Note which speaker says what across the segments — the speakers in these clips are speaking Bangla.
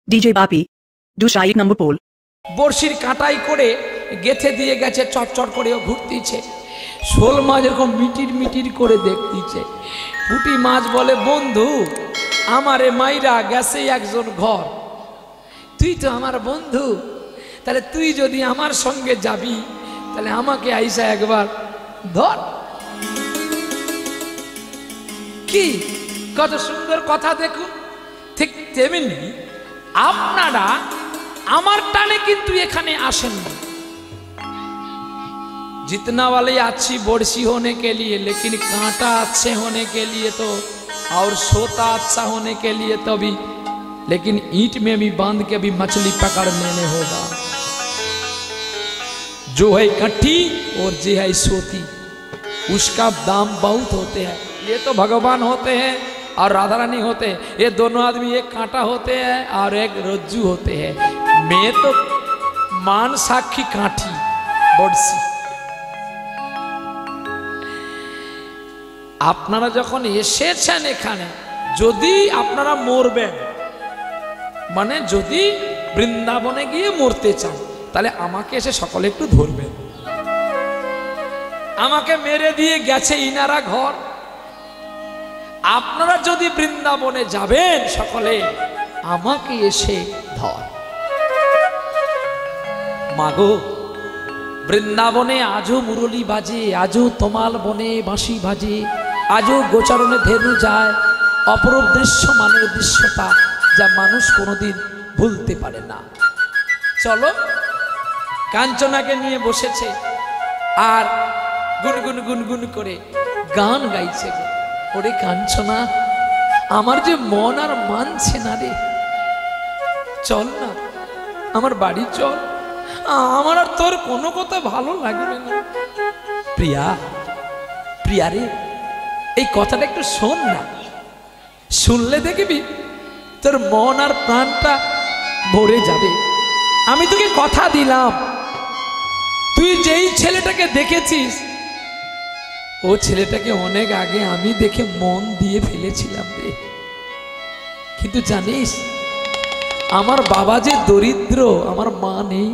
Speaker 1: DJ Bapi, do Shaik number poll.
Speaker 2: বর্ষির কাঁটাই করে গেথে দিয়ে গেছে, চটচট করে ও ঘুরতিছে। শোল মাছ এরকম মিটির মিটির করে দেখতিছে। পুঁটি মাছ বলে, বন্ধু আমারে মাইরা গেছে একজন ঘর, তুই তো আমার বন্ধু, তাহলে তুই যদি আমার সঙ্গে যাবি তাহলে আমাকে আইসা একবার ধর। কি কত সুন্দর কথা দেখুন। ঠিক তেমনি আপনারা আমার টানে কিন্তু এখানে আসেন না। जितना वाले अच्छी बड़सी होने के लिए, लेकिन कांटा अच्छे होने के लिए तो और सोता अच्छा होने के लिए तो भी, लेकिन ईंट में भी बांध के भी मछली पकड़ने में होगा। जो है कट्ठी और जो है सोती, उसका दाम बहुत होते हैं। ये तो भगवान होते हैं और राधा रानी होते हैं, ये दोनों आदमी एक कांटा होते हैं और एक रज्जू होते हैं। मैं तो मान साक्षी काठी बड़सी। আপনারা যখন এসেছেন এখানে, যদি আপনারা মরবেন, মানে যদি বৃন্দাবনে গিয়ে মরতে চান, তাহলে আমাকে এসে সকলে একটু ধরবেন। আমাকে মেরে দিয়ে গেছে ইনারা ঘর, আপনারা যদি বৃন্দাবনে যাবেন সকলে, আমাকে এসে ধর। মাগো, বৃন্দাবনে আজও মুরলি বাজে, আজও তমাল বনে বাঁশি বাজে, আজও গোচারণে ধেনু যায়, অপরূপ দৃশ্য, মানের দৃশ্যতা যা মানুষ কোনোদিন ভুলতে পারে না। চলো, কাঞ্চনাকে নিয়ে বসেছে আর গুনগুন গুনগুন করে গান গাইছে। ওরে কাঞ্চনা, আমার যে মন আর মানছে না রে, চল না আমার বাড়ি চল, আমার আর তোর কোনো কথা ভালো লাগবে না। প্রিয়া, প্রিয়া রে, এই কথাটা একটু শোন না, শুনলে দেখবি তোর মন আর প্রাণটা ভরে যাবে। আমি তোকে কথা দিলাম, তুই যেই ছেলেটাকে দেখেছিস, ও ছেলেটাকে অনেক আগে আমি দেখে মন দিয়ে ফেলেছিলাম রে। কিন্তু জানিস, আমার বাবা যে দরিদ্র, আমার মা নেই।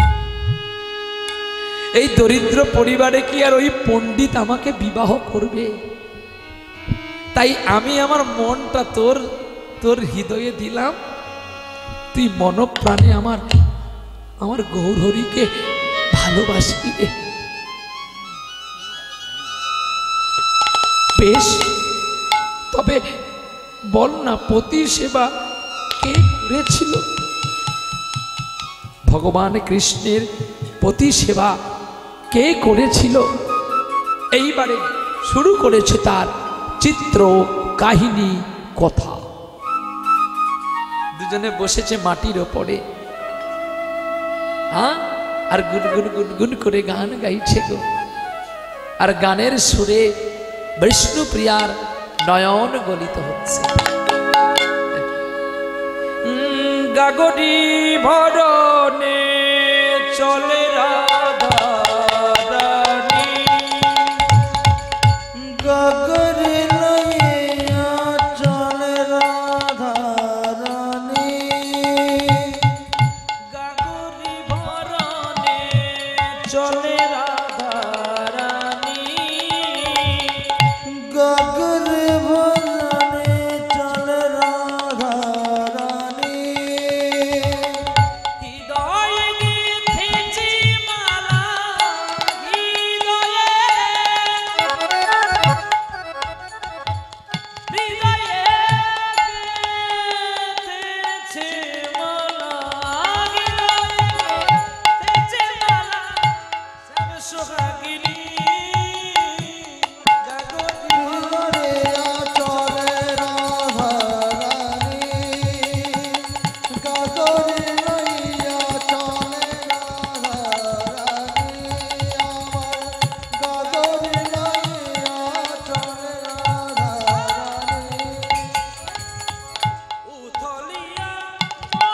Speaker 2: এই দরিদ্র পরিবারে কি আর ওই পণ্ডিত আমাকে বিবাহ করবে? তাই আমি আমার মনটা তোর তোর হৃদয়ে দিলাম, তুই মনপ্রাণে আমার আমার গৌরহরিকে ভালোবাসবি। বেশ, তবে বল না, পতি সেবা কে করেছিল? ভগবান কৃষ্ণের পতি সেবা কে করেছিল? এইবারে শুরু করেছে তার চিত্র, কাহিনী, কথা। দুজনে বসেছে মাটির ওপরে, আর গুনগুন গুনগুন করে গান গাইছে গো। আর গানের সুরে বিষ্ণুপ্রিয়ার নয়ন গলিত হচ্ছে। গাগরি ভরণে চলে রাধা রানী,
Speaker 3: গাগরি লইয়া চলে রাধা রানী,
Speaker 2: গাগরি ভরণে চলে রাধা রানী,
Speaker 3: গাগরি ভরণে চলে রাধা রানী।
Speaker 2: হৃদয়ে গেঁথেছি মালা, হৃদয়ে হৃদয়ে গেঁথেছি মালা, হৃদয়ে গেঁথেছি মালা, সব সোহাগিনী গাগরি
Speaker 3: লইয়া চলে রাধা রানী, গাগরি লইয়া চলে রাধা রানী, আমার গাগরি লইয়া চলে রাধা রানী।
Speaker 2: উথলিয়া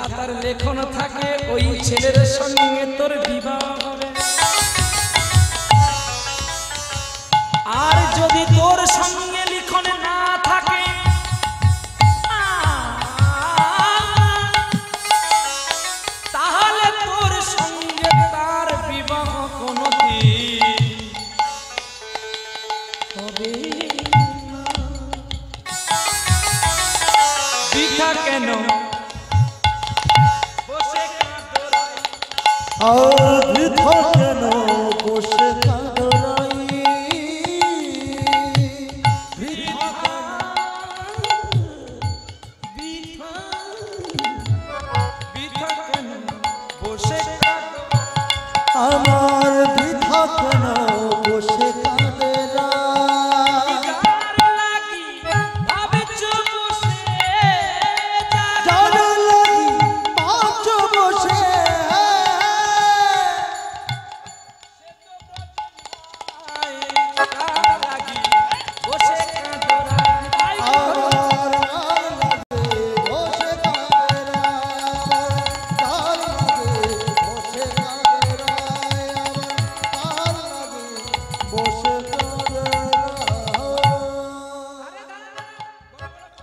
Speaker 2: তার লেখন থাকে ওই ছেলের সঙ্গে তোর বিবাহ হবে। আর যদি তোর সঙ্গে লিখন না থাকে তাহলে তোর সঙ্গে তার বিবাহ কোনদিন হবে না। বৃথা কেন বসে কাঁদরাই,
Speaker 3: আর বৃথা কেন বসে কাঁদরাই,
Speaker 2: বৃথা বৃথা কেন বসে কাঁদরাই,
Speaker 3: আমার বৃথা কেন বসে কাঁদরাই,
Speaker 2: যার লাগি ভাবছ বসে
Speaker 3: যার লাগি ভাবছ বসে,
Speaker 2: যার লাগি বসে কাঁদরাই।
Speaker 3: আমার আর লাগে বসে কাঁদরাই, আমার তার লাগে বসে কাঁদরাই, আমার তার লাগে বসে কাঁদরাই।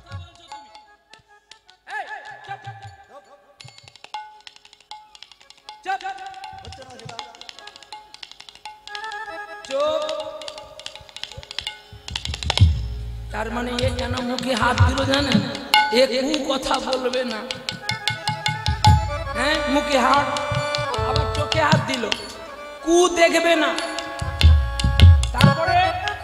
Speaker 2: তার মানে এ কেন মুখে হাত দিল জানেন? এ কু কথা বলবে না, হ্যাঁ মুখে হাত আবার চোখে হাত দিল, কু দেখবে না। তারপরে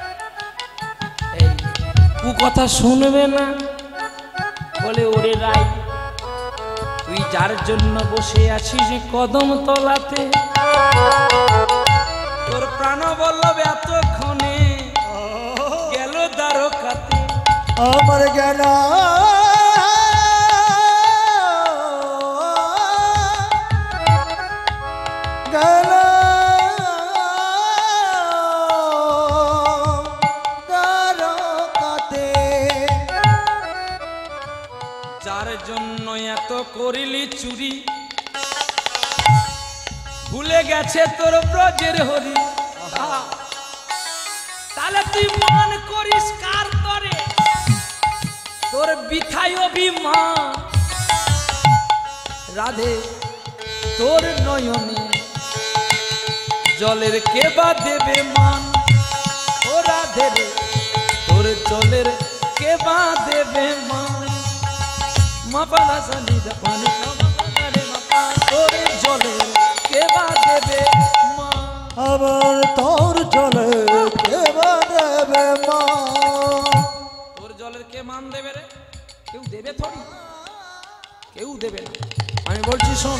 Speaker 2: এই কু কথা শুনবে না, বলে ওরে রাই তুই যার জন্য বসে আছিস কদম তলাতে, তোর প্রাণ বল্লভ এতক্ষণে গেল দ্বারকাতে।
Speaker 3: আমার গেল গেল দ্বারকাতে,
Speaker 2: যার জন্য এত করিলি চুরি, ভুলে গেছে তোর ব্রজের হরি। আহা, তাহলে তুই মান করিস কার তরে, তোর বিথায় অভিমান। রাধে তোর নয়নে জলের কেবা দেবে মান, ও রাধে রে তোর জলের কেবা দেবে মান। মাপানা সানিদা পানি রে মাপা, তোর জলের কেবা দেবে মান।
Speaker 3: আবার তোর জলে কেবা দেবে মা,
Speaker 2: তোর জলের কে মান দেবে রে? কেউ দেবে থরি, কেউ দেবে না। আমি বলছি শোন,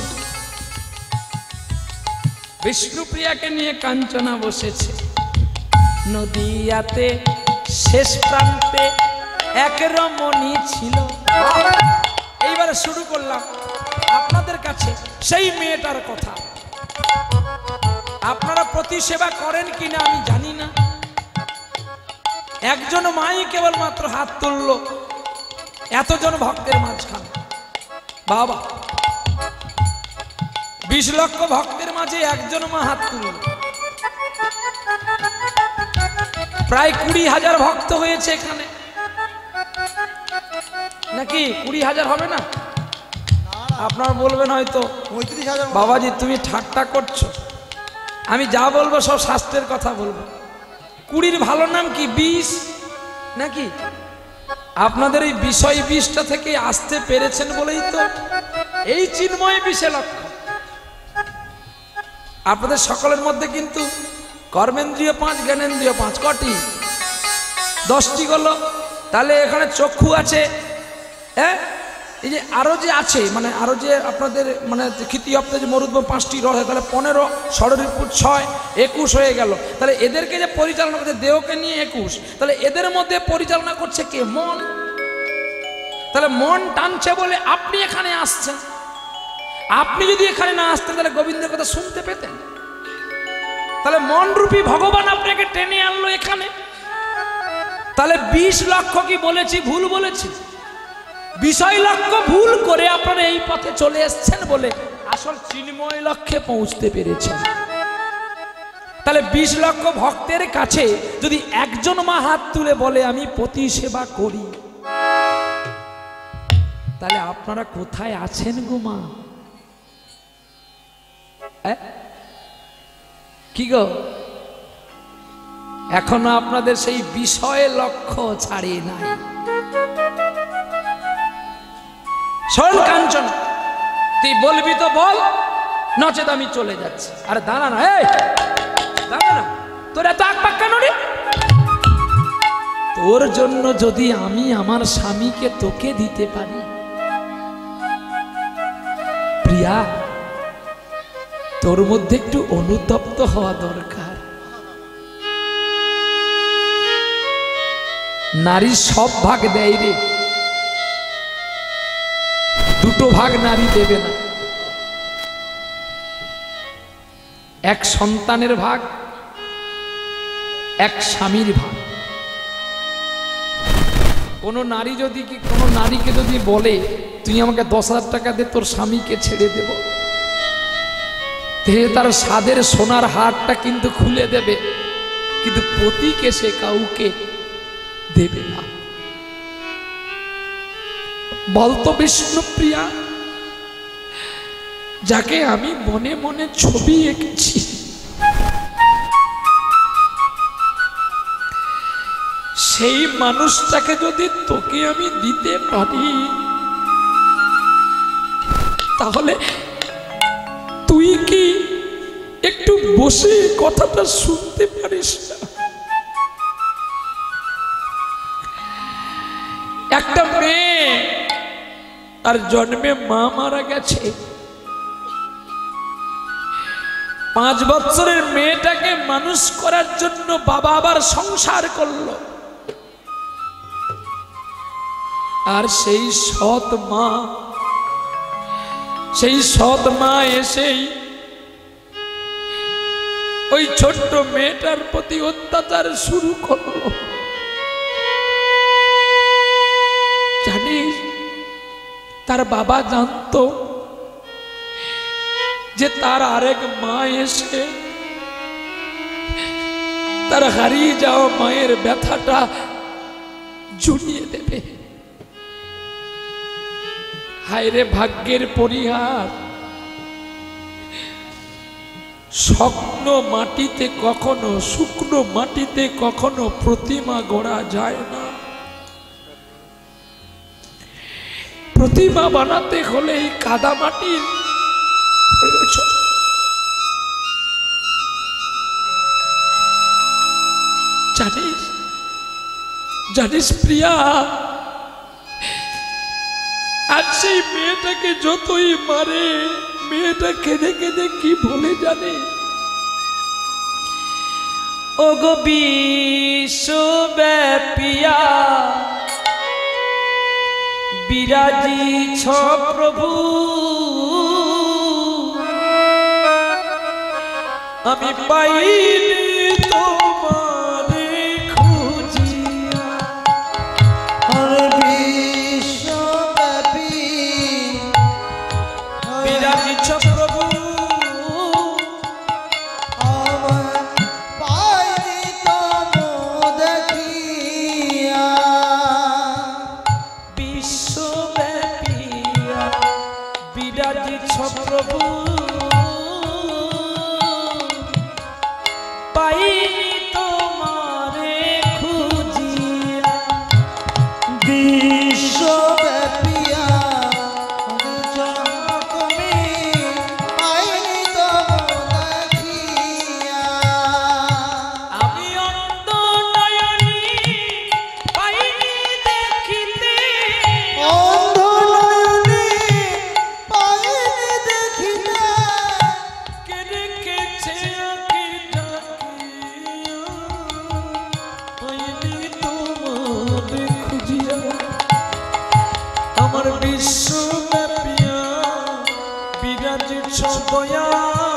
Speaker 2: বিষ্ণুপ্রিয়াকে নিয়ে কাঞ্চনা বসেছে নদিয়াতে, শেষ প্রান্তে এক রমণী ছিল। এইবারে শুরু করলাম আপনাদের কাছে সেই মেয়েটার কথা। আপনারা প্রতি সেবা করেন কিনা আমি জানি না। একজন মাই কেবলমাত্র হাত তুললো এতজন ভক্তের মাঝখানে। বাবা 20 লক্ষ ভক্তের মাঝে একজন মা হাত তুলল। প্রায় 20,000 ভক্ত হয়েছে এখানে, নাকি 20,000 হবে না? আপনার বলবেন হয়তো
Speaker 3: 35,000
Speaker 2: বাবাজি তুমি ঠাট্টা করছো, আমি যা বলবো সব শাস্ত্রের কথা বলবো। 20 ভালো নাম কি 20 নাকি? আপনাদের এই বিষয় 20টা থেকে আসতে পেরেছেন বলেই তো এই চিন্ময় 20 লক্ষ। আপনাদের সকলের মধ্যে কিন্তু কর্মেন্দ্রিয় 5, জ্ঞানেন্দ্রিয় 5, কটি? 10টি গেল। তাহলে এখানে চক্ষু আছে, হ্যাঁ এই যে আরো যে আছে, মানে আরো যে আপনাদের মানে খিতি হপ্তে যে মরুদ্ভ 5টি রড, তাহলে 15, ষড়রিপুর 6, 21 হয়ে গেল। তাহলে এদেরকে যে পরিচালনা করছে, দেহকে নিয়ে 21, তাহলে এদের মধ্যে পরিচালনা করছে কে? মন। তাহলে মন টানছে বলে আপনি এখানে আসছেন। আপনি যদি এখানে না আসতেন তাহলে গোবিন্দের কথা শুনতে পেতেন। তাহলে মন রূপী ভগবান আপনাকে টেনে আনলো এখানে। তাহলে 20 লক্ষ কি বলেছি? ভুল বলেছি? বিষয় লক্ষ্য ভুল করে আপনারা এই পথে চলে এসেছেন বলে আসল চিন্ময় লক্ষ্যে পৌঁছতে পেরেছেন। তাহলে 20 লক্ষ ভক্তের কাছে যদি একজন মা হাত তুলে বলে আমি পতি সেবা করি, তাহলে আপনারা কোথায় আছেন গো মা? কি গো, এখনো আপনাদের সেই বিষয় লক্ষ্য ছাড়িয়ে নাই। শোন কাঞ্চন, তুই বলবি তো বল, নচেত আমি চলে যাচ্ছি। আরে দাঁড়া না, এই দাঁড়া না, তোর এত আকপাক কেন রে? তোর জন্য যদি আমি আমার স্বামীকে তোকে দিতে পারি, প্রিয়া তোর মধ্যে একটু অনুতপ্ত হওয়া দরকার। নারী সব ভাগ দেয় রে, দুটো ভাগ নারী দেবে না। এক সন্তানের ভাগ, এক স্বামীর ভাগ। কোনো নারী যদি কোনো নারীকে যদি বলে তুই আমাকে 10,000 টাকা দে, তোর স্বামীকে ছেড়ে দেব, তার সাদের সোনার হারটা কিন্তু খুলে দেবে, কিন্তু পতিকে সে কাউকে দেবে না। বলতো বিষ্ণুপ্রিয়া, যাকে আমি মনে মনে ছবি এঁকেছি, সেই মানুষটাকে যদি তোকে আমি দিতে পারি, তাহলে তুই কি একটু বসে কথাটা শুনতে পারিস না? একটা মেয়ে আর জন্মে মা মারা গেছে, 5 বছরের মেয়েটাকে মানুষ করার জন্য বাবা আবার সংসার করলো, আর সেই সৎ মা এসেই ওই ছোট্ট মেয়েটার প্রতি অত্যাচার শুরু করলো। জানিস, তার বাবা জানতো যে তার আরেক মা এসে তার হারিয়ে যাওয়া মায়ের ব্যথাটা জুড়িয়ে দেবে। হায় রে ভাগ্যের পরিহার, শুকনো মাটিতে কখনো প্রতিমা গড়া যায় না। প্রতিমা বানাতে হলে এই কাদা মাটির প্রয়োজন। জানিস প্রিয়া, আর সেই মেয়েটাকে যতই মারে, মেয়েটা কেঁদে কেঁদে কি বলে জানে? ও গো বিশ্বব্যাপিয়া বিরাজিছ প্রভু, আমি পাইনি তোমারে খুঁজিয়া।
Speaker 3: বিশ্বব্যাপী
Speaker 2: বিরাজিছ প্রভু,
Speaker 3: আমার পাইনি তম দেখিয়া।
Speaker 2: বিশ্বব্যাপিয়া বিরাজিছ প্রভু, পাইনি তোমারে খুঁজিয়া।
Speaker 3: বিশ্বব্যাপিয়া তুমি পাইনি তম দেখিয়া।
Speaker 2: আমি অন্ধ নয়নী পাইনি দেখিতে,
Speaker 3: অন্ধ নয়নে পাইনি দেখিতে।
Speaker 2: কে রেখেছে আঁখি ঢাকিয়া, পাইনি তোমারে খুঁজিয়া। আমার বিশ্বব্যাপিয়া বিরাজিছ দয়া,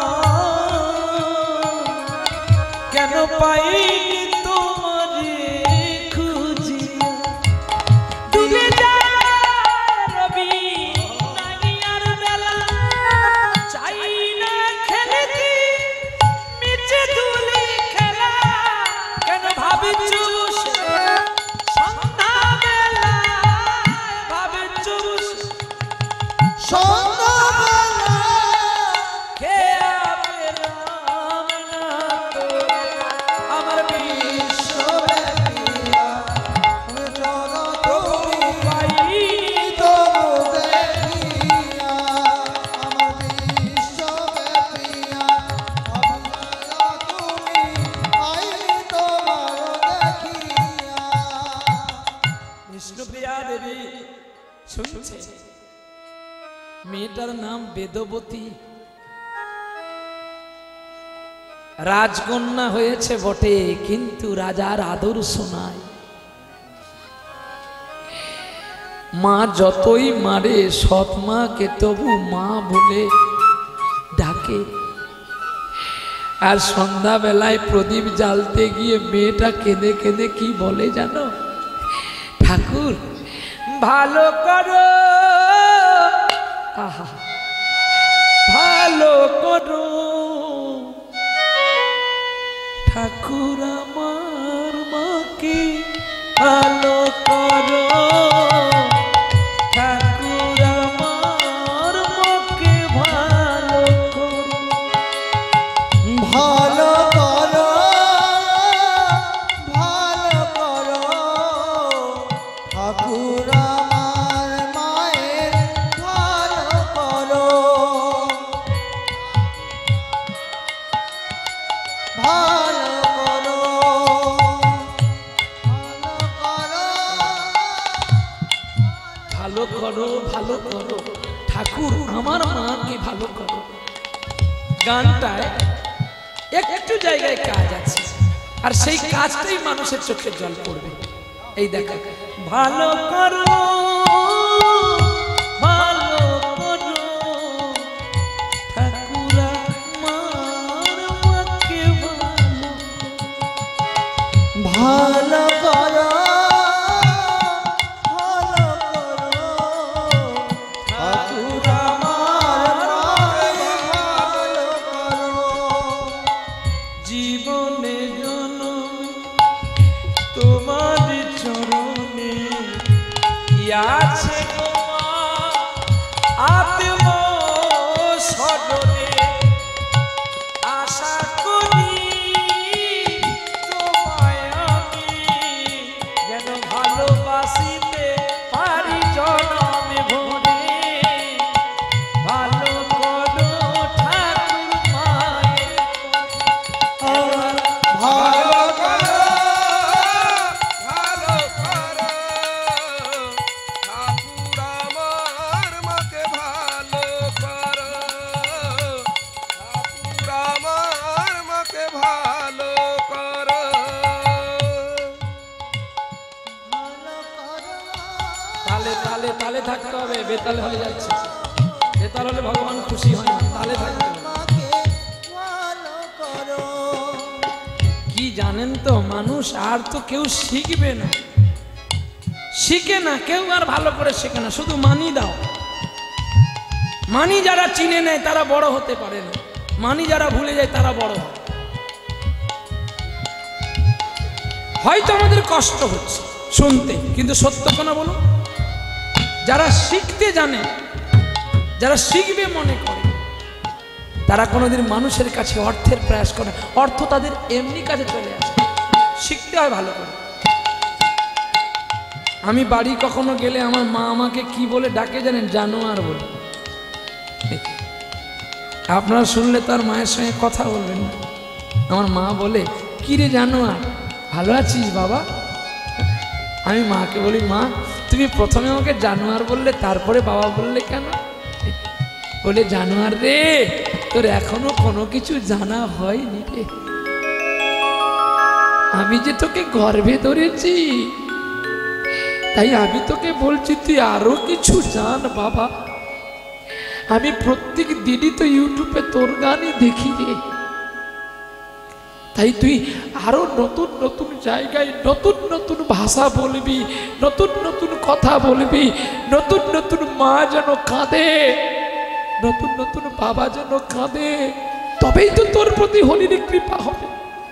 Speaker 2: কেন পাইনি তোমারে খুঁজিয়া। ডুবে যায় শুনছে মেয়েটার নাম বেদবতী, রাজকন্যা হয়েছে বটে, কিন্তু রাজার আদর্শ নাই। মা যতই মারে সৎ মাকে তবু মা বলে ডাকে। আর সন্ধ্যাবেলায় প্রদীপ জ্বালতে গিয়ে মেয়েটা কেঁদে কেঁদে কি বলে জানো? ঠাকুর ভালো করো, আহা ভালো করো ঠাকুর আমার মাকে ভালো করো, ঠাকুর আমার মাকে ভালো করো।
Speaker 3: ভালো করো, ভালো করো ঠাকুর আমার মায়ের ভালো করো, ভালো করো,
Speaker 2: ভালো করো, ভালো করো ঠাকুর আমার মাকে ভালো করো। গানটায় একটু জায়গায় কাজ আছে, আর সেই কাজটাই মানুষের চোখে জল পড়বে। এই দেখো, ভালো করো, ভালো করো ঠাকুর আমার মাকে ভালো করো।
Speaker 3: ভালো করো, ঠাকুর আমার মাকে ভালো করো।
Speaker 2: জীবনে জনম তোমার চরণে কি আছে গো মা, আত্ম সদনে আশা করি তোমায় আমি যেন ভালোবাসিতে পারি জনমে ভরে। ভালো করো ঠাকুর মায়ের
Speaker 3: ভালো করো,
Speaker 4: ভালো করো ঠাকুর আমার মাকে ভালো করো, ঠাকুর আমার মাকে ভালো করো।
Speaker 3: ভালো করো,
Speaker 2: তালে তালে তালে থাকতে হবে, বেতালে হয়ে যাচ্ছে। বেতাল হলে ভগবান খুশি হয় না, তালে থাকতে হবে।
Speaker 3: মাকে ভালো করো।
Speaker 2: কি জানেন তো, মানুষ আর তো কেউ শিখবে না, শিখে না কেউ, আর ভালো করে শেখে না, শুধু মানি দাও। মানি যারা চিনে নেয় তারা বড় হতে পারে না, মানি যারা ভুলে যায় তারা বড় হয়। হয়তো আমাদের কষ্ট হচ্ছে শুনতে, কিন্তু সত্য কোনো বলুন, যারা শিখতে জানে, যারা শিখবে মনে করে, তারা কোনোদিন মানুষের কাছে অর্থের প্রয়াস করে, অর্থ তাদের এমনি কাছে চলে আসে। শিখতে হয় ভালো করে। আমি বাড়ি কখনো গেলে আমার মা আমাকে কি বলে ডাকে জানেন? জানোয়ার বলে। আপনারা শুনলে তার মায়ের সঙ্গে কথা বলবেন না। আমার মা বলে, কি রে জানোয়ার, ভালো আছিস বাবা? আমি মাকে বলি, মা তুমি প্রথমে আমাকে জানোয়ার বললে, তারপরে বাবা বললে কেন? বলে, জানোয়ার রে, তোর এখনো কোনো কিছু জানা হয়নি রে, আমি যে তোকে গর্ভে ধরেছি, তাই আমি তোকে বলছি তুই আরো কিছু জান বাবা। আমি প্রত্যেক দিনই তো ইউটিউবে তোর গানই দেখি রে, তাই তুই আরো নতুন নতুন জায়গায় নতুন নতুন ভাষা বলবি, নতুন নতুন কথা বলবি, নতুন নতুন মা যেন কাঁদে, নতুন নতুন বাবা যেন কাঁদে, তবেই তো তোর প্রতি হরির কৃপা হবে।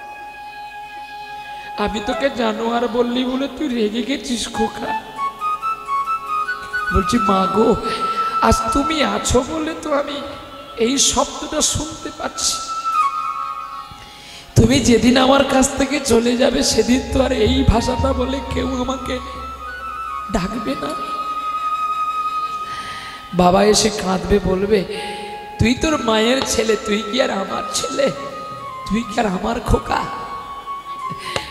Speaker 2: আমি তোকে জানোয়ার বললি বলে তুই রেগে গেছিস খোকা। বলছি, মা গো, আজ তুমি আছো বলে তো আমি এই শব্দটা শুনতে পাচ্ছি। তুমি যেদিন আমার কাছ থেকে চলে যাবে সেদিন তো আর এই ভাষাটা বলে কেউ আমাকে ডাকবে না। বাবা এসে কাঁদবে, বলবে, তুই তোর মায়ের ছেলে, তুই কি আর আমার ছেলে? তুই কি আর আমার খোকা?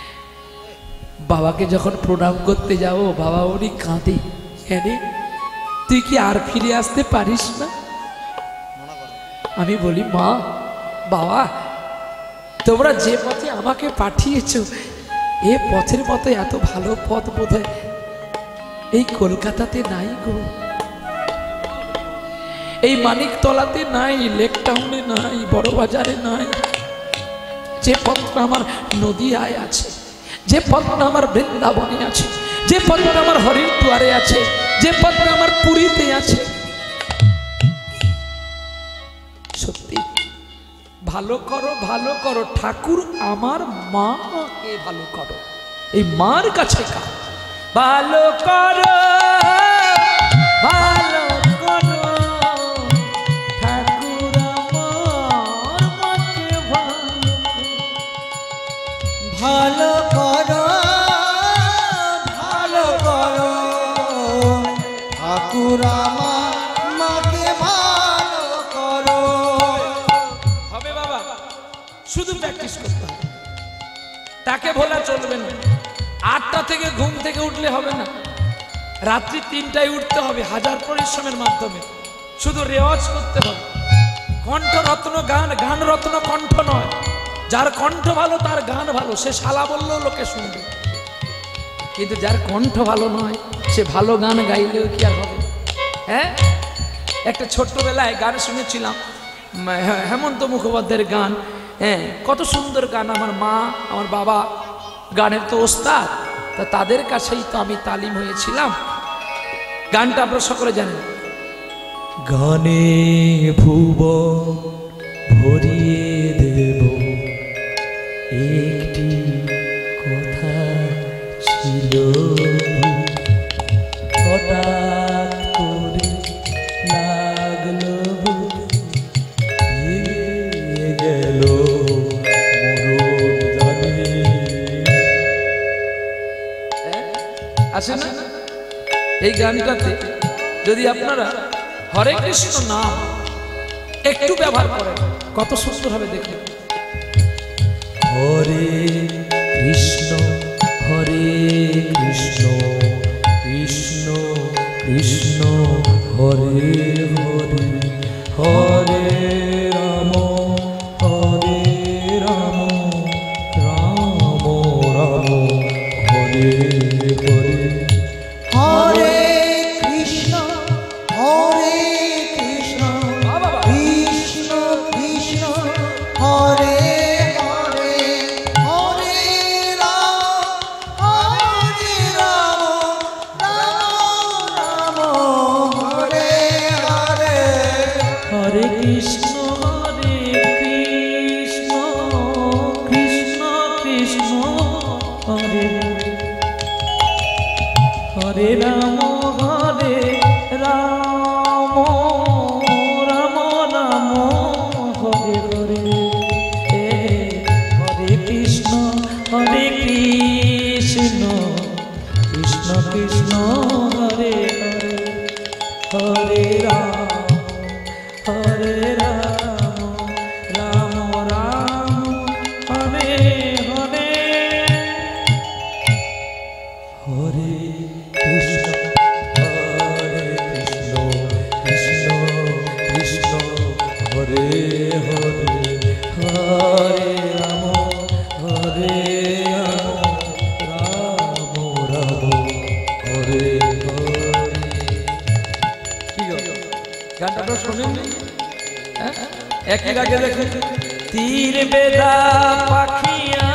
Speaker 2: বাবাকে যখন প্রণাম করতে যাবো, বাবা উনি কাঁদে, কেন? তুই কি আর ফিরে আসতে পারিস না? আমি বলি, মা বাবা, তোমরা যে পথে আমাকে পাঠিয়েছো এ পথের মতো এত ভালো পথ বোধহয় এই কলকাতাতে নাই গো, এই মানিকতলাতে নাই, লেক টাউনে নাই, বড় বাজারে নাই। যে পথটা আমার নদিয়ায় আছে, যে পথটা আমার বৃন্দাবনে আছে, যে পথটা আমার হরিদ্বারে আছে, যে পথটা আমার পুরীতে আছে। সত্যি ভালো করো, ভালো করো ঠাকুর, আমার মাকে ভালো করো, এই মার কাছে কাজ। ভালো করো, ভালো করো ঠাকুর, আমার মাকে
Speaker 3: ভালো করো, ভালো করো ঠাকুর আমার মাকে ভালো করো।
Speaker 2: হবে বাবা, শুধু প্র্যাকটিস করতে হবে, তাকে ভোলা চলবে না। 8টা থেকে ঘুম থেকে উঠলে হবে না, রাত্রি 3টায় উঠতে হবে, হাজার পরিশ্রমের মাধ্যমে। শুধু রেওয়াজ করতে হবে। কণ্ঠরত্ন গান, গান রত্ন কণ্ঠ নয়। যার কণ্ঠ ভালো তার গান ভালো, সে শালা বললেও লোকে শুনবে। কিন্তু যার কণ্ঠ ভালো নয় সে ভালো গান গাইলেও কি আর হবে? হ্যাঁ, একটা ছোট্টবেলায় গান শুনেছিলাম হেমন্ত মুখোপাধ্যায়ের গান। হ্যাঁ, কত সুন্দর গান। আমার মা আমার বাবা গানের তো ওস্তাদ, তা তাদের কাছেই তো আমি তালিম হয়েছিলাম। গানটা আপনারা সকলে জানেন। গানে ভুবন ভরিয়ে দেব, একটি কথা ছিল হঠাৎ করে লাগলো গেল মরণ জানে। আছে না এই গানটাতে? যদি আপনারা হরে কৃষ্ণ নাম একটু ব্যবহার করেন কত সুন্দর হবে দেখুন। হরে কৃষ্ণ, হরে কৃষ্ণ, কৃষ্ণ কৃষ্ণ হরে হরে, হরে রাম, হরে রাম, রাম রাম হরে হরে।
Speaker 3: হরে কৃষ্ণ, হরে কৃষ্ণ, কৃষ্ণ কৃষ্ণ হরে হরে, হরে রাম, হরে রাম, রাম রাম হরে হরে।
Speaker 2: হরে কৃষ্ণ, হরে কৃষ্ণ, কৃষ্ণ কৃষ্ণ হরে হরে রাম, হরে রাম, রাম রাম হরে হরে। হরে কৃষ্ণ, হরে কৃষ্ণ, কৃষ্ণ কৃষ্ণ হরে হরে, হরে রাম, হরে রাম, রাম রাম হরে হরে। হরে কৃষ্ণ, হরে কৃষ্ণ, কৃষ্ণ কৃষ্ণ হরে হরে, হরে রাম, হরে রাম, রাম রাম হরে হরে। কি গো, গানটা তো শোনেননি? একই রাগে দেখুন। তীর বেদা পাখিয়া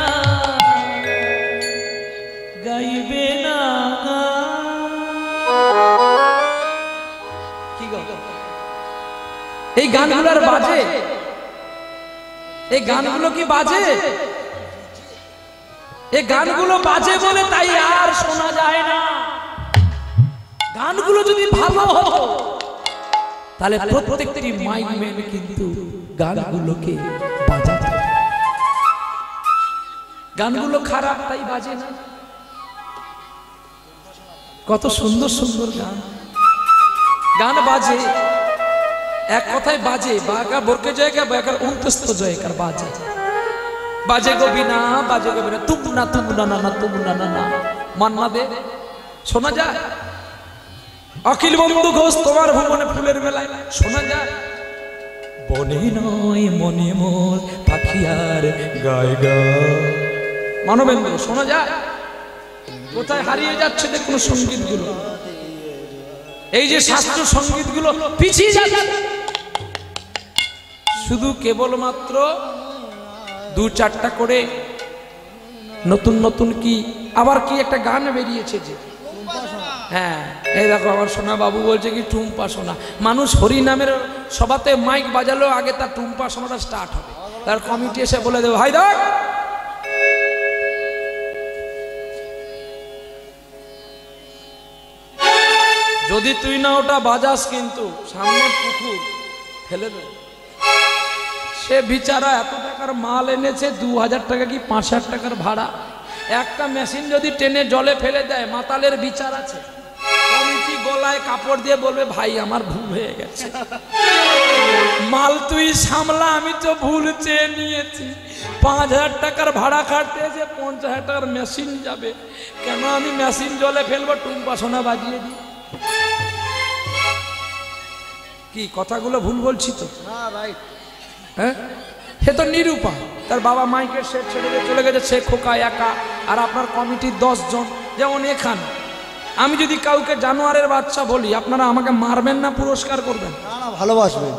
Speaker 2: গাইবে না। কি গো, এই গানগুলোর বাজে? এই গানগুলো কি বাজে? এই গানগুলো বাজে বলে তাই আর শোনা যায় না। গানগুলো যদি ভালো হতো তাহলে প্রত্যেকটি মাইকম্যান কিন্তু গানগুলোকে বাজাতো। গানগুলো খারাপ তাই বাজে না। কত সুন্দর সুন্দর গান, গান বাজে, এক কথায় বাজে। বাঁকা বরকে জায়গা বাঁকার 29 জায়গার বাজে, বাজে গোবিনা, বাজে গোবিনা, তুম না তুম না না না তুম না না না মান্না দে শোনা যায়। অখিল বন্ধু ঘোষ তোমার ভুবনে ফুলের মেলায় শোনা যায় বনে নয় মনে মোর পাখি আর গায় গা। মানবেন্দ্র শোনা যায়? কোথায় হারিয়ে যাচ্ছে দেখুন সঙ্গীতগুলো, এই যে শাস্ত্রীয় সঙ্গীতগুলো পিছিয়ে যাচ্ছে। শুধু কেবলমাত্র 2-4টা করে নতুন নতুন কি আবার কি একটা গান বেরিয়েছে যে, হ্যাঁ এই দেখো আমার সোনা বাবু বলছে কি টুম্পা সোনা। মানুষ হরি নামের সভাতে মাইক বাজালো, আগে তার টুম্পা সোনাটা স্টার্ট হবে, তার কমিটি এসে বলে দেবে ভাই দেখ যদি তুই না ওটা বাজাস কিন্তু সামনে পুকুর ফেলে দেবে। সে বিচারা এত টাকার মাল এনেছে, 2000 টাকা কি 5000 টাকার ভাড়া, একটা মেশিন যদি টেনে জলে ফেলে দেয় মাতালের বিচার আছে। কমিটি গলায় কাপড় দিয়ে বলবে ভাই আমার ভুল হয়ে গেছে, মাল তুই সামলা, আমি তো ভুল চেয়ে নিয়েছি। 5000 টাকার ভাড়া খাটতে এসে 50,000 টাকার মেশিন যাবে, কেন আমি মেশিন জলে ফেলবো, টুম্পা সোনা বাজিয়ে দিই। কি কথাগুলো ভুল বলছি তো? হ্যাঁ, সে তো নিরূপা, তার বাবা মাইকের সেট ছেড়ে দিয়ে চলে গেছে, সে খোকা একা, আর আপনার কমিটির 10 জন। যেমন এখানে আমি যদি কাউকে জানোয়ারের বাচ্চা বলি, আপনারা আমাকে মারবেন না পুরস্কার করবেন?
Speaker 3: না, ভালোবাসবেন।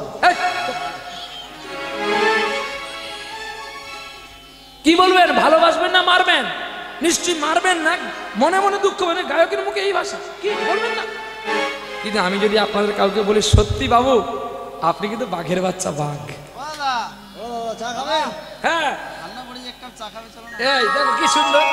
Speaker 2: কি বলবেন, ভালোবাসবেন না মারবেন? নিশ্চয়ই মারবেন না, মনে মনে দুঃখ মানে গায়কের মুখে এই ভাষা কি বলবেন না। কিন্তু আমি যদি আপনাদের কাউকে বলি সত্যি বাবু আপনি কিন্তু বাঘের বাচ্চা, বাঘ, হ্যাঁ এই দেখো কি সুন্দর,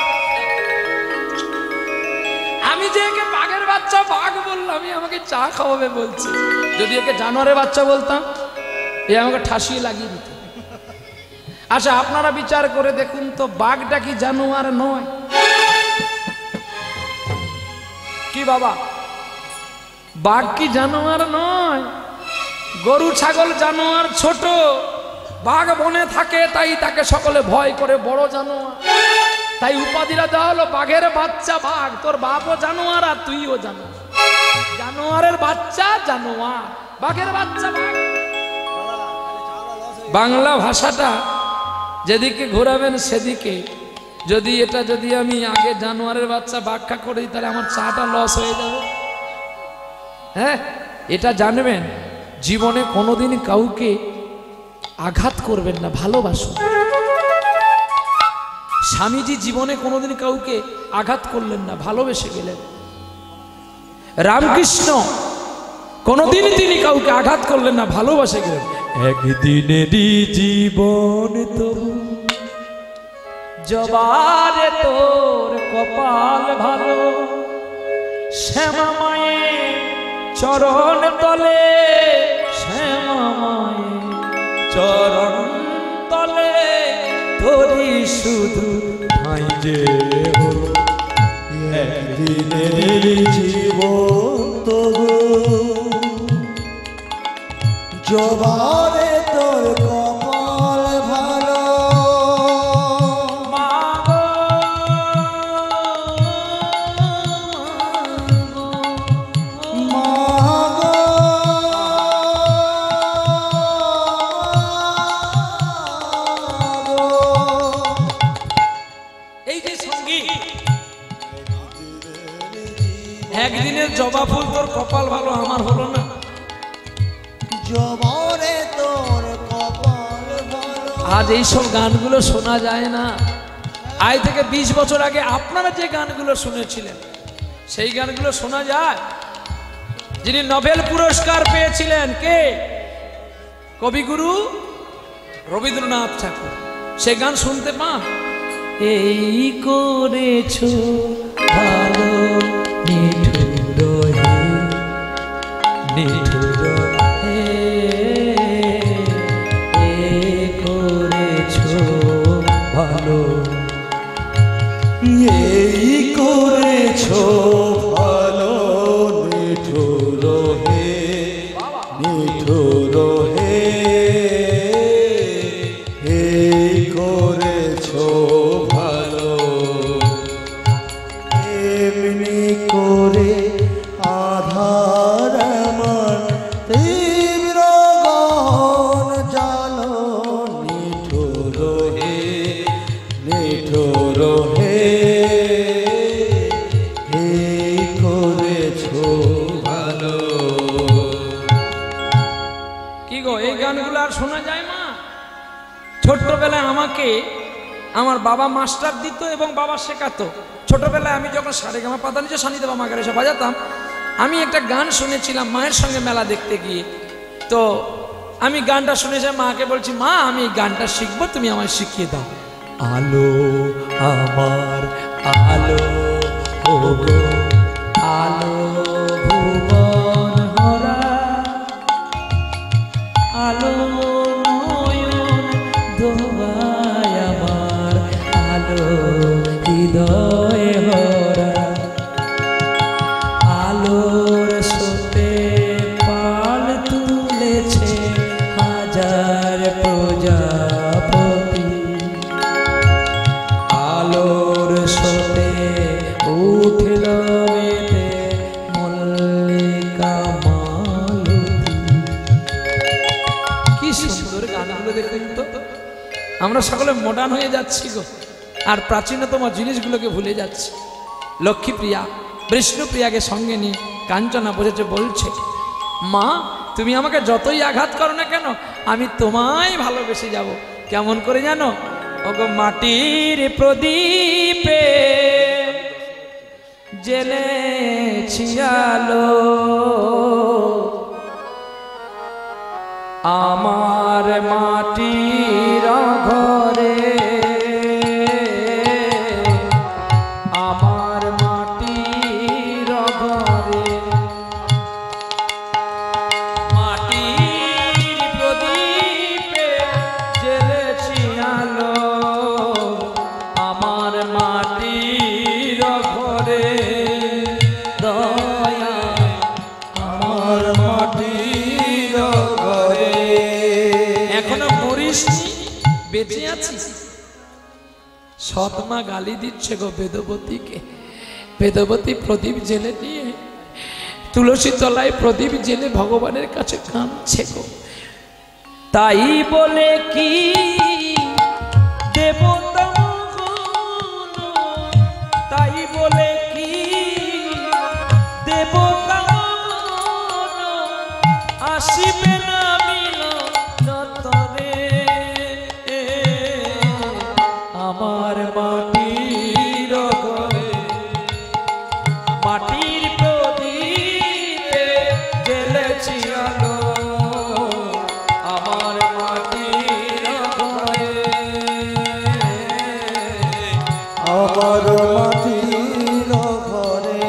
Speaker 2: আমি যে একে বাঘের বাচ্চা বাঘ বললাম, আমি আমাকে চা খাওয়াবে বলছি। যদি একে জানোয়ারের বাচ্চা বলতাম এ আমাকে ঠাসিয়ে লাগিয়ে দিত। আচ্ছা আপনারা বিচার করে দেখুন তো, বাঘটা কি জানোয়ার নয়? কি বাবা, বাঘ কি জানোয়ার নয়? গরু ছাগল জানোয়ার ছোট, বাঘ বনে থাকে তাই তাকে সকলে ভয় করে, বড় জানোয়ার, তাই উপাধিরা দেওয়া হলো বাঘের বাচ্চা বাঘ। তোর বাপও জানোয়ার আর তুইও জানোয়ার, জানোয়ারের বাচ্চা জানোয়ার, বাঘের বাচ্চা বাঘ। বাংলা ভাষাটা যেদিকে ঘোরাবেন সেদিকে, যদি আমি আগে জানোয়ারের বাচ্চা ব্যাখ্যা করি তাহলে আমার চাটা লস হয়ে যাবে। হ্যাঁ, এটা জানবেন, জীবনে কোনোদিন কাউকে আঘাত করবেন না, ভালোবাসুন। স্বামীজি জীবনে কোনোদিন কাউকে আঘাত করলেন না, ভালোবেসে গেলেন। রামকৃষ্ণ কোনোদিন তিনি কাউকে আঘাত করলেন না, ভালোবাসে গেলেন। একদিনেরই জীবন তবু জবারে তোর কপাল ভালো, শ্যামা মায়ের চরণ তলে, শ্যামা মায়ের চরণ তলে তোরি শুধু ঠাঁই যে
Speaker 3: একদিনের জীবন তবু জবারে তোর কপাল ভালো,
Speaker 2: একদিনের জবা ফুল তোর কপাল ভালো, আমার হলো না।
Speaker 3: জবারে তোর কপাল ভালো।
Speaker 2: আজ এইসব গানগুলো শোনা যায় না। আজ থেকে 20 বছর আগে আপনারা যে গানগুলো শুনেছিলেন সেই গানগুলো শোনা যায়। যিনি নোবেল পুরস্কার পেয়েছিলেন কে? কবিগুরু রবীন্দ্রনাথ ঠাকুর। সে গান শুনতে পান, এই করেছো ভালো নিঠুর হে, নিঠুর হে, এই করেছো ভালো,
Speaker 3: এই করেছো ভালো নিঠুর হে, নিঠুর হে, এই করেছো ভালো, এমনি
Speaker 2: শোনা যায় মা? ছোট্টবেলায় আমাকে আমার বাবা মাস্টার দিত এবং বাবা শেখাতো। ছোটবেলায় আমি যখন সারেগামা পাতা নিচে সানিতে বাবা গারে এসে বাজাতাম, আমি একটা গান শুনেছিলাম মায়ের সঙ্গে মেলা দেখতে গিয়ে। তো আমি গানটা শুনেছি, মাকে বলছি মা আমি এই গানটা শিখবো, তুমি আমায় শিখিয়ে দাও। আলো আমার আলো ওগো আলো ভুবন হরা, আলো নয়ন দোবায় আমার, আলো হৃদয় হরা, আলোর স্রোতে পাল তুলেছে হাজার প্রজাপতি, আলোর স্রোতে উঠল মেতে মল্লিকা মালতী। কি সুন্দর গানগুলো দেখুন তো। আমরা সকলে মডার্ন হয়ে যাচ্ছি গো, আর প্রাচীনতম জিনিসগুলোকে ভুলে যাচ্ছি। লক্ষ্মীপ্রিয়া বিষ্ণুপ্রিয়াকে সঙ্গে নিয়ে কাঞ্চনা বসেছে, বলছে মা তুমি আমাকে যতই আঘাত করো না কেন আমি তোমায় ভালোবেসে যাব। কেমন করে জানো? ওগো মাটির প্রদীপে জ্বেলেছি আলো, আমার মাটির ঘরে, আমার মাটির ঘরে, মাটির প্রদীপে জ্বেলেছি আলো, আমার মাটির ঘরে দয়া, আমার মাটির ঘরে। এখনো মরিসনি, বেঁচে আছিস। সৎমা গালি দিচ্ছে গো বেদবতীকে। বেদবতী প্রদীপ জেলে নিয়ে তুলসী তলায় প্রদীপ জেলে ভগবানের কাছে কাঁদছে গো। তাই বলে কি দেবতা মগন, তাই বলে কি দেবতা মগন, আসিবে না মিলনতরে, আমার মাটির ঘরে, মাটির প্রদীপে জ্বেলেছি আলো, আমার মাটির ঘরে,
Speaker 3: আমার মাটির ঘরে।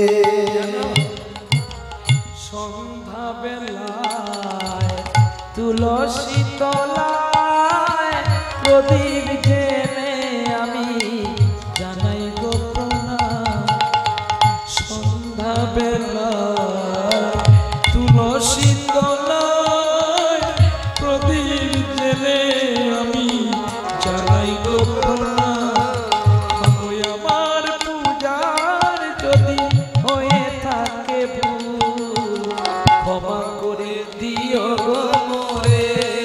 Speaker 2: সন্ধ্যা বেলায় তুলসী তলায় প্রদীপ জেলে আমি জানাই গো প্রণাম। সন্ধ্যা বেলায় তুলসী তলায় প্রদীপ জেলে আমি জানাই গো প্রণাম। ওই আমার পূজার যদি হয়ে থাকে ভুল, ক্ষমা করে দিও গো মোরে,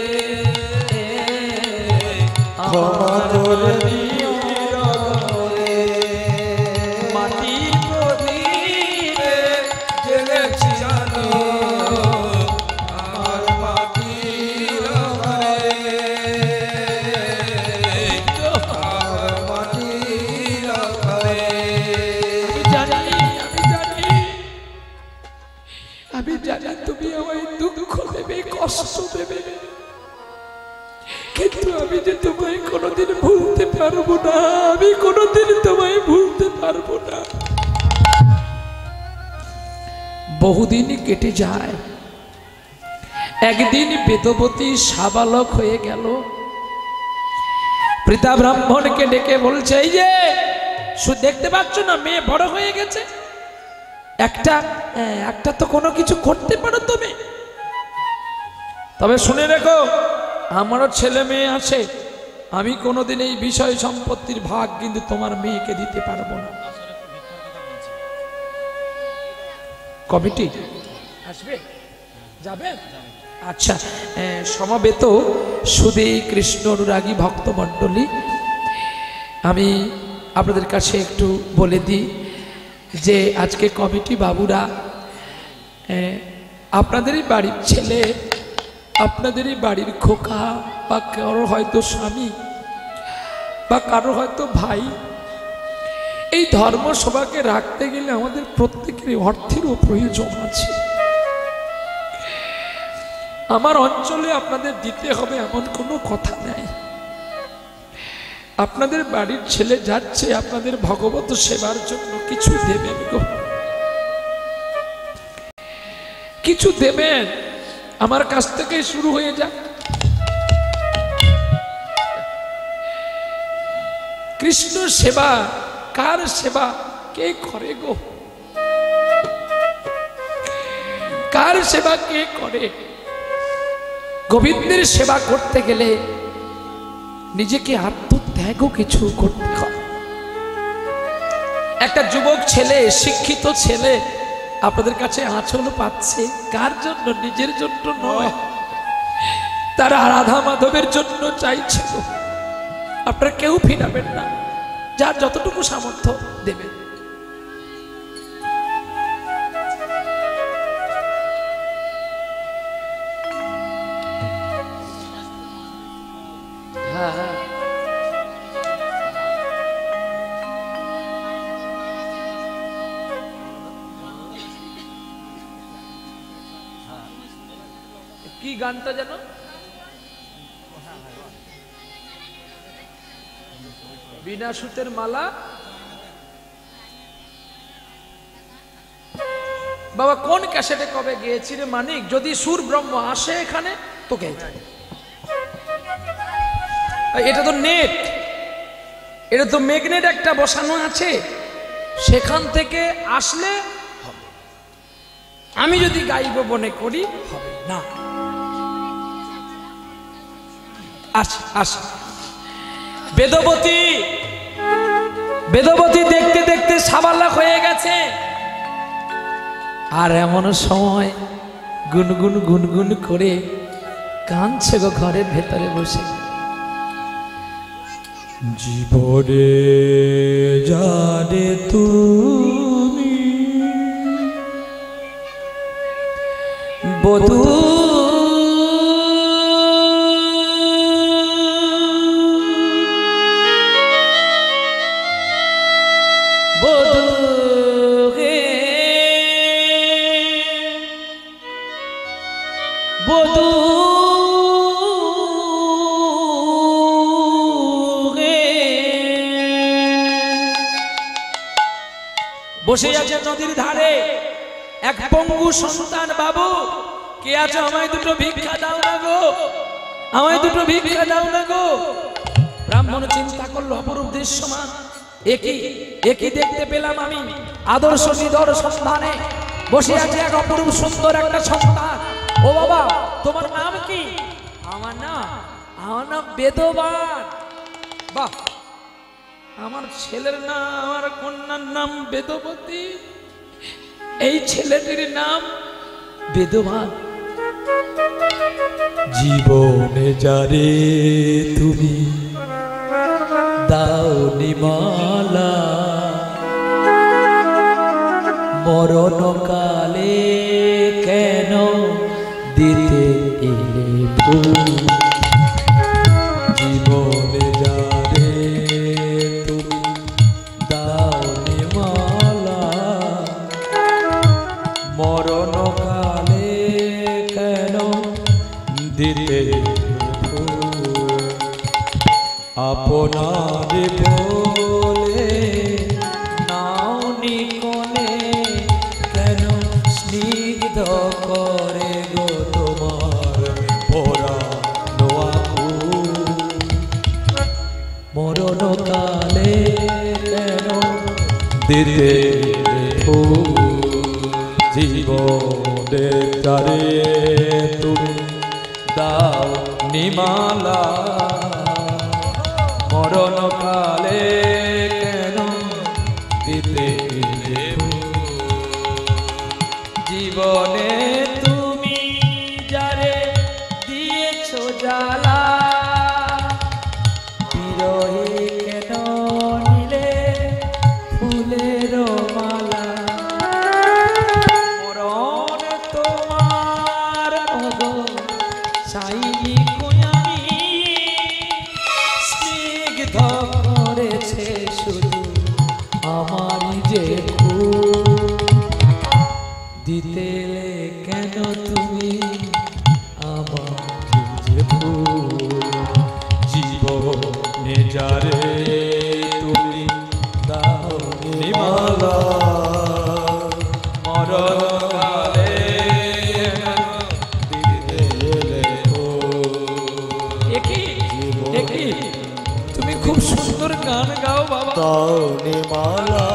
Speaker 3: ক্ষমা করে দিও
Speaker 2: মোরে। মাটির প্রদীপে জ্বেলেছি আলো, আমার মাটির ঘরে, আমার মাটির ঘরে। আমি জানি তুমি আমায় দুঃখ দেবে, কষ্ট দেবে, কিন্তু আমি যে তোমায় কোনোদিন ভুলতে পারবো না, আমি কোনোদিন তোমায় ভুলতে পারবো না। বহুদিন কেটে যায়, একদিন বেদবতী সাবালক হয়ে গেল। পিতা ব্রাহ্মণকে ডেকে বলছে, এই যে দেখতে পাচ্ছ না মেয়ে বড় হয়ে গেছে, একটা তো কোনো কিছু করতে পারো তুমি। তবে শুনে রেখো আমারও ছেলে মেয়ে আছে, আমি কোনোদিন এই বিষয় সম্পত্তির ভাগ কিন্তু তোমার মেয়েকে দিতে পারবো না। কমিটি আসবে, যাবে? আচ্ছা, সমবেত সুধী কৃষ্ণ অনুরাগী ভক্তমণ্ডলী, আমি আপনাদের কাছে একটু বলে দিই যে আজকে কমিটি বাবুরা আপনাদেরই বাড়ির ছেলে আপনাদের এই বাড়ির খোকা বা কারো হয়তো স্বামী বা কারো হয়তো ভাই, এই ধর্মসভাকে রাখতে গেলে আমাদের প্রত্যেকেরই অর্থেরও প্রয়োজন আছে। আমার অঞ্চলে আপনাদের দিতে হবে এমন কোনো কথা নেই। আপনাদের বাড়ির ছেলে যাচ্ছে আপনাদের ভগবত সেবার জন্য, কিছু দেবেন গো, কিছু দেবেন। আমার কাছ থেকে শুরু হয়ে যাক। কৃষ্ণ সেবা, কার সেবা কে করে গো? কার সেবা কে করে? গোবিন্দের সেবা করতে গেলে নিজেকে আত্মত্যাগও কিছু করতে হয়। একটা যুবক ছেলে, শিক্ষিত ছেলে আপনাদের কাছে আঁচল পাচ্ছে, কার জন্য? নিজের জন্য নয়, তারা রাধা মাধবের জন্য চাইছে। আপনারা কেউ ফিরাবেন না, যার যতটুকু সামর্থ্য দেবেন। কি গানটা যেন? বিনা সুতের মালা। বাবা কোন ক্যাসেটে কবে গিয়েছি রে মানিক? যদি সুর ব্রহ্ম আসে এখানে তো গে। এটা তো নেট, এটা তো ম্যাগনেট একটা বসানো আছে, সেখান থেকে আসলে হবে। আমি যদি গাইব মনে করি হবে না। বেদবতী, বেদবতী দেখতে দেখতে সাবালাখ হয়ে গেছে, আর এমন সময় গুনগুন গুনগুন করে কাঁদছে গো ঘরের ভেতরে বসে।
Speaker 3: জীবনে জানে তুমি
Speaker 2: বধূ বসে আছে নদীর ধারে এক পঙ্গু সন্তান। বাবু কে আছো? আমায় দুটো ভিক্ষা দাও না গো, আমায় দুটো ভিক্ষা দাও না গো। ব্রাহ্মণ চিন্তা করলো অপরূপ দৃশ্যমান, একই দেখতে পেলাম আমি আদর্শ নিদর সন্ধানে। বসে আছে এক অপরূপ সুন্দর একটা সন্তান। ও বাবা তোমার নাম কি? আমার নাম বেদবান। বাহ, আমার ছেলের নাম, আমার কন্যার নাম বেদবতী, এই ছেলেটির নাম বেদবান।
Speaker 3: জীবনে যারে তুমি দাও নিমালা, মরণ কালে কেন দিতে এলে ফুল। জীবনে যারে তুমি দাও নিমালা, মরণ কালে কেন দিতে ফুল। আপনার বলে নাও নিকলে কেন স্নিগ্ধ করে গো তোমার পরানো আকুল। মরণ কালে কেন দিতে ফুল। জীবনে তারে তুমি দাও নিমালা, মরণ কালে কেন দিতে
Speaker 2: জীবনে তুমি যারে দিয়েছো জ্বালা, বিরহে কেন নিলে ফুলের মালা। মরণ তোমার আমারই যে ফুল দিতে এলে কেন তুমি আমারই যে ফুল
Speaker 3: জীবনে যারে তুমি দাও নিমালা মরণ কালে দিতে এলে
Speaker 2: একই তুমি খুব সুন্দর গান গাও বাবা
Speaker 3: দাও নিমালা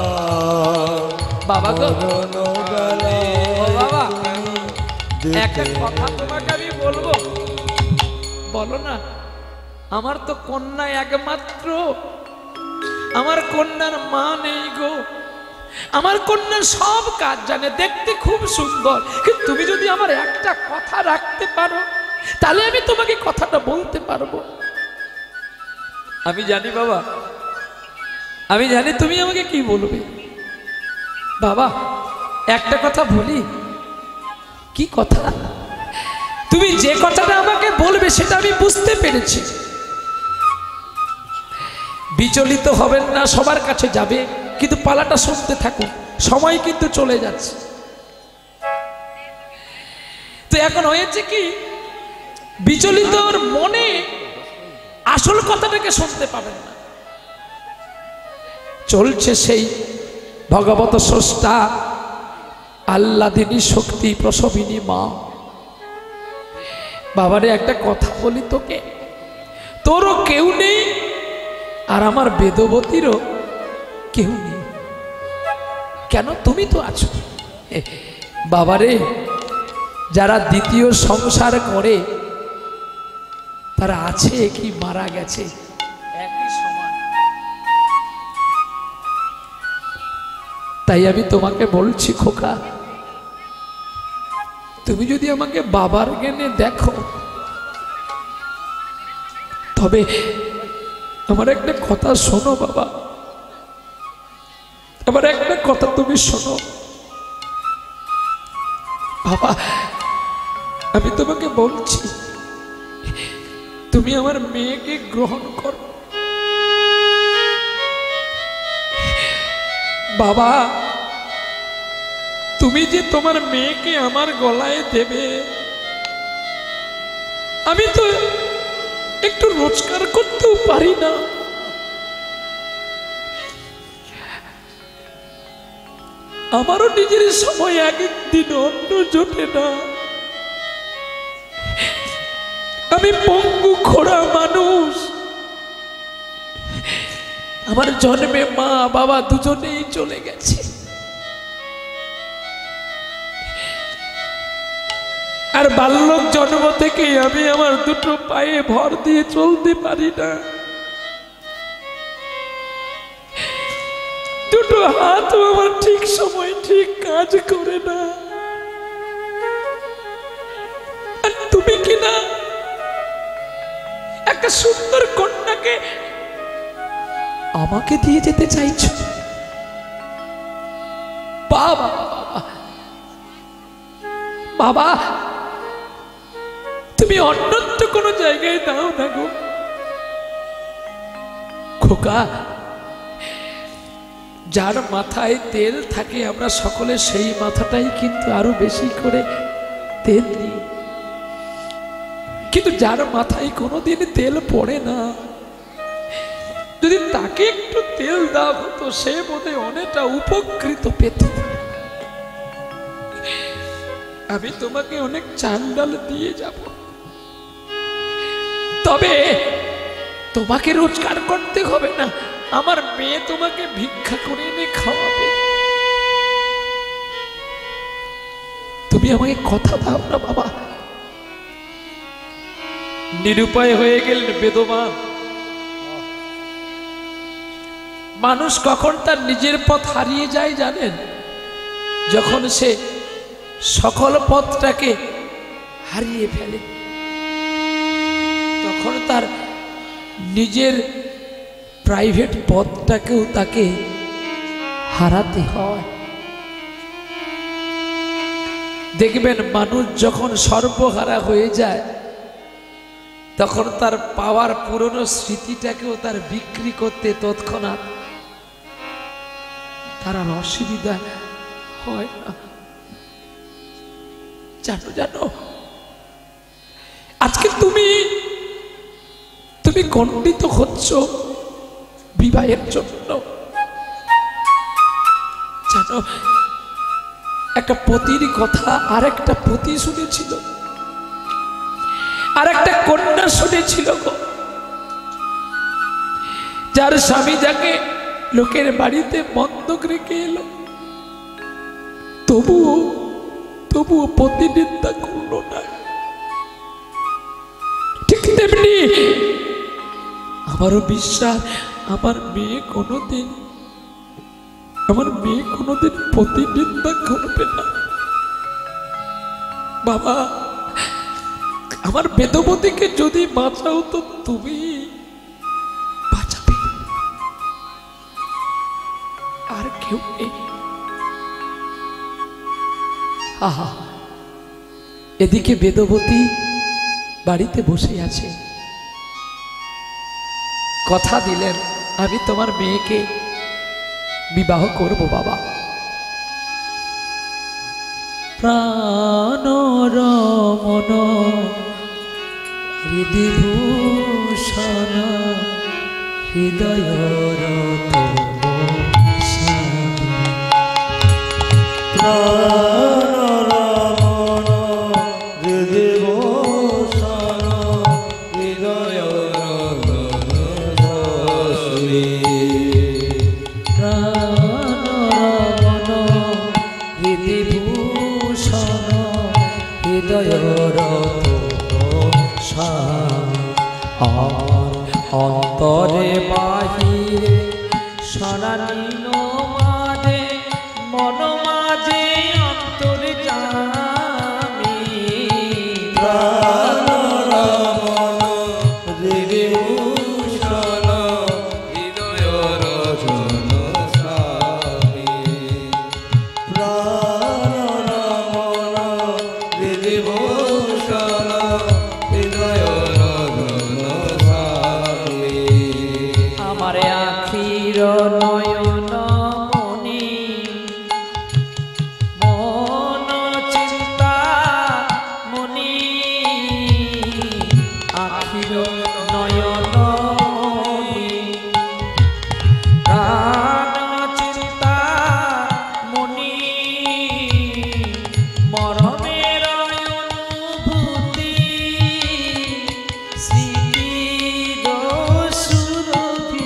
Speaker 2: বাবা গো
Speaker 3: মরণ কালে
Speaker 2: ও বাবা একটা কথা তোমাকে আমি বলবো বলো না আমার তো কন্যা একমাত্র আমার কন্যার মা নেই গো আমার কন্যার সব কাজ জানে দেখতে খুব সুন্দর কিন্তু তুমি যদি আমার একটা কথা রাখতে পারো তাহলে আমি তোমাকে কথাটা বলতে পারবো আমি জানি বাবা আমি জানি তুমি আমাকে কি বলবে বাবা একটা কথা বলি কি কথা তুমি যে কথাটা আমাকে বলবে সেটা আমি বুঝতে পেরেছি বিচলিত হবেন না সবার কাছে যাবে কিন্তু পালাটা শুনতে থাকুন সময় কিন্তু চলে যাচ্ছে তো এখন হয়েছে কি বিচলিত মনে আসল কথাটাকে শুনতে পাবেন না চলছে সেই ভগবত স্রষ্টা আল্লাদিনী শক্তি প্রসবিনী মা বাবারে একটা কথা বলি তোকে তোরও কেউ নেই আর আমার বেদবতীরও কেউ নেই কেন তুমি তো আছো বাবারে যারা দ্বিতীয় সংসার করে তারা আছে কি মারা গেছে একই সমান তাই আমি তোমাকে বলছি খোকা তুমি যদি আমাকে বাবার জ্ঞানে দেখো তবে আমার একটা কথা শোনো বাবা আমার একটা কথা তুমি শোনো বাবা আমি তোমাকে বলছি তুমি আমার মেয়েকে গ্রহণ করো বাবা তুমি যে তোমার মেয়েকে আমার গলায় দেবে আমি তো একটু রোজগার করতেও পারি না আমারও নিজের সময় এক একদিন অন্য জোটে না আমি পঙ্গু খোড়া মানুষ আমার জন্মে মা বাবা দুজনেই চলে গেছে আর বাল্যক জন্ম থেকে আমি আমার দুটো পায়ে ভর দিয়ে চলতে পারি না দুটো হাতও আমার ঠিক সময় ঠিক কাজ করে না আর তুমি কি না একটা সুন্দর কন্যাকে আমাকে দিয়ে যেতে চাইছো বাবা বাবা তুমি অন্যত্র কোনো জায়গায় দাও না গো খোকা যার মাথায় তেল থাকে আমরা সকলে সেই মাথাটাই কিন্তু আরো বেশি করে তেল দিই কিন্তু যার মাথায় কোনোদিন তেল পড়ে না যদি তাকে একটু তেল দাও হতো সে বোধহয় অনেকটা উপকৃত পেত আমি তোমাকে অনেক চাল ডাল দিয়ে যাব তবে তোমাকে রোজগার করতে হবে না আমার মেয়ে তোমাকে ভিক্ষা করে এনে খাওয়াবে তুমি আমাকে কথা দাও না বাবা নিরুপায় হয়ে গেলেন বেদমান মানুষ কখন তার নিজের পথ হারিয়ে যায় জানেন যখন সে সকল পথটাকে হারিয়ে ফেলে তখন তার নিজের প্রাইভেট পথটাকেও তাকে হারাতে হয় দেখবেন মানুষ যখন সর্বহারা হয়ে যায় তখন তার পাওয়ার পুরনো স্মৃতিটাকেও তার বিক্রি করতে তৎক্ষণাৎ তার আর অসুবিধা হয় না। জানো জানো আজকে তুমি খণ্ডিত হচ্ছ বিবাহের জন্য। জানো একটা পতির কথা আর একটা পতি শুনেছিল, আর একটা কন্যা শুনেছিল গো, যার স্বামী যাকে লোকের বাড়িতে বন্ধক রেখে এলো, তবুও পতি নিন্দা করলো না। ঠিক তেমনি আমারও বিশ্বাস আমার মেয়ে কোনোদিন পতি নিন্দা করবে না। বাবা আমার বেদবতীকে যদি বাঁচাও তো তুমি বাঁচাবে, আর কেউ নেই। আহা এদিকে বেদবতী বাড়িতে বসে আছে, কথা দিলেন আমি তোমার মেয়েকে বিবাহ করব বাবা। প্রাণ রমন হৃদিভূষণ হৃদয় অন্তরে বাহিরে সনানীন মাঝে মন মাঝে অন্তরে জামি
Speaker 3: প্রাণ রমন হৃদিভূষণ হৃদয় রজন স্বামী। প্রাণ রমন হৃদিভূষণ হৃদয় রজন স্বামী।
Speaker 2: আমার আখির নয়ন মনি মন চিন্তা মনি, আখির নয়ন মনি প্রাণ চিন্তা মনি, মরমের অনুভূতি স্মৃতির সুরভি,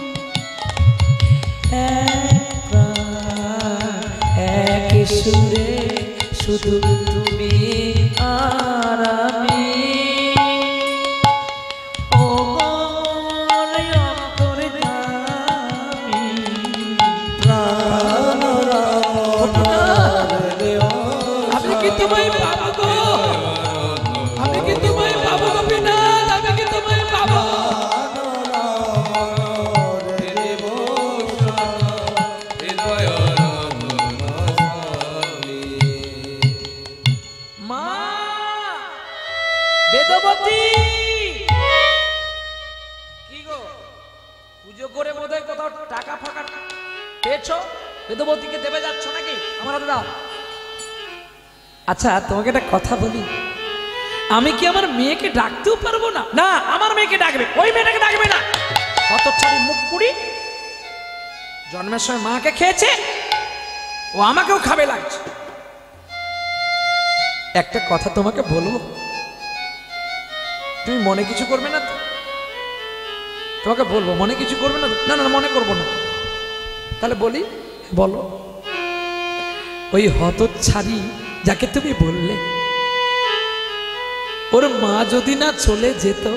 Speaker 2: এক সুরে শুধু তুমি আর আমি। ও মোর অন্তর্যামী,
Speaker 3: প্রাণ রমন
Speaker 2: আমি কি তোমায় পাবো গো, আমি কি তোমায় পাবো গো বিনাথ, আমি কি তোমায় পাবো। মা বেদবতী কি গো, পুজো করে বোধহয় কোথাও টাকা ফাঁকা পেয়েছো, বেদবতীকে দেবে যাচ্ছ নাকি? আমার হাতে দাও। আচ্ছা তোমাকে একটা কথা বলি, আমি কি আমার মেয়েকে ডাকতেও পারবো না? না আমার মেয়েকে ডাকবে, ওই মেয়েটাকে ডাকবে না। হতচ্ছাড়ি মুখ পুরি, জন্মের সময় মাকে খেয়েছে, ও আমাকেও খাবে লাগছে। একটা কথা তোমাকে বলবো, তুমি মনে কিছু করবে না তো? তোমাকে বলবো মনে কিছু করবে না তো? না না মনে করবো না। তাহলে বলি, বলো। ওই হতচ্ছাড়ি যাকে তুমি বললে, ওর মা যদি না চলে যেত,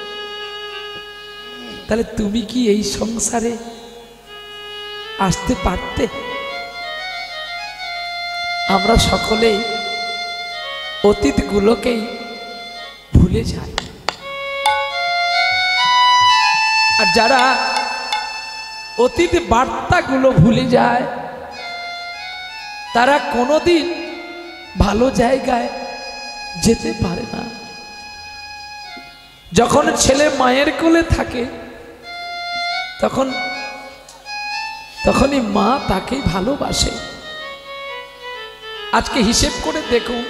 Speaker 2: তাহলে তুমি কি এই সংসারে আসতে পারতে? আমরা সকলেই অতীতগুলোকেই ভুলে যাই, আর যারা অতীত বার্তাগুলো ভুলে যায় তারা কোনোদিন ভালো জায়গায় যেতে পারে না। যখন ছেলে মায়ের কোলে থাকে তখন তখনই মা তাকে ভালোবাসে। আজকে হিসেব করে দেখুন,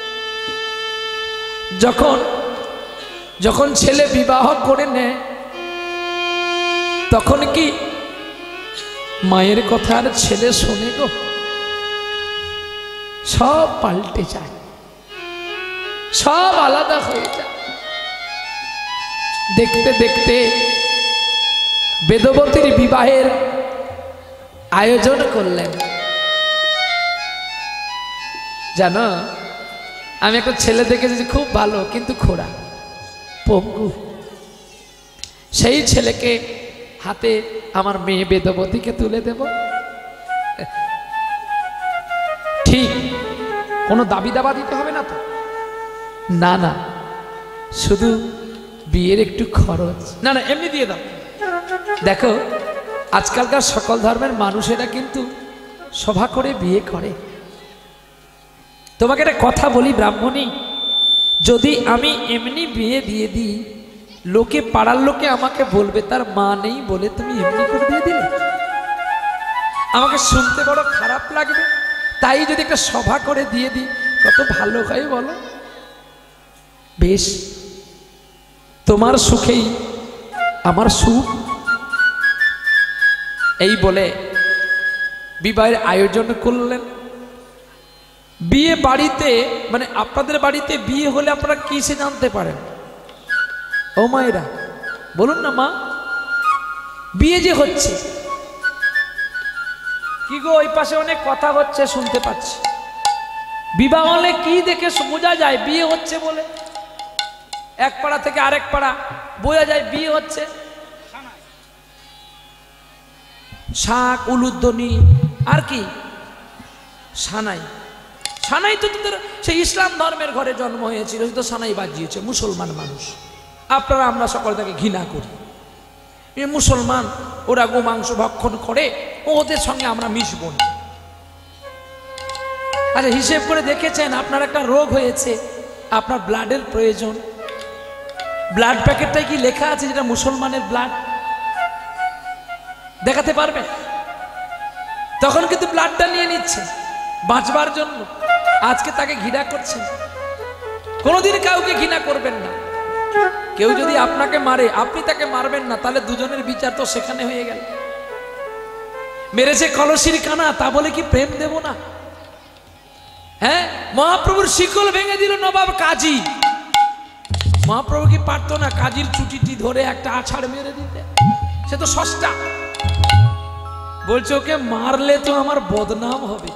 Speaker 2: যখন যখন ছেলে বিবাহ করে নেয় তখন কি মায়ের কথা আর ছেলে শোনে গো? সব পাল্টে যায়, সব আলাদা হয়ে যায়। দেখতে দেখতে বেদবতীর বিবাহের আয়োজন করলেন। জানো, আমি একটা ছেলে দেখেছি খুব ভালো, কিন্তু খোড়া, পঙ্গু। সেই ছেলেকে হাতে আমার মেয়ে বেদবতীকে তুলে দেব। ঠিক কোনো দাবি দাবা দিতে হবে না তো? না না, শুধু বিয়ের একটু খরচ। না না, এমনি দিয়ে দাও। দেখো, আজকালকার সকল ধর্মের মানুষেরা কিন্তু সভা করে বিয়ে করে। তোমাকে একটা কথা বলি ব্রাহ্মণী, যদি আমি এমনি বিয়ে দিয়ে দিই, লোকে, পাড়ার লোকে আমাকে বলবে তার মা নেই বলে তুমি এমনি করে দিয়ে দিলে, আমাকে শুনতে বড় খারাপ লাগবে। তাই যদি একটা সভা করে দিয়ে দিই, কত ভালো হয় বলো? বেশ, তোমার সুখেই আমার সুখ। এই বলে বিবাহের আয়োজন করলেন। বিয়ে বাড়িতে, মানে আপনাদের বাড়িতে বিয়ে হলে আপনারা কিসে জানতে পারেন? ও মায়েরা বলুন না মা, বিয়ে যে হচ্ছে কি গো? ওই পাশে অনেক কথা হচ্ছে, শুনতে পাচ্ছি। বিবাহ হলে কি দেখে বোঝা যায় বিয়ে হচ্ছে বলে? এক পাড়া থেকে আরেক পাড়া বোঝা যায় বিয়ে হচ্ছে। শাক, উলুধ্বনি, আর কি সানাই। সানাই তো তোদের সেই ইসলাম ধর্মের ঘরে জন্ম হয়েছিল, তো সানাই বাজিয়েছে মুসলমান মানুষ। আপনারা, আমরা সকল তাকে ঘৃণা করি। মুসলমান, ওরা গোমাংস ভক্ষণ করে, ওদের সঙ্গে আমরা মিশব না। আচ্ছা, হিসেব করে দেখেছেন আপনার একটা রোগ হয়েছে, আপনার ব্লাডের প্রয়োজন, ব্লাড প্যাকেটটাই কি লেখা আছে যেটা মুসলমানের ব্লাড? দেখাতে পারবেন? তখন কিন্তু ব্লাডটা নিয়ে নিচ্ছে বাঁচবার জন্য। আজকে তাকে ঘৃণা করছেন। কোনোদিন কাউকে ঘৃণা করবেন না। কেউ যদি আপনাকে মারে, আপনি তাকে মারবেন না, তাহলে দুজনের বিচার তো সেখানে হয়ে গেল। মেরেছে কলসির কানা, তা বলে কি প্রেম দেব না? হ্যাঁ, মহাপ্রভুর শিকল ভেঙে দিল নবাব কাজী। মহাপ্রভু কি পারতো না কাজীর চুটিটি ধরে একটা আছাড় মেরে দিতে? সে তো সস্তা। বলছে ওকে মারলে তো আমার বদনাম হবে।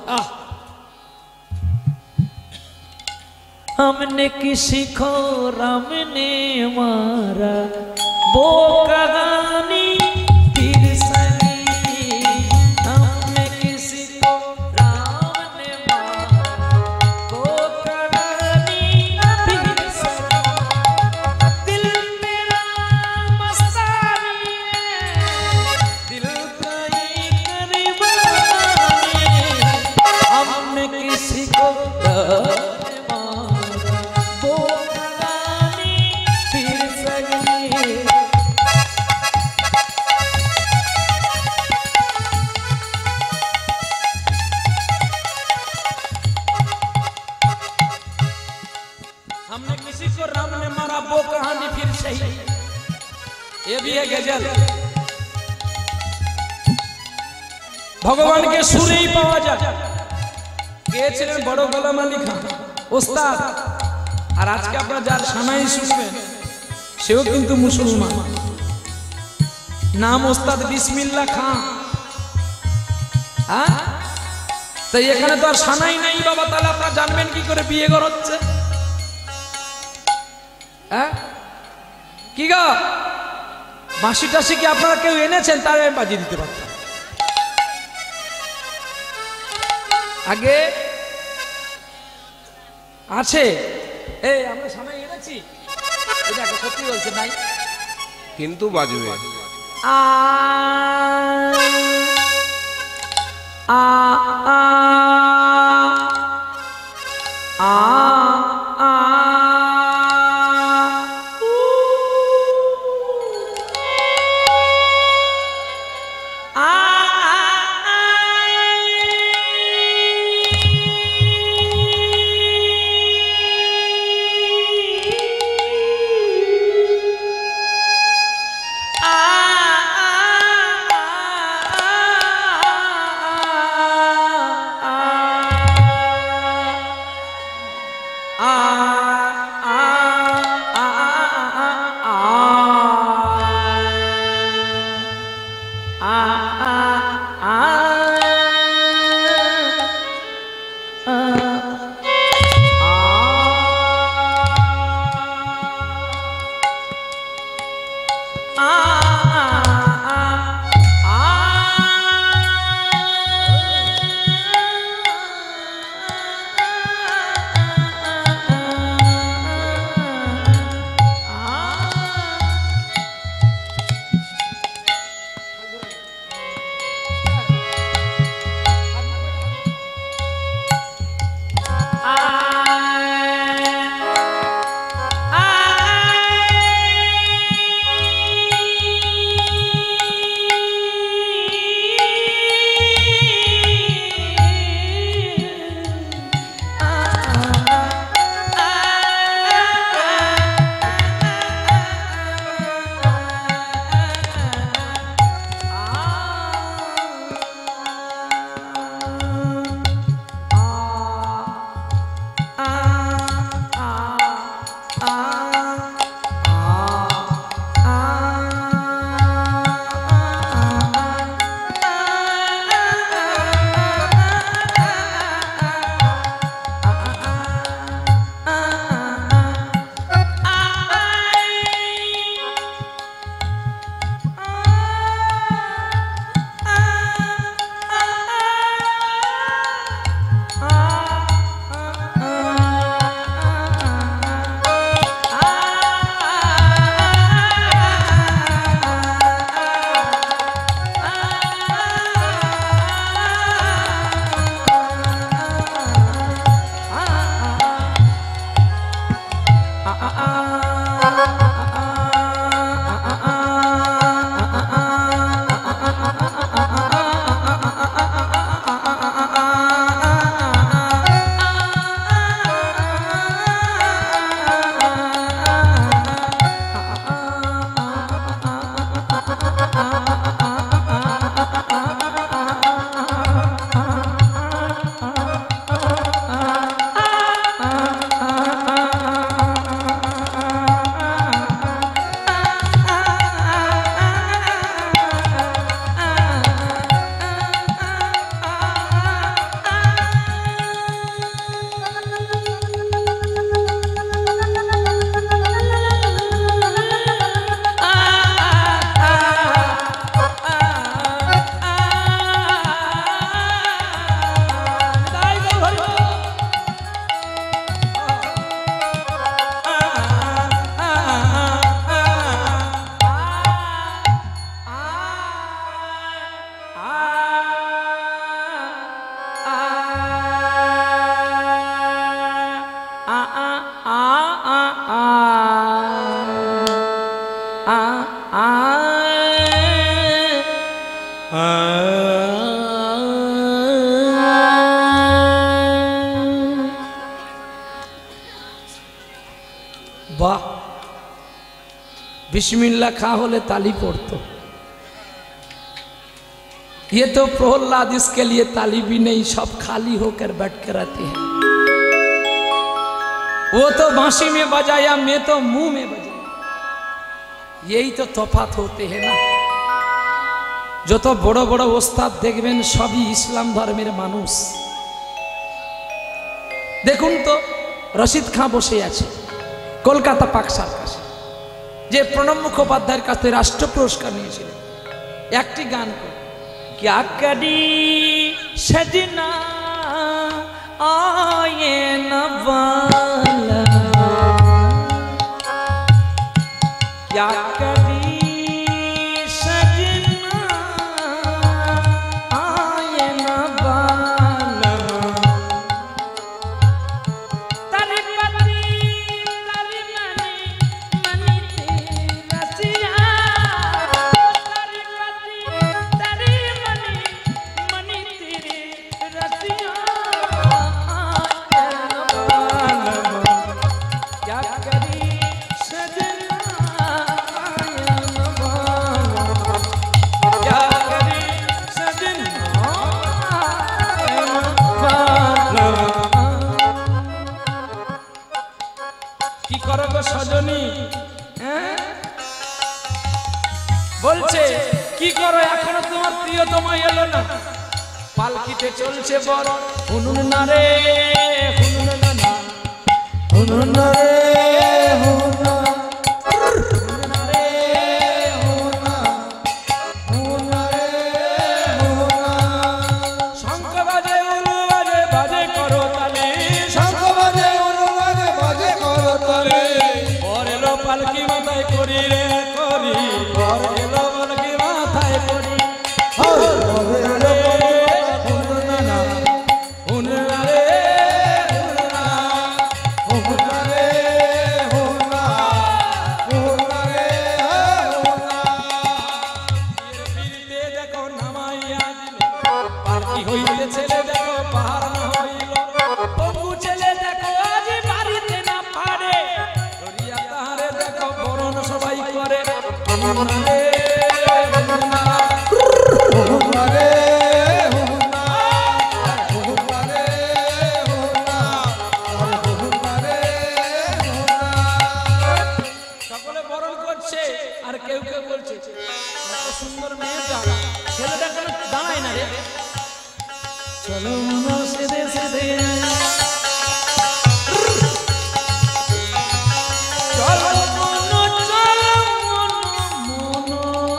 Speaker 2: हमने किसी को राम ने मारा, वो कहानी फिर सही। हमने किसी को राम ने मारा, वो कहानी फिर सही। दिल मेरा मस्तानी है, दिल कहीं करीबानी। हमने किसी को ये भी है गजल। भगवान के सुरे ही पावा যায়। কে ছিলেন? বড় গোলাম আলী খান ওস্তাদ। আর আজকে আপনারা যার সানাই শুনবেন সেও কিন্তু মুসলমান, নাম ওস্তাদ বিসমিল্লাহ খান। হ্যাঁ, তাই এখানে তো আর সানাই নাই বাবা, তাহলে আপনারা জানবেন কি করে বিয়ে ঘর হচ্ছে? হ্যাঁ, কি গো, বাঁশি টাশি কি আপনারা কেউ এনেছেন? তাহলে আমি বাজিয়ে দিতে পারতাম। আগে আছে, এই আমরা সামনে এনেছি, এই দেখো সত্যি বলছে নাই,
Speaker 4: কিন্তু বাজবে।
Speaker 2: আ আ আ আ আ बिस्मिल्लाह खा होले ताली पड़तो। ये तो प्रहलाद, इसके लिए ताली भी नहीं, सब खाली होकर बैठ कर रहते हैं। वो तो बांसी में बजाया, मैं तो मुंह में बजाया। यही तो तफात होते हैं ना। जो तो बड़ो बड़ो ओस्ताद देखबेन सभी इस्लाम धर्मेर मानुष। देखुन तो रशीद खां बसे आछे कलकाता पाक सार्कासे, जे प्रणब मुखोपाध्यायेर काछ थेके राष्ट्र पुरस्कार नियेछिलेन। एकटी गान करे, क्या करी सजना आए न वाला, क्या करी सजना आए न वाला, तारी पति तारी मनी तेरी रसिया, तारी पति तारी मनी तेरी रसिया, क्या करी सजना आया न वाला, क्या करी सजना आया न वाला। কি করো গো সজনী, বলছে কি করো এখনো তোমার প্রিয়তমা এলো না, পালকিতে চলছে বড় হুনুন না রে হুনুন না না, হুনুন না রে হুনুন না রে হুনুন, হুনুন না রে হুনুন। শঙ্খ বাজে উলু বাজে বাজে করো তালে, শঙ্খ বাজে উলু বাজে বাজে করো তালে, পর এলো পালকি মাথায় করি রে করি, পর এলো পালকি মাথায় করি, ছেলে দেখো পাহাড় না হইল, তবু ছেলে দেখো আজ বাড়িতে না পারে, দরিয়া তাহারে দেখো বরণ সবাই করে, সকলে বরণ করছে। আর কেউ কেউ বলছে এত সুন্দর মেয়েটা, ছেলে দেখো দাঁড়ায় না রে, চলো মনো সেদে সেদে, চলো মনো চলো মনো।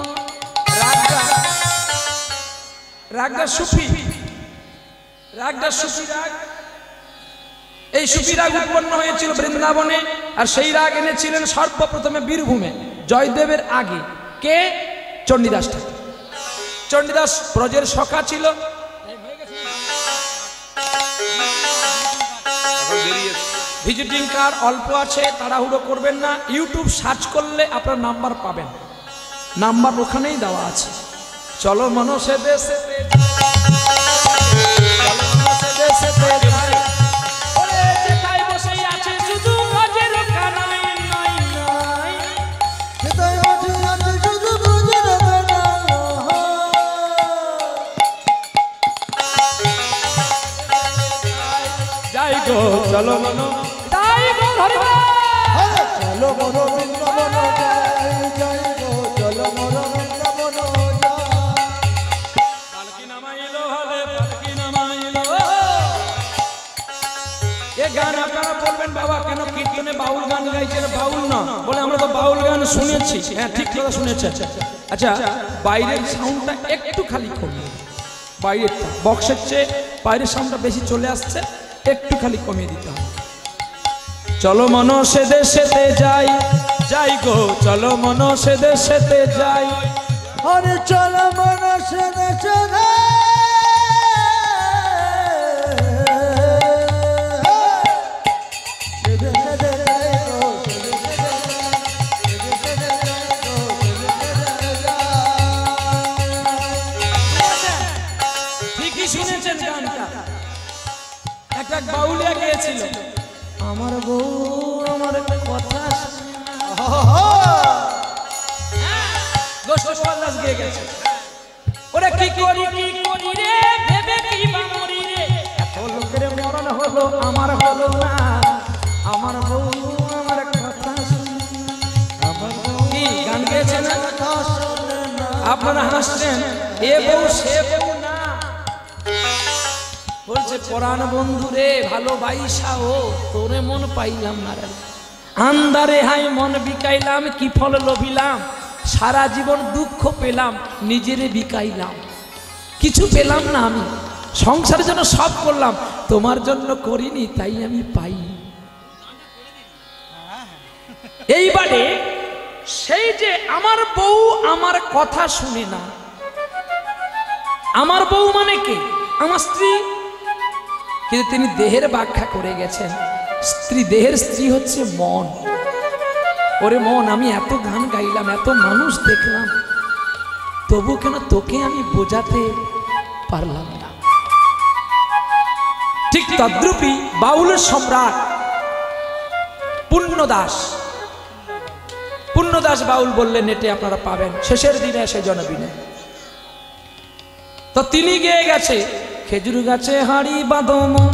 Speaker 2: রাগটা সুফি, রাগটা সুফি রাগ। এই সুফি রাগ উৎপন্ন হয়েছিল বৃন্দাবনে, আর সেই রাগ এনেছিলেন সর্বপ্রথমে বীরভূমে জয়দেবের আগে। কে? চণ্ডীদাস ঠাকুর। চণ্ডীদাস ব্রজের সখা ছিল। ভিজিটিং কার্ড অল্প আছে, তাড়াহুড়ো করবেন না। ইউটিউব সার্চ করলে আপনার নাম্বার পাবেন, নাম্বার ওখানেই দেওয়া আছে। চলো মনো সেদে সেদে, চলো মনো সেদে সেদে যাই, ওরে যেথায় বসেই আছে শুধু ব্রজের কানাই নাই নাই, যেথায় বসে আছে শুধু ব্রজের কানাই। যাই গো চলো মনো, যাই গো হরি বল, চলো মনো বৃন্দাবন যাই, যাই গো চলো মনো বৃন্দাবন যাই। পালকি নামাইলো হলে পালকি নামাইলো। এ গান আপনারা বলবেন বাবা কেন কীর্তনে বাউল গান গাইছে? বাউল না বলে আমরা তো বাউল গান শুনেছি। হ্যাঁ ঠিক কথা শুনেছেন। আচ্ছা বাইরের সাউন্ডটা একটু খালি কমিয়ে, বাইরেরটা বক্সের চেয়ে বাইরের সাউন্ডটা বেশি চলে আসছে, একটু খালি কমিয়ে দিতে হবে। চলো মনো সেদে সেদে যাই, যাই গো চলো মনো সেদে সেদে যাই, আরে চলো মনো সেদে সেদে, সেদে সেদে যাই গো, সেদে সেদে, সেদে সেদে যাই গো, সেদে সেদে যাই। ঠিকই শুনেছেন গানটা। একটা বাউলিয়া গিয়েছিল, আমার বউ আমার কথা পলাশ গিয়ে গেছে। ওরে কি করি রে ভেবে কি বামরি রে, এত লোকের মরণ হলো আমার হলো না, আমার বউ আমার কথা শুনে আমার বউ। কি গান গেয়েছে না? আপনারা হাসছেন, এ বউ সে বউ না। বলছে পরাণ বন্ধু রে ভালোবাসা ও তোরে মন পাইলাম না রে, আন্দারে হাই মন বিকাইলাম, কি ফল লোভিলাম, সারা জীবন দুঃখ পেলাম, নিজেরে বিকাইলাম, কিছু পেলাম না আমি, সংসারের জন্য সব করলাম, তোমার জন্য করিনি তাই আমি পাই। এইবারে সেই যে আমার বউ আমার কথা শুনে না, আমার বউ মানে কে? আমার স্ত্রী। কিন্তু তিনি দেহের ব্যাখ্যা করে গেছেন, স্ত্রী দেহের স্ত্রী হচ্ছে মন। ওরে মন, আমি এত গান গাইলাম, এত মানুষ দেখলাম, তবু কেন তোকে আমি বোঝাতে পারলাম না। ঠিক তদ্রূপী বাউল সম্রাট পূর্ণদাস বাউল বললেন, নেটে আপনারা পাবেন, শেষের দিনে এসে জনবিনে। তো তিনি গেয়ে গেছে, খেজুর গাছে হাড়ি বাঁধো মন,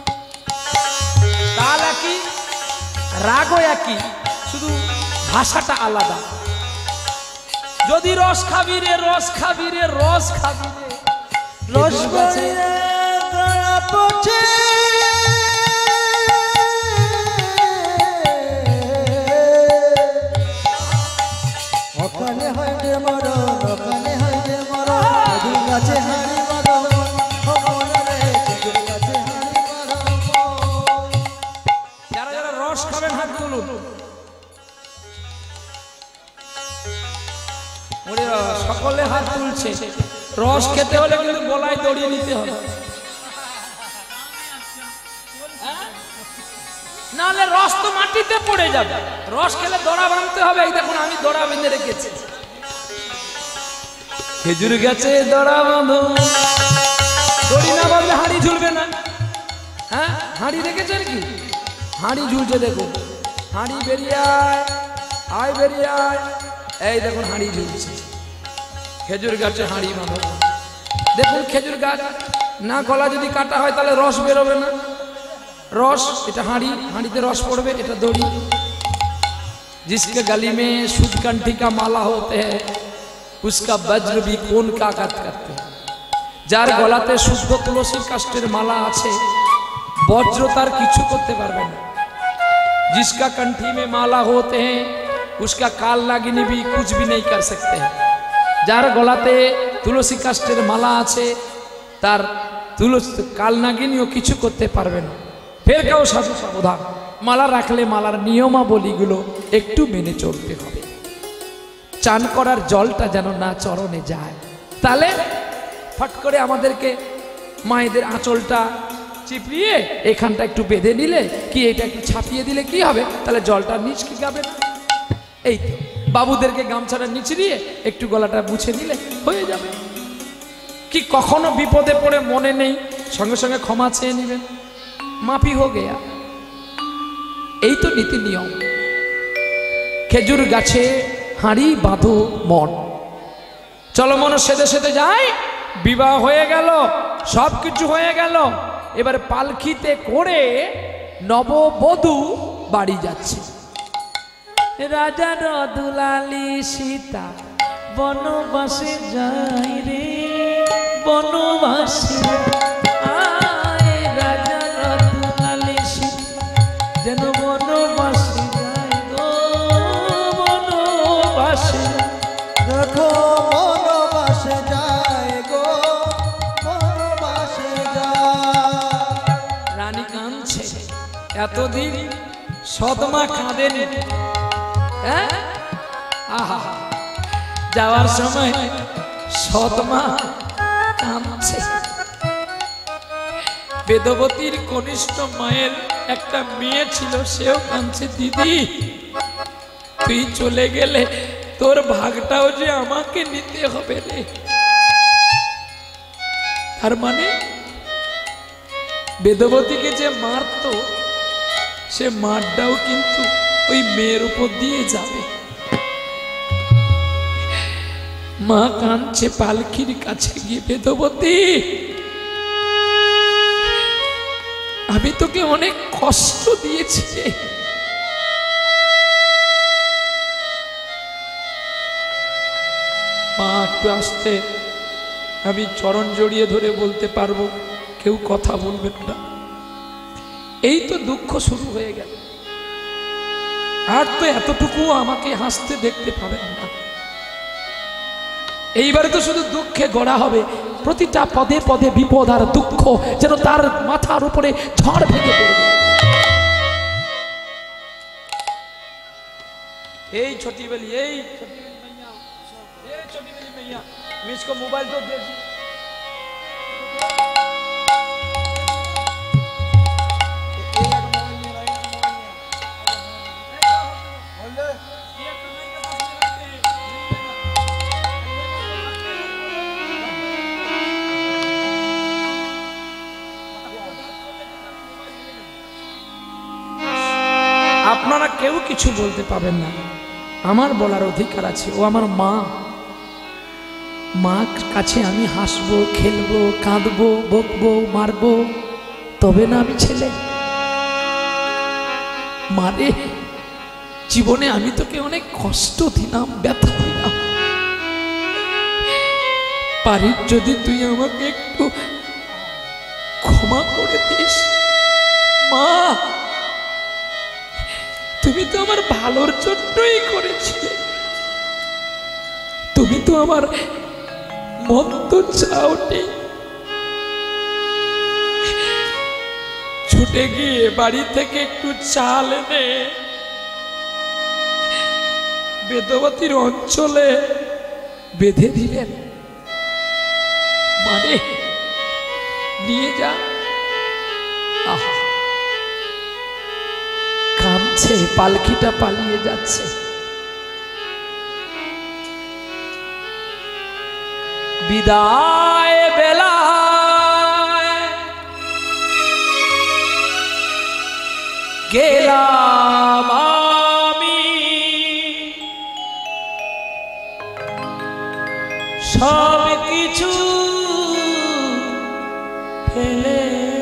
Speaker 2: তাল একই রাগও একই, শুধু ভাষাটা আলাদা। যদি রস খাবি রে রস খাবি রে রস খাবি রে রস গাছে
Speaker 3: ওখানে হয় রে মরণ, ওখানে হয় রে মরণ, খেজুর গাছে হাড়ি বাঁধো মন, ও মন রে খেজুর গাছে হাড়ি বাঁধো মন।
Speaker 2: যারা যারা রস খাবেন হাত তুলুন। ওরে বাবা, সকলে হাত তুলছে। রস খেতে হলে কিন্তু গলায় দড়িয়ে নিতে হবে, নাহলে রস তো মাটিতে পড়ে যাবে। রস খেলে দড়া বাঁধতে হবে। এই দেখুন আমি দড়া বেঁধে রেখেছি। খেজুর গাছে দড়া বাঁধো, দড়ি না বাঁধলে হাঁড়ি ঝুলবে না। হ্যাঁ, হাঁড়ি রেখেছেন কি? হাঁড়ি ঝুলছে দেখুন, হাঁড়ি বেরিয়ে আয় বেরিয়ে আয়, এই দেখুন হাঁড়ি ঝুলছে। খেজুর গাছে হাঁড়ি বাঁধো। দেখুন খেজুর গাছ না গলা যদি কাটা হয় তাহলে রস বেরোবে না। रस এটা হাঁড়ি, হাঁড়িতে রস পড়বে, এটা দড়ি। जिसके गली में शुद्ध कंठी का माला होते हैं उसका वज्र भी कौन का आघात करते हैं। যার গলাতে শুদ্ধ তুলসী কাষ্ঠের মালা আছে বজ্র তার কিছু করতে পারবে না। जिसका कंठी में माला होते हैं उसका काल नागिनी भी कुछ भी नहीं कर सकते हैं। যার গলাতে তুলসী কাষ্ঠের মালা আছে তার তুলসী কাল নাগিনীও কিছু করতে পারবে না। ফের কেউ সাধু সাবধান, মালা রাখলে মালার নিয়মাবলীগুলো একটু মেনে চলতে হবে। চান করার জলটা যেন না চরণে যায়, তাহলে ফট করে আমাদেরকে মায়েদের আঁচলটা চিপড়িয়ে এখানটা একটু বেঁধে নিলে কি এটা একটু ছাপিয়ে দিলে কি হবে, তাহলে জলটা নিচকে যাবে না। এই তো বাবুদেরকে গামছাটা নিচে দিয়ে একটু গলাটা মুছে নিলে হয়ে যাবে। কি কখনো বিপদে পড়ে মনে নেই সঙ্গে সঙ্গে ক্ষমা চেয়ে নেবেন, মাফি হো গেয়া। এই তো নীতি নিয়ম। খেজুর গাছে হাঁড়ি বাঁধো মন। চলো মন সেদে সেদে যায়, বিবাহ হয়ে গেল, সব কিছু হয়ে গেল। এবার পালকিতে করে নববধূ বাড়ি যাচ্ছে। রাজা দুলালী সীতা বনবাসে যাই রে, বনবাসে আয়। রাজা দুলালী সীতা যেন বনবাসে যায় গো, বনবাসে
Speaker 3: দেখো বনবাসে যায় গো, বনবাসে যায়।
Speaker 2: রানী কাঁদছে, এতদিন সদমা কাঁদেনি। হ্যাঁ, আহা, যাওয়ার সময় সদমা কাঁদছে। বেদবতীর কনিষ্ঠ মায়ের একটা মেয়ে ছিল, সেও কাঁদছে, দিদি তুই চলে গেলে তোর ভাগটাও যে আমাকে নিতে হবে রে। তার মানে বেদবতীকে যে মারতো সে মারটাও কিন্তু ওই মেয়ের উপর দিয়ে যাবে। মা কাঁদছে পালকির কাছে গিয়ে, বেদবতী আমি তোকে অনেক কষ্ট দিয়েছি রে। মা একটু আসতে, আমি চরণ জড়িয়ে ধরে বলতে পারবো, কেউ কথা বলবেন না। এই তো দুঃখ শুরু হয়ে গেল, আর তো এতটুকু আমাকে হাসতে দেখতে পাবেন না। এইবারে তো শুধু দুঃখে গড়া হবে, প্রতিটা পদে পদে বিপদ আর দুঃখ যেন তার মাথার উপরে ঝড় ভেঙে পড়বে। এই ছোটি বেলি, এই ছোটি বেলি मैया, मैं इसको मोबाइल तो दे दी। আপনারা কেউ কিছু বলতে পাবেন না, আমার বলার অধিকার আছে। ও আমার মা, মার কাছে আমি হাসবো, খেলবো, কাঁদবো, বকবো, মারবো, তবে না আমি ছেলে। মারে, জীবনে আমি তোকে অনেক কষ্ট দিলাম, ব্যথা দিলাম, পারিস যদি তুই আমাকে একটু ক্ষমা করে দিস। মা, তুমি তো আমার ভালোর জন্যই করেছিলে, তুমি তো আমার মন তো চাওনি। ছুটে গিয়ে বাড়ি থেকে একটু চাল এনে বেদবতীর অঞ্চলে বেঁধে দিলেন, মানে নিয়ে যা। আহা, কাঁদছে, পালকিটা পালিয়ে যাচ্ছে। বিদায় বেলায় গেলাম আমি, সব কিছু ফেলে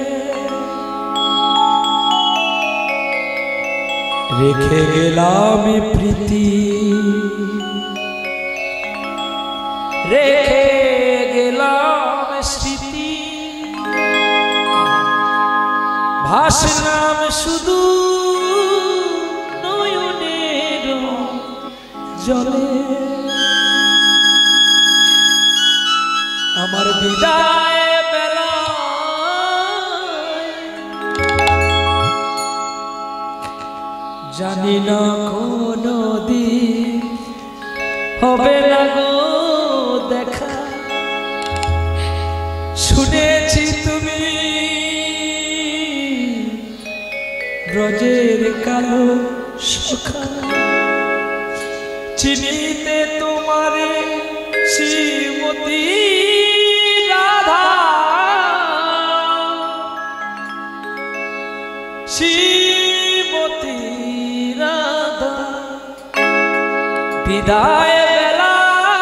Speaker 2: রেখে গেলাম প্রীতি, রেখে গেলাম স্মৃতি, ভাসলাম শুধু নয়নের জলে। আমার বিদায় বেলা জানি না কোনো দিন হবে না গো দেখা। শুনেছি তুমি ব্রজের কালো সখা, চিনিতে তোমারে শ্রীমতী রাধা, শ্রীমতী রাধা। বিদায় বেলা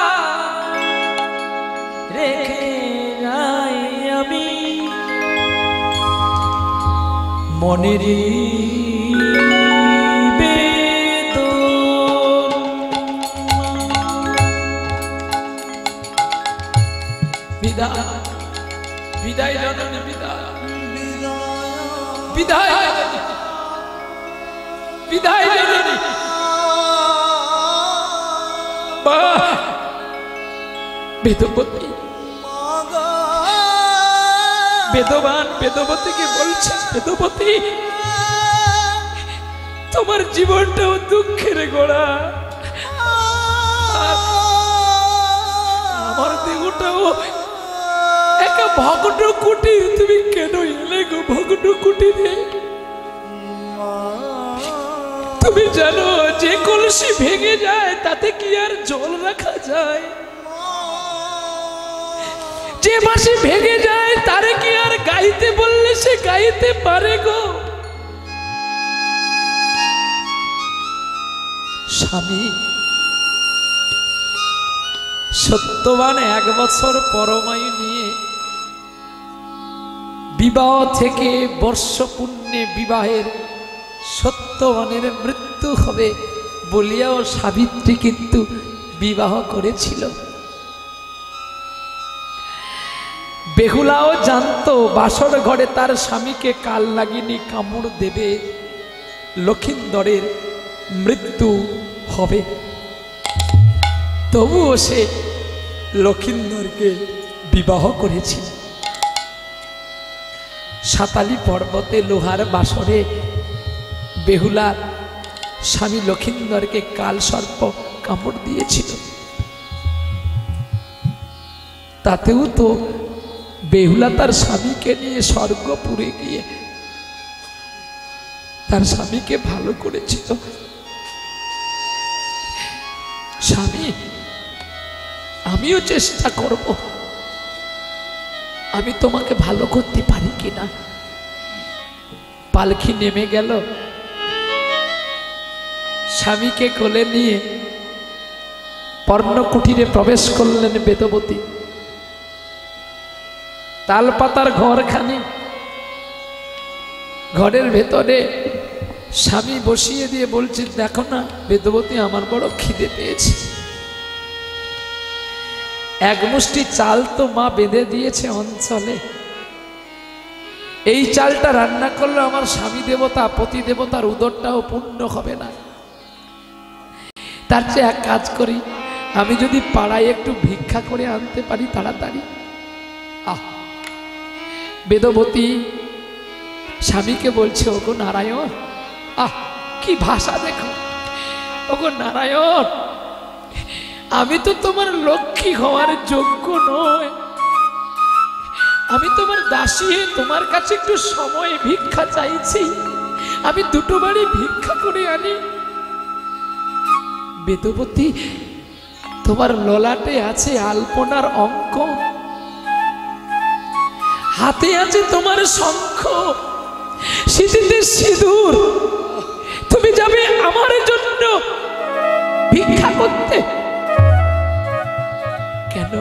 Speaker 2: রেখে যাই আমি মনেরই বেদন। বিদায়, বিদায় জননী, বিদায়, বিদায়, বিদায় জননী। বেদবতী, বেদবান বেদবতীকে বলছে, বেদবতী তোমার জীবনটাও দুঃখের গোড়া, আমার দেহটাও একটা ভগ্ন কুটির। তুমি কেন এলে গো ভগ্ন কুটিরে? তুমি জানো যে কলসি ভেঙে যায় তাতে কি আর জল রাখা যায়? যে বাঁশি ভেঙে যায় তারে কি আর গাইতে বললে সে গাইতে পারে গো? স্বামী, সত্যবান 1 বছর পরমায়ু নিয়ে বিবাহ থেকে বর্ষপুণ্যে বিবাহের সত্যবানের মৃত্যু হবে বলিয়াও সাবিত্রী কিন্তু বিবাহ করেছিল। বেহুলাও জানতো বাসর ঘরে তার স্বামীকে কাল নাগিনী কামড় দেবে, লক্ষিন্দরের মৃত্যু হবে। তবুও সে লক্ষিন্দরকে বিবাহ করেছিল। সাতালি পর্বতে লোহার বাসরে বেহুলার স্বামী লক্ষিন্দরকে কাল সর্প কামড় দিয়েছিল। তাতেও তো বেহুলা তার স্বামীকে নিয়ে স্বর্গপুরে গিয়ে তার স্বামীকে ভালো করেছিল। স্বামী, আমিও চেষ্টা করব আমি তোমাকে ভালো করতে পারি কিনা। পালকি নেমে গেল, স্বামীকে কোলে নিয়ে পর্ণকুটিরে প্রবেশ করলেন বেদবতী। তালপাতার ঘরখানি, ঘরের ভেতরে স্বামী বসিয়ে দিয়ে বলছে, দেখো না বেদবতী, আমার বড় খিদে পেয়েছে। 1 মুষ্টি চাল তো মা বেঁধে দিয়েছে অঞ্চলে, এই চালটা রান্না করলে আমার স্বামী দেবতা পতি দেবতার উদরটাও পূর্ণ হবে না। তার চেয়ে এক কাজ করি, আমি যদি পাড়ায় একটু ভিক্ষা করে আনতে পারি তাড়াতাড়ি। বেদবতী স্বামীকে বলছে, ওগো নারায়ণ, কি ভাষা দেখো, ওগো নারায়ণ, আমি তো তোমার লক্ষ্মী হওয়ার যোগ্য নয়, আমি তোমার দাসী হয়ে তোমার কাছে একটু সময় ভিক্ষা চাইছি, আমি 2 বাড়ি ভিক্ষা করে আনি। বেদবতী, তোমার ললাটে আছে আলপনার অঙ্ক, হাতে আছে তোমার শঙ্খ, সিঁথিতে সিঁদুর, তুমি যাবে আমার জন্য ভিক্ষা করতে কেন?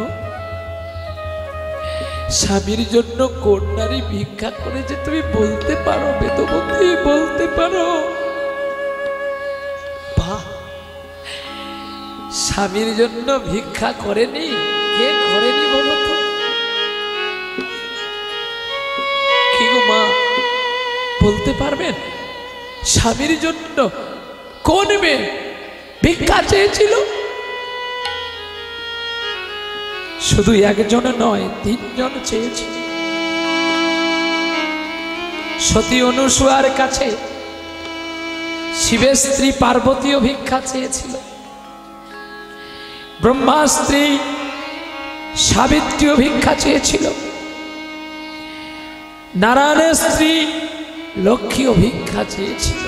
Speaker 2: স্বামীর জন্য কন্যারি ভিক্ষা করেছে, তুমি বলতে পারো বেদবতী, বলতে পারো? বাহ, স্বামীর জন্য ভিক্ষা করেনি? কে করেনি বলো তো? কি গো মা, বলতে পারবেন স্বামীর জন্য কোন মেয়ে ভিক্ষা চেয়েছিল? শুধু একজন নয়, 3 জন চেয়েছিল। সতী অনুসূয়ার কাছে শিবের স্ত্রী পার্বতীও ভিক্ষা চেয়েছিল, ব্রহ্মার স্ত্রী সাবিত্রীও ভিক্ষা চেয়েছিল, নারায়ণের স্ত্রী লক্ষ্মীও ভিক্ষা চেয়েছিল।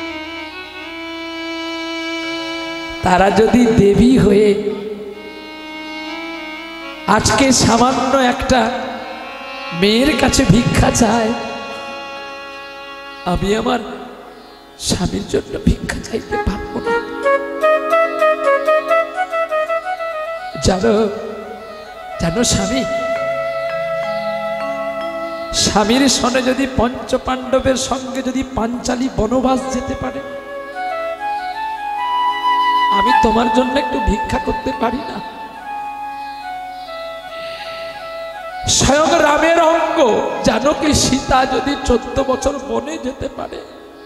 Speaker 2: তারা যদি দেবী হয়ে আজকে সামান্য একটা মেয়ের কাছে ভিক্ষা চায়, আমি আমার স্বামীর জন্য ভিক্ষা চাইতে পারবো না। জানো জানো স্বামী, স্বামীর সনে যদি পঞ্চপাণ্ডবের সঙ্গে যদি পাঞ্চালী বনবাস যেতে পারে, আমি তোমার জন্য একটু ভিক্ষা করতে পারি না? স্বয়ং রামের অঙ্গ জানকী সীতা যদি 14 বছর বনে যেতে পারে,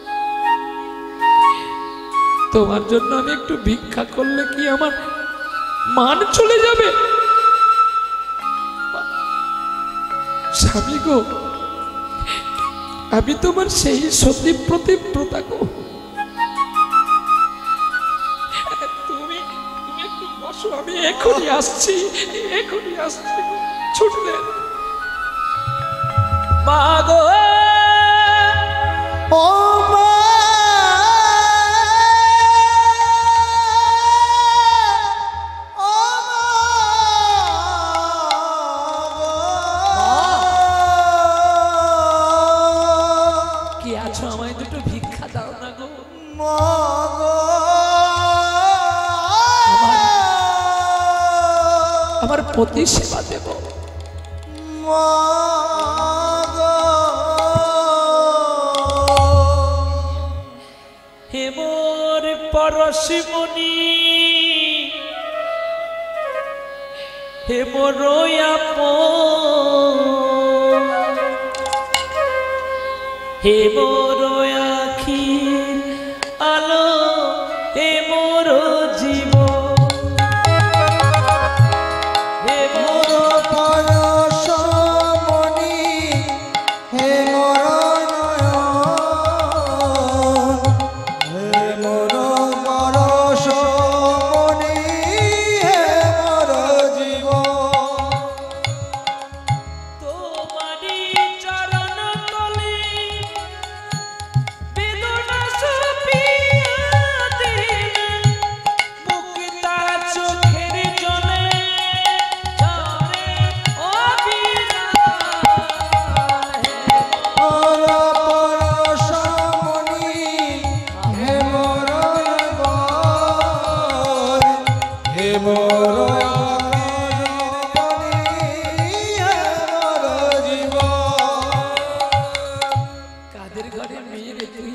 Speaker 2: তোমার জন্য আমি একটু ভিক্ষা করলে কি আমার মান চলে যাবে? স্বামী গো, আমি তোমার সেই সতী প্রতিব্রতা গো, তুমি একটু বসো, আমি এখনই আসছি, এখনই আসছি, ছুটলেন মা গো।
Speaker 3: ও মা,
Speaker 2: কি আছো, আমায় 2টো ভিক্ষা দাও না গো। পতি সেবা দেব। হে মোর পরশমণি, হে মোর আপন, হে মোর আখির আলো, হে মোর জীবন, হে মোর
Speaker 3: পরশমণি, হে মোর নয়ন, হে মোর পরশমণি, হে মোর জীবন।
Speaker 2: তোমারি চরণ তলে বেদনা সপিয়া দিন, মুক্তা চোখের জলে ঝরে অভিমান।
Speaker 3: পরশমণি, হে মোর নয়ন, হে মোর
Speaker 2: কাদের ঘরে মেয়ে রে তুই?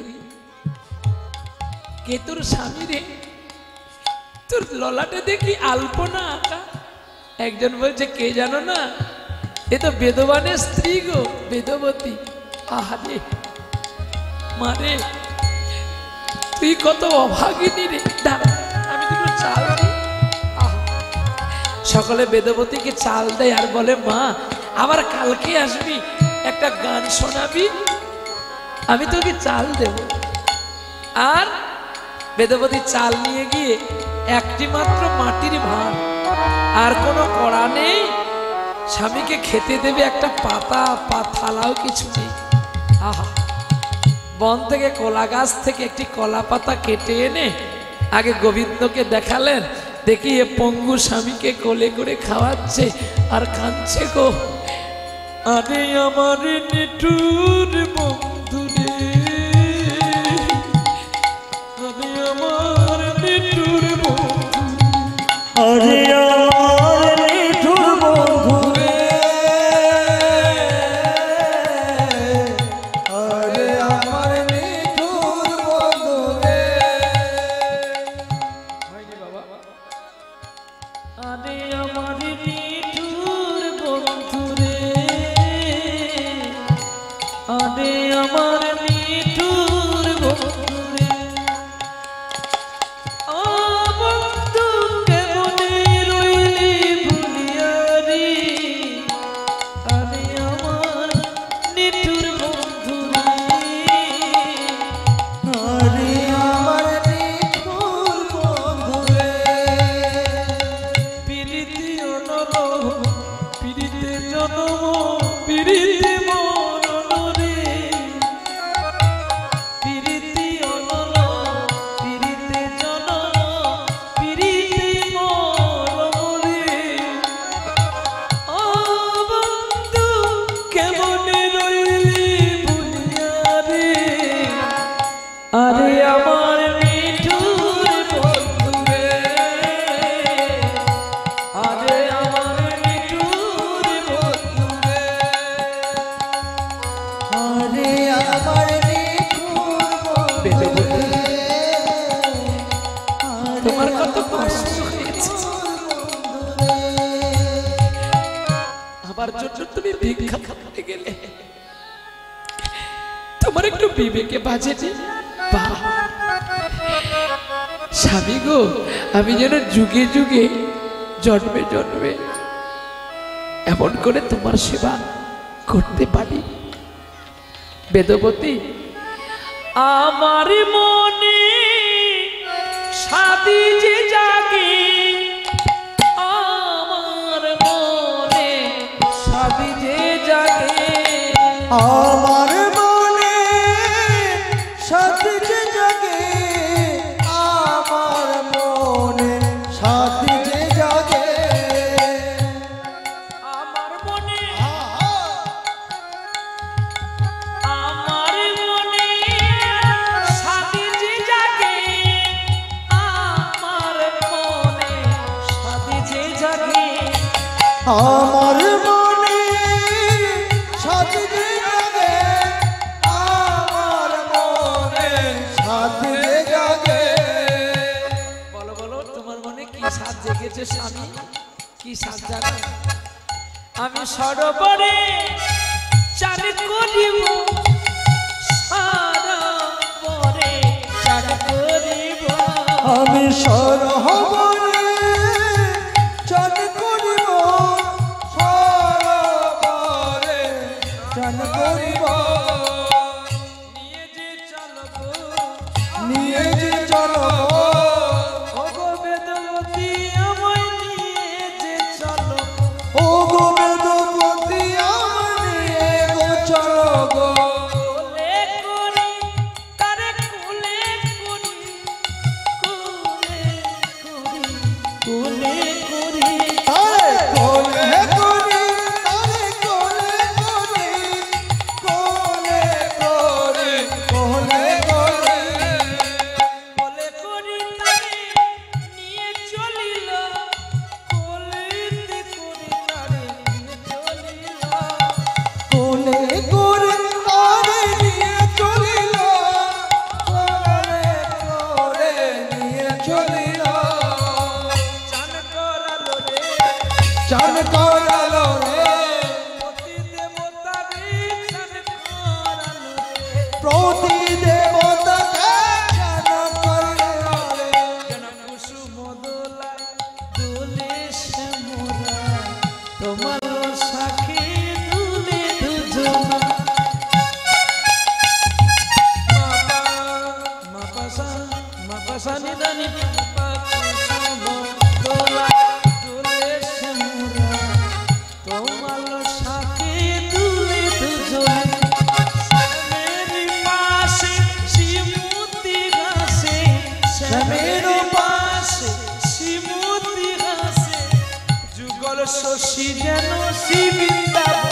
Speaker 2: কে তোর স্বামী রে? তোর ললাটে দেখি আলপনা আঁকা। একজন বলছে কে জানো না, এ তো বেদবানের স্ত্রী গো, বেদবতী। আহারে মারে, তুই কত অভাগিনী রে। দাঁড়া, আমি তোকে চাল দিই। আহা, সকলে বেদবতীকে চাল দেয় আর বলে মা আবার কালকে আসবি, একটা গান শোনাবি, আমি তোকে চাল দেব। আর বেদবতী চাল নিয়ে গিয়ে একটি মাত্র মাটির ভাঁড়, আর কোনো কড়া নেই, স্বামীকে খেতে দেবে একটা পাতা থালাও কিছু নেই। আহা, বন থেকে কলা গাছ থেকে একটি কলা পাতা কেটে এনে আগে গোবিন্দকে দেখালেন, দেখি এ পঙ্গু স্বামীকে কোলে করে খাওয়াচ্ছে আর কাঁদছে গো। আরে আমার নিঠুর বন্ধু রে, আরে আমার নিঠুর বন্ধু,
Speaker 3: আরে আমার নিঠুর বন্ধু রে, আরে আমার নিঠুর বন্ধু রে।
Speaker 2: আরে আমার নিঠুর বন্ধু রে, আরে আমার নিঠুর বন্ধু রে, ও বন্ধু কেমনে রইলি ভুলিয়া রে, আরে আমার নিঠুর বন্ধু রে,
Speaker 3: আরে আমার নিঠুর বন্ধু রে।
Speaker 2: পিরিতি অনল পিরিতে জনম পিরিতি মরণ রে, পিরিতি অনল পিরিতে জনম পিরিতি মরণ রে, ও বন্ধু কেমনে রইলি ভুলিয়া রে, আরে আমার নিঠুর বন্ধু রে, আরে আমার নিঠুর বন্ধু রে।
Speaker 3: আরে আমার নিঠুর বন্ধু রে,
Speaker 2: তোমার কত কষ্ট হয়েছে, আমার জন্য তুমি ভিক্ষা করতে গেলে, তোমার একটু বিবেকে বাজেনি? বাহ স্বামী গো, আমি যেন যুগে যুগে জন্মে জন্মে এমন করে তোমার সেবা করতে পারি। বেদবতী, আমার মনে সাদি যে জাগে, আমার মনে সাদি যে জাগে,
Speaker 3: আমার মনে সাথে যে জাগে, আমার মনে সাথে যে জাগে,
Speaker 2: আমার মনে সাদি যে জাগে, আমার মনে সাদি যে জাগে,
Speaker 3: আমার মনে সাজবে জাগে আমার মনে সাজবে জাগে
Speaker 2: বলো বলো তোমার মনে কি সাজ জেগেছে স্বামী কি সাজ জানো আমি সরোবরে চান করিব সরোবরে চান করিব
Speaker 3: আমি সরোবরে চান করিব সরোবরে চান করিব
Speaker 2: নিয়ে যে চলব
Speaker 3: নিয়ে যে চলো
Speaker 2: ওগো বেদবতী আমায় নিয়ে যে চলো
Speaker 3: ও গো বেদবতী আমার নিয়ে গো চলো গো
Speaker 2: কোলে করি তারে কোলে করি কোলে করি
Speaker 3: আরে কোলে করি আরে কোলে করি কোলে করি কোলে করি
Speaker 2: কোলে করি তারে নিয়ে চলিল কোলেতে করি তারে নিয়ে চলিল
Speaker 3: কোলে করে আরে নিয়ে চলিল কোলে করে নিয়ে চলিল
Speaker 2: চান করালো রে
Speaker 3: চান করালো রে
Speaker 2: পতি দেবতারে চান করালো রে
Speaker 3: প্রতি দেবতাকে চান করালো রে
Speaker 2: যেন কুসুম দোলায় দোলে শ্যামরা তোমার সাথে দুলে দুজনা মাপা নিদানি কুসুম দোলায় দোলে শ্যামরা তোমার সাথে দুলে দুজনা শ্যামের পাশে শিমুতি গাছে শ্যামের পাশে শিমুতি গাছে যুগল শশী যেন শিবিন্দাবন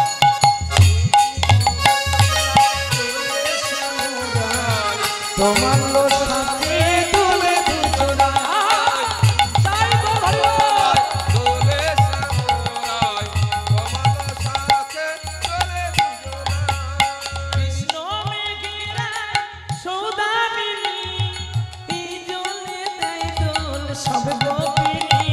Speaker 2: তোমার সাথে দুলে দুজনা তাই গো ভালো
Speaker 4: দোলে সামরাই তোমার সাথে দোলে দুজনা
Speaker 2: কৃষ্ণ মেঘেরা সৌদামিনী তিজলে দেয় দোল সব গোপিনী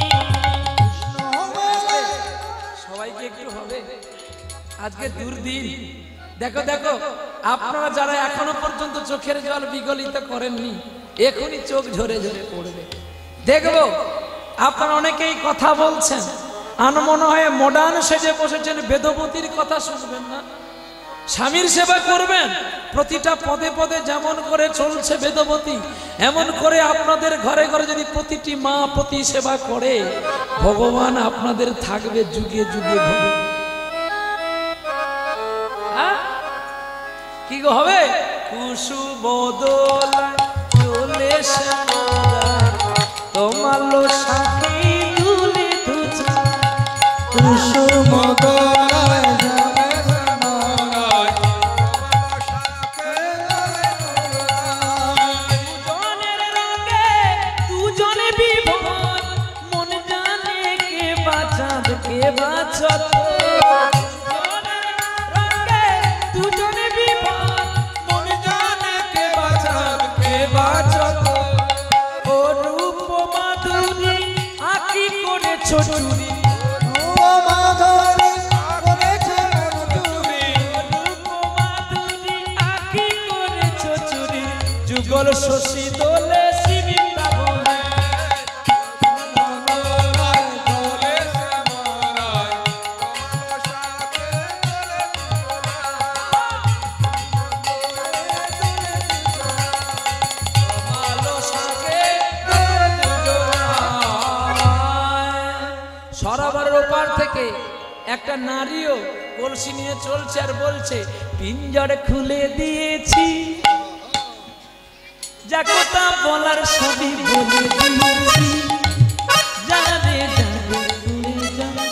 Speaker 2: সবাইকে একটু হবে আজকে দুর্দিন দেখো দেখো আপনারা যারা এখনো পর্যন্ত চোখের জল বিগলিত করেননি এখনই চোখ ঝরে ঝরে পড়বে দেখবো আপনারা অনেকেই কথা বলছেন আনমনে হয়ে মডার্ন সেজে বসেছেন বেদবতীর কথা শুনবেন না স্বামীর সেবা করবেন প্রতিটা পদে পদে যেমন করে চলছে বেদবতী এমন করে আপনাদের ঘরে ঘরে যদি প্রতিটি মা প্রতি সেবা করে ভগবান আপনাদের থাকবে যুগে যুগে হবে কি গো হবে কুসুম দোলায় দোলে শ্যামরা তোমার সাথে দুলে দুজনা
Speaker 3: কুসুম দোলায় যাবে
Speaker 4: সামরাই তোমার সাথে
Speaker 2: দুজনের রঙে দুজনে বিভোর মন জানে কে বাঁচাত কে বাঁচত দুজনের রঙে দুজনে বিভোর মন জানে কে বাঁচাত কে বাঁচত ও রূপ মাধুরী আঁকি করেছো চুরি
Speaker 3: ও মাধুরী করেছে মধুরী
Speaker 2: রূপ মাধুরী আঁকি করেছো চুরি যুগল শশী দোলে শিবিন্দাবনে
Speaker 4: দোলে সামরাই তোমার সাথে
Speaker 2: ভালো সাথে সরাবারের ওপার থেকে একটা নারীও কলসি নিয়ে চলছে আর বলছে পিঞ্জর খুলে দিয়েছি যা কথা বলার সবই বলে দিয়েছি যাবে যাবে উড়ে যাবে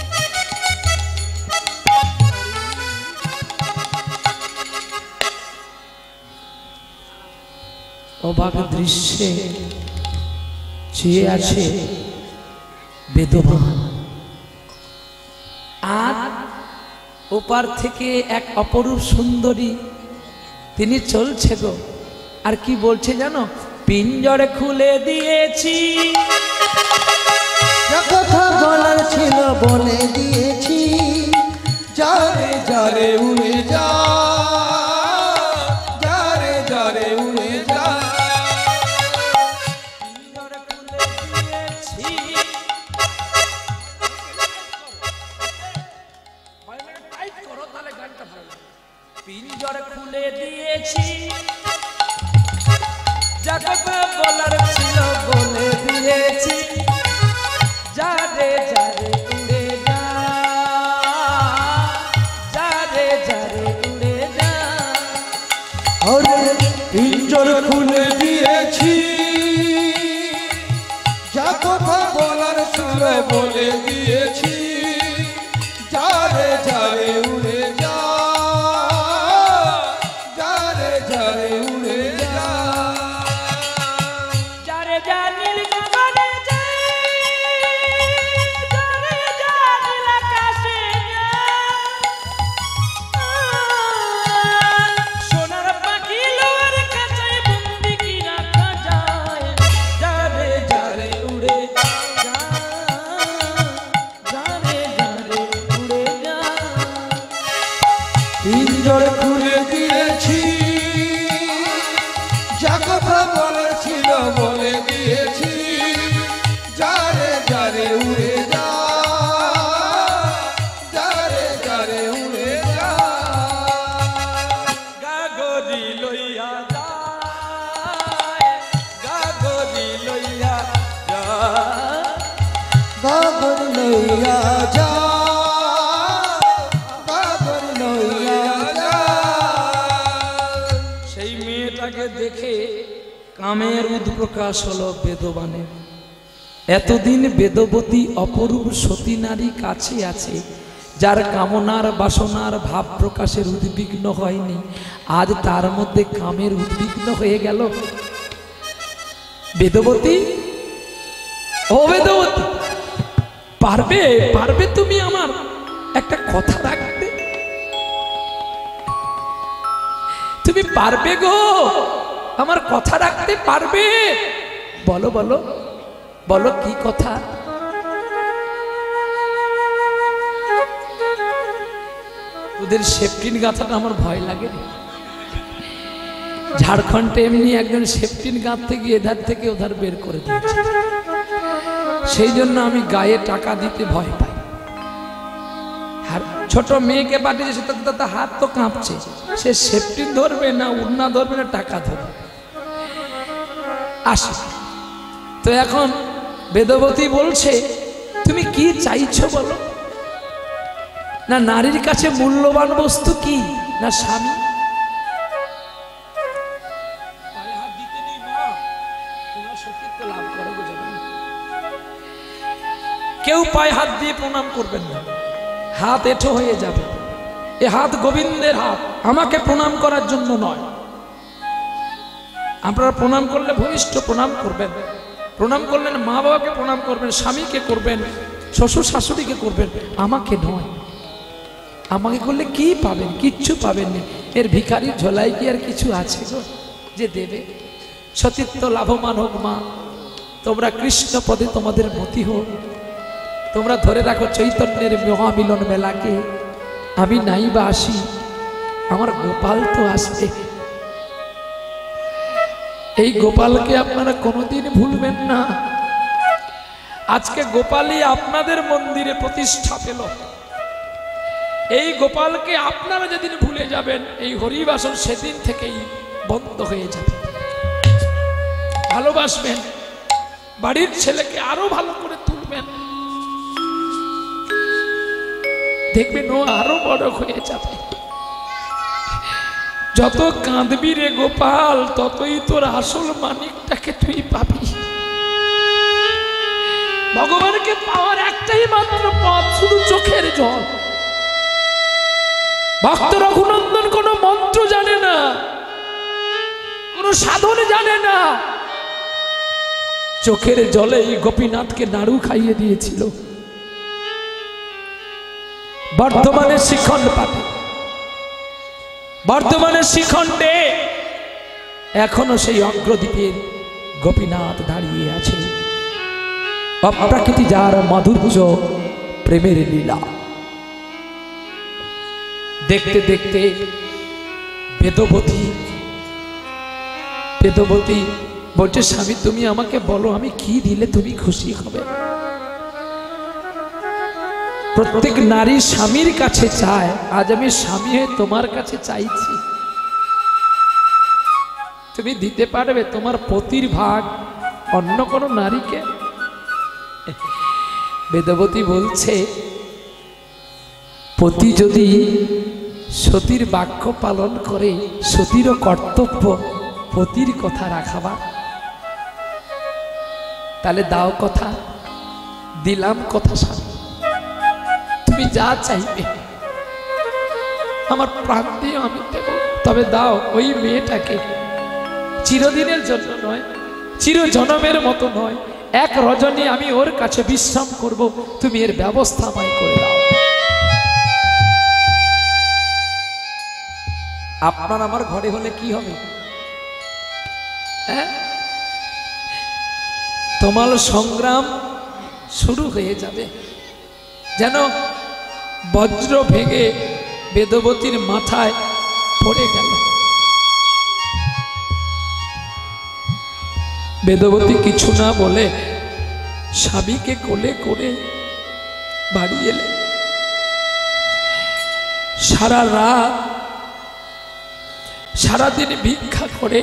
Speaker 2: অবাক দৃশ্যে চেয়ে আছে বেদবা ওপার থেকে এক অপরূপ সুন্দরী তিনি চলছে গো, আর কি বলছে জানো? পিঞ্জর খুলে দিয়েছি,
Speaker 3: যা কথা বলার ছিল বলে দিয়েছি, যারে যারে উড়ে যা, যারে যারে উড়ে যা।
Speaker 2: পিঞ্জর খুলে দিয়েছি, টাইট করো তাহলে গানটা ভালো লাগবে। পিঞ্জর খুলে দিয়েছি, যা কথা বলার ছিল বলে দিয়েছি, যারে যারে উড়ে যা, যারে যারে উড়ে যা।
Speaker 3: ওরে পিঞ্জর খুলে দিয়েছি, যা কথা বলার ছিল বলে দিয়েছি, যারে যারে উড়ে যা, যারে যারে উড়ে যা।
Speaker 2: যারে জানির গগনে যায়, যারে জানির আকাশে যায়, সোনার পাখি লোয়ার কাছে বন্দি কি রাখা যায়, যারে যারে উড়ে যা, যারে যারে উড়ে যা।
Speaker 3: পিঞ্জর খুলে দিয়েছি, যা কথা বলার ছিল বলে দিয়েছি, যারে যারে উড়ে যা, যারে যারে উড়ে যা।
Speaker 2: গাগরি লইয়া যায়, গাগরি লইয়া যায়,
Speaker 3: বাবর লইয়া যা, বাবর লইয়া যা।
Speaker 2: সেই মেয়েটাকে দেখে কামের উদ্প্রকাশ হলো বেদবানের। এতদিন বেদবতী অপরূপ সতী নারী কাছে আছে, যার কামনার বাসনার ভাব প্রকাশের উদ্বিগ্ন হয়নি, আজ তার মধ্যে কামের উদ্বিগ্ন হয়ে গেল। বেদবতী, ও বেদবতী, পারবে পারবে তুমি আমার একটা কথা রাখতে? তুমি পারবে গো আমার কথা রাখতে পারবে? বলো বলো বলো কি কথা? ওদের সেফটিন গাঁথাটা আমার ভয় লাগে। ঝাড়খণ্ডে এমনি একজন সেফটিন গাঁথতে গিয়ে এধার থেকে ওধার বের করে দিয়েছে, সেই জন্য আমি গায়ে টাকা দিতে ভয় পাই। আর ছোট মেয়েকে পাঠিয়েছে, তার হাত তো কাঁপছে, সে সেফটিন ধরবে না উড়না ধরবে না টাকা ধরবে। আসে তো এখন বেদবতী বলছে তুমি কি চাইছো বলো? না নারীর কাছে মূল্যবান বস্তু কি? না স্বামী। কেউ পায়ে হাত দিয়ে প্রণাম করবেন না, হাত এঁঠো হয়ে যাবে। এ হাত গোবিন্দের হাত, আমাকে প্রণাম করার জন্য নয়। আপনারা প্রণাম করলে ভূমিষ্ঠ প্রণাম করবেন, প্রণাম করলেন মা বাবাকে প্রণাম করবেন, স্বামীকে করবেন, শ্বশুর শাশুড়িকে করবেন, আমাকে নয়। আমাকে করলে কি পাবেন? কিচ্ছু পাবেন না। এর ভিখারির ঝোলাই কি আর কিছু আছে গো যে দেবে? সতীত্ব লাভবান হোক মা, তোমরা কৃষ্ণ পদে তোমাদের মতি হোক, তোমরা ধরে রাখো চৈতন্যের মহামিলন মেলাকে। আমি নাই বা আসি, আমার গোপাল তো আসবে। এই গোপালকে আপনারা কোনোদিন ভুলবেন না। আজকে গোপালই আপনাদের মন্দিরে প্রতিষ্ঠা পেল। এই গোপালকে আপনারা যেদিন ভুলে যাবেন, এই হরিবাসন সেদিন থেকেই বন্ধ হয়ে যাবে। ভালোবাসবেন, বাড়ির ছেলেকে আরো ভালো করে তুলবেন, দেখবেন ও আরো বড় হয়ে যাবে। যত কাঁদবি রে গোপাল, ততই তোর আসল মানিকটাকে তুই পাবি। ভগবানকে পাওয়ার একটাই মাত্র পথ, শুধু চোখের জল। ভক্ত রঘুনন্দন কোন মন্ত্র জানে না, কোন সাধন জানে না, চোখের জলে গোপীনাথকে নাড়ু খাইয়ে দিয়েছিল। বর্ধমানের শিখণ্ড পাঠে, বর্ধমানের শিখণ্ডে এখনো সেই অগ্রদ্বীপের গোপীনাথ দাঁড়িয়ে আছে। অপ্রাকৃতি যার মাধুর্য প্রেমের লীলা। দেখতে দেখতে বেদবতী বলছে, স্বামী তুমি আমাকে বলো আমি কি দিলে তুমি খুশি হবে। প্রত্যেক নারী স্বামীর কাছে চায়, আজ আমি স্বামী হয়ে তোমার কাছে চাইছি, তুমি দিতে পারবে তোমার পতির ভাগ অন্য কোনো নারীকে? বেদবতী বলছে, পতি যদি সতীর বাক্য পালন করে, সতীরও কর্তব্য পতির কথা রাখাবার। তাহলে দাও কথা, দিলাম কথা স্বামী, তুমি যা চাইবে আমার প্রাণ দিয়ে আমি দেব, তবে দাও ওই মেয়েটাকে চিরদিনের জন্য নয়, চিরজনমের মতো নয়, এক রজনী আমি ওর কাছে বিশ্রাম করব, তুমি এর ব্যবস্থা আমায় করে দাও। আপনার আমার ঘরে হলে কি হবে? তোমার সংগ্রাম শুরু হয়ে যাবে, যেন বজ্র ভেঙে বেদবতীর মাথায় পড়ে গেল। বেদবতী কিছু না বলে স্বামীকে কোলে করে বাড়ি এলেন। সারা রাত সারাদিন ভিক্ষা করে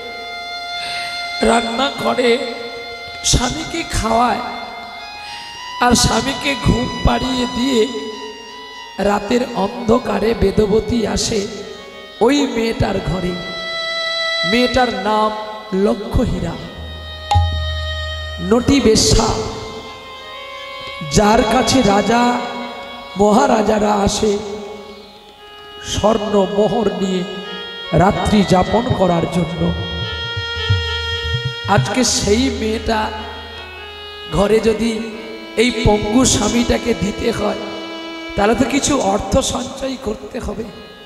Speaker 2: রান্না করে স্বামীকে খাওয়ায়, আর স্বামীকে ঘুম পাড়িয়ে দিয়ে রাতের অন্ধকারে বেদবতী আসে ওই মেয়েটার ঘরে। মেয়েটার নাম লক্ষহীরা, নটি বেশ্যা, যার কাছে রাজা মহারাজারা আসে স্বর্ণ মোহর নিয়ে রাত্রি যাপন করার জন্য। আজকে সেই মেয়েটা ঘরে যদি এই পঙ্গু স্বামীটাকে দিতে হয়, তাহলে তো কিছু অর্থ সঞ্চয় করতে হবে।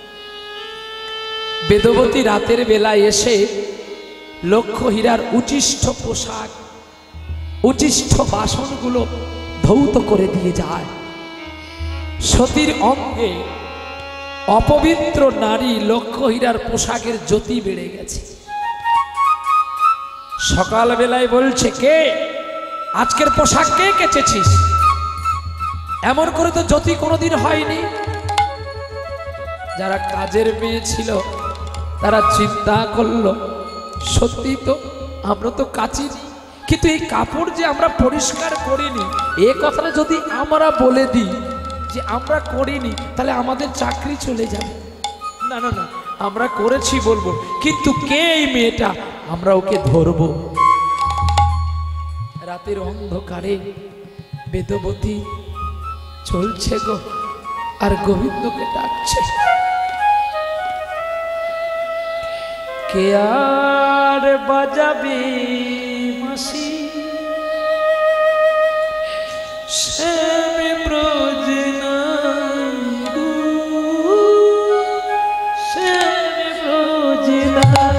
Speaker 2: বেদবতী রাতের বেলায় এসে লক্ষহীরার উচিষ্ঠ পোশাক, উচিষ্ঠ বাসনগুলো ধৌত করে দিয়ে যায়। সতীর অঙ্গে অপবিত্র নারী লক্ষহীরার পোশাকের জ্যোতি বেড়ে গেছে। সকাল বেলায় বলছে, কে আজকের পোশাক কে কেচেছিস? এমন করে তো জ্যোতি কোনোদিন হয়নি। যারা কাজের মেয়ে ছিল তারা চিন্তা করলো, সত্যি তো আমরা তো কাচিনি, কিন্তু এই কাপড় যে আমরা পরিষ্কার করিনি, এ কথাটা যদি আমরা বলে দিই যে আমরা করিনি, তাহলে আমাদের চাকরি চলে যাবে। না না না, আমরা করেছি বলবো, কিন্তু কে এই মেয়েটা, আমরা ওকে ধরবো। রাতের অন্ধকারে বেদবতী চলছে গো, আর গোবিন্দকে ডাকছে, কে আর বাজাবে মাসি শ্যাম ব্রজ নাই গো, শ্যাম ব্রজ নাই।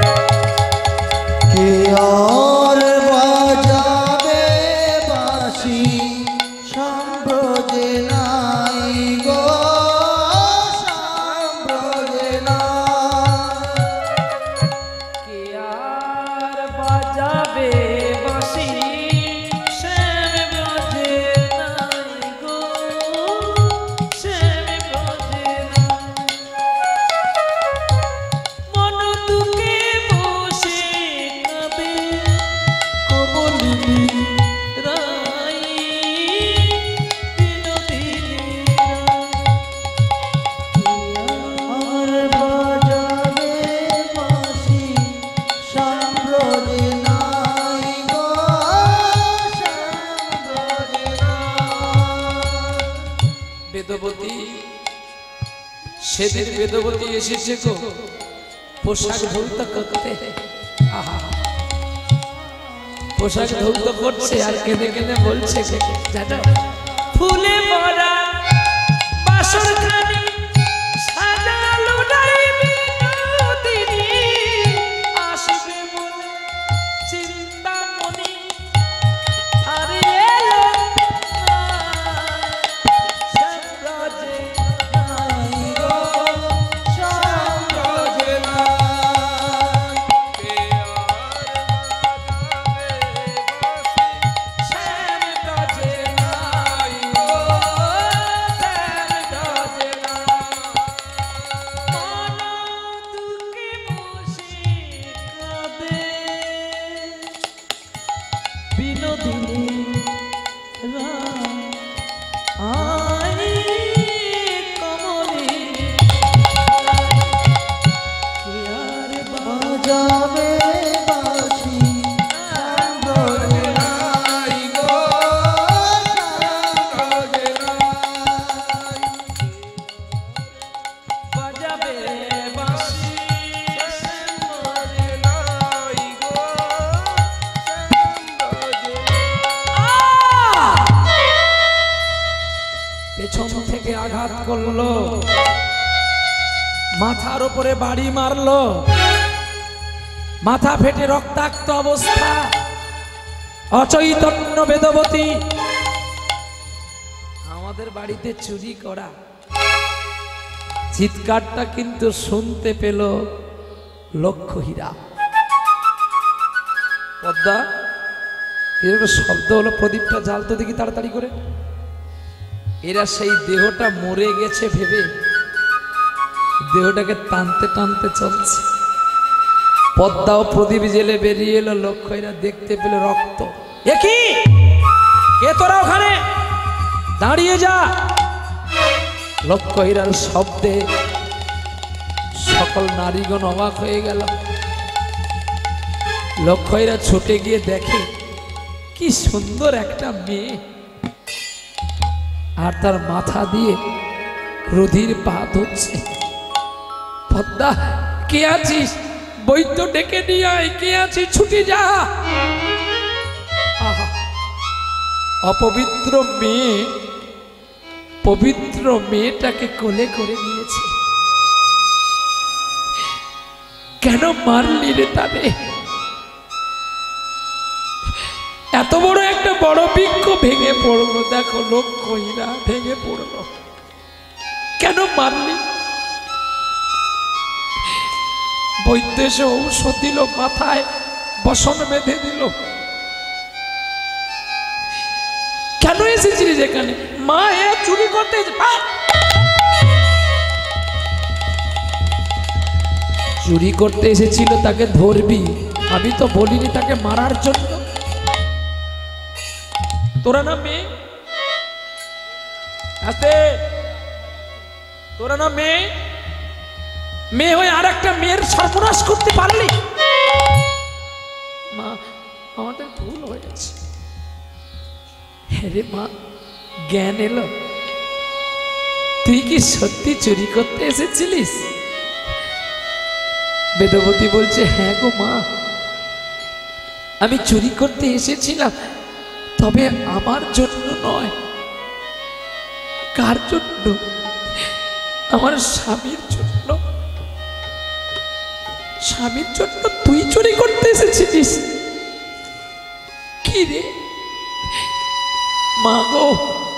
Speaker 3: কে আর বাজাবে বাঁশি সাম্প্রজে নাই গো, সাম্প্রজে নাই।
Speaker 2: কে আর বাজাবে বাঁশি শ্যাম ব্রজে নাই গো, শ্যাম ব্রজে নাই। মন দুঃখে বসে কাঁদে কমলিনী রাই, বিনোদিনী
Speaker 3: আর বাজাবে বাঁশি সাম্প্রজে নাই গো, সাম্প্রজে নাই।
Speaker 2: বেদবতী, সেদিন বেদবতী এসেছে গো পোশাক ধৌত করতে। আহা, পোশাক ধৌত করছে আর কেঁদে কেঁদে বলছে, জানো ফুলে ভরা বাসরখানি সাজালো ডাইনি নদিনী, আসবে মনে চিন্তামণি, আরে এলো সাম্রাজ্যে
Speaker 3: নাই গো সাম্রাজ্যে নাই।
Speaker 4: কে আর বাজাবে বাঁশি,
Speaker 2: সাম্রাজ্যে নাই গো, সাম্রাজ্যে নাই। মন দুঃখে বসে কাঁদে বিনোদিনী রায়, আই কমলে কে আর
Speaker 3: বাজাবে বাঁশি সাম্রাজ্যে নাই গো সাম্রাজ্যে নাই।
Speaker 2: বাজাবে বাঁশি সাম্রাজ্যে
Speaker 4: নাই গো সাম্রাজ্যে।
Speaker 2: পেছন থেকে আঘাত করলো, মাথার উপরে বাড়ি মারলো, মাথা ফেটে রক্তাক্ত অবস্থা, অচৈতন্য বেদবতী। আমাদের বাড়িতে চুরি করা চিৎকারটা কিন্তু শুনতে পেল লক্ষ্যহীরা। পদ্মা এরকম শব্দ হলো, প্রদীপটা জ্বালতো দেখি তাড়াতাড়ি করে। এরা সেই দেহটা মরে গেছে ভেবে দেহটাকে টানতে টানতে চলছে। পদ্মাও প্রদীপ জেলে বেরিয়ে এলো, লক্ষ্য এরা দেখতে পেল রক্ত। একই কে তোরা ওখানে দাঁড়িয়ে যা। লক্ষ্য হীরার শব্দে সকল নারীগণ অবাক হয়ে গেল। লক্ষ্য হীরা ছুটে গিয়ে দেখে কি সুন্দর একটা মেয়ে, আর তার মাথা দিয়ে রুধির পাত হচ্ছে। পদ্মা কে আছিস, বৈদ্য ডেকে নিয়ে আয়, কে আছিস ছুটি যা। আহা, অপবিত্র মেয়ে পবিত্র মেয়েটাকে কোলে করে নিয়েছে। কেন মারলি রে তারে? এত বড় একটা বড় বৃক্ষ ভেঙে পড়লো, দেখো লক্ষ্যহীরা ভেঙে পড়লো। কেন মারলি? বৈদ্য এসে ঔষধ দিল, মাথায় বসন বেঁধে দিল। কেন এসেছিলি যেখানে? মা এ চুরি করতে চুরি করতে এসেছিল, তাকে ধরবি। আমি তো বলিনি তাকে মারার জন্য। তোরা না মেয়ে আস্তে, তোরা না মেয়ে, মেয়ে হয়ে আর একটা মেয়ের সর্বনাশ করতে পারলি? মা আমাদের ভুল হয়েছে। আরে মা, জ্ঞান এলো। তুই কি সত্যি চুরি করতে এসেছিলিস? বেদবতী বলছে, হ্যাঁ গো মা, আমি চুরি করতে এসেছিলাম, তবে আমার জন্য নয়। কার জন্য? আমার স্বামীর জন্য। স্বামীর জন্য তুই চুরি করতে এসেছিলিস? কি রে মা গো,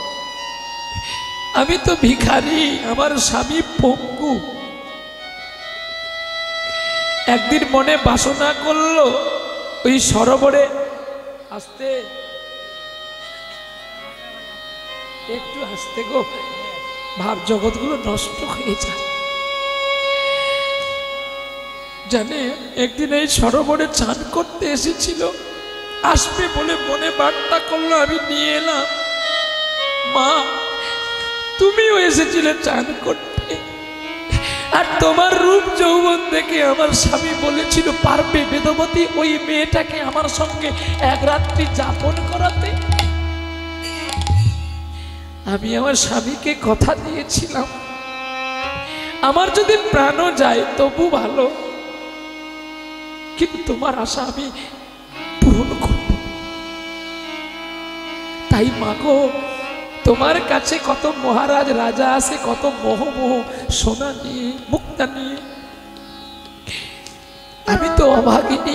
Speaker 2: আমি তো ভিখারি, আমার স্বামী পঙ্গু। একদিন মনে বাসনা করলো ওই সরোবরে আসতে, একটু আসতে গো, ভাব জগৎগুলো নষ্ট হয়ে যায়। জানে একদিন এই সরোবরে চান করতে এসেছিল, আসবে বলে মনে বার্তা করলো, আমি নিয়ে এলাম। মা তুমিও এসেছিলে চান করতে, আর তোমার রূপ যৌবন দেখে আমার স্বামী বলেছিল পারবে বেদবতী ওই মেয়েটাকে আমার সঙ্গে এক রাত্রি যাপন করাতে। আমি আমার স্বামীকে কথা দিয়েছিলাম, আমার যদি প্রাণও যায় তবু ভালো, কিন্তু তোমার আশা আমি পূরণ করব। তাই মাগো, তোমার কাছে কত মহারাজ রাজা আছে, কত মোহ মোহ সোনা নিয়ে মুক্তা নিয়ে, আমি তো অভাগিনী।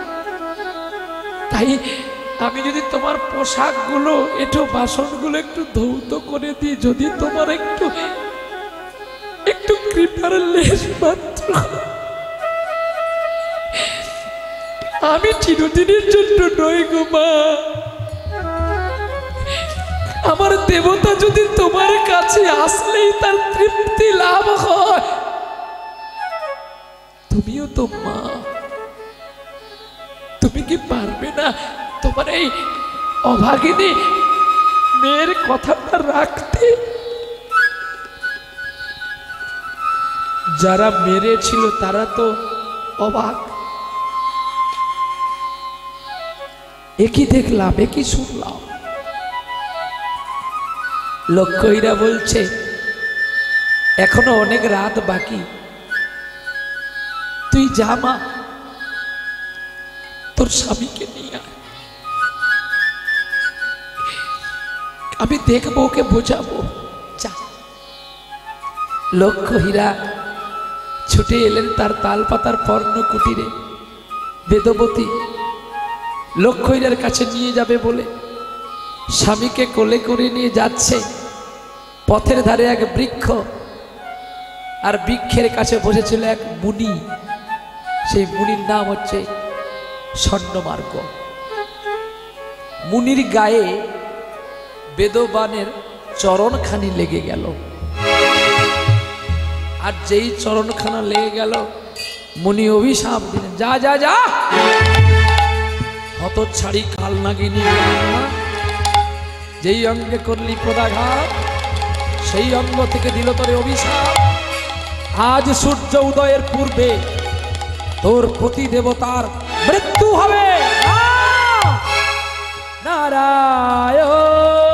Speaker 2: তাই আমি যদি তোমার পোশাকগুলো এঁটো বাসনগুলো একটু ধৌত করে দিই, যদি তোমার একটু একটু কৃপার লেশ মাত্র, আমি চিরদিনের জন্য নই গো মা। আমার দেবতা যদি তোমার কাছে আসলেই তার তৃপ্তি লাভ হয়, তুমিও তো মা, তুমি কি পারবে না তোমার এই অভাগিনী মেয়ের কথাটা রাখতে? যারা মেরেছিল তারা তো অবাক, একই দেখলাম, একই শুনলাম। লক্ষ্মীরা বলছে এখনো অনেক রাত বাকি, তুই যা মা, তোর স্বামীকে নিয়ে আয়, আমি দেখবো, ওকে বোঝাবো। যা। লক্ষ্মীরা ছুটে এলেন তার তালপাতার পর্ণ কুটিরে। বেদবতী লক্ষ্মীরার কাছে নিয়ে যাবে বলে স্বামীকে কোলে করে নিয়ে যাচ্ছে। পথের ধারে এক বৃক্ষ, আর বৃক্ষের কাছে বসেছিল এক মুনি। সেই মুনির নাম হচ্ছে স্বর্ণমার্গ। মুনির গায়ে বেদবানের চরণখানি লেগে গেল, আর যেই চরণখানা লেগে গেল মুনি অভিশাপ দিলেন, যা যা যা, হতচ্ছাড়ি কাল নাগিনী, যেই অঙ্গে করলি পদাঘাত সেই অঙ্গ থেকে দিল তোরে অভিশাপ। আজ সূর্য উদয়ের পূর্বে তোর পতি দেবতার মৃত্যু হবে। নারায়ণ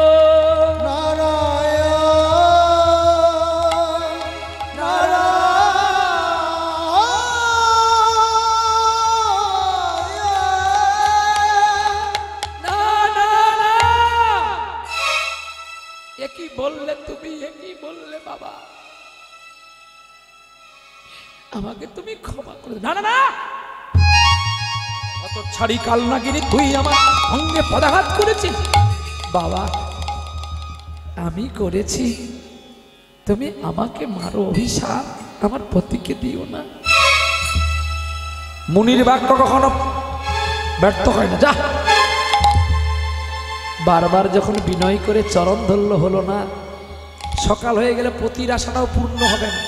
Speaker 2: একই বললে তুমি, একই বললে বাবা, আমাকে তুমি ক্ষমা করে। না না না, অত ছাড়ি কাল নাগিনী, তুই আমার অঙ্গে পদাঘাত করেছিস। বাবা আমি করেছি, তুমি আমাকে মারো, অভিশাপ আমার পতিকে দিও না। মুনির বাক্য কখনো ব্যর্থ হয় না। যা। বারবার যখন বিনয় করে চরণ ধরল, হলো না। সকাল হয়ে গেলে পতির আশাটাও পূর্ণ হবে না।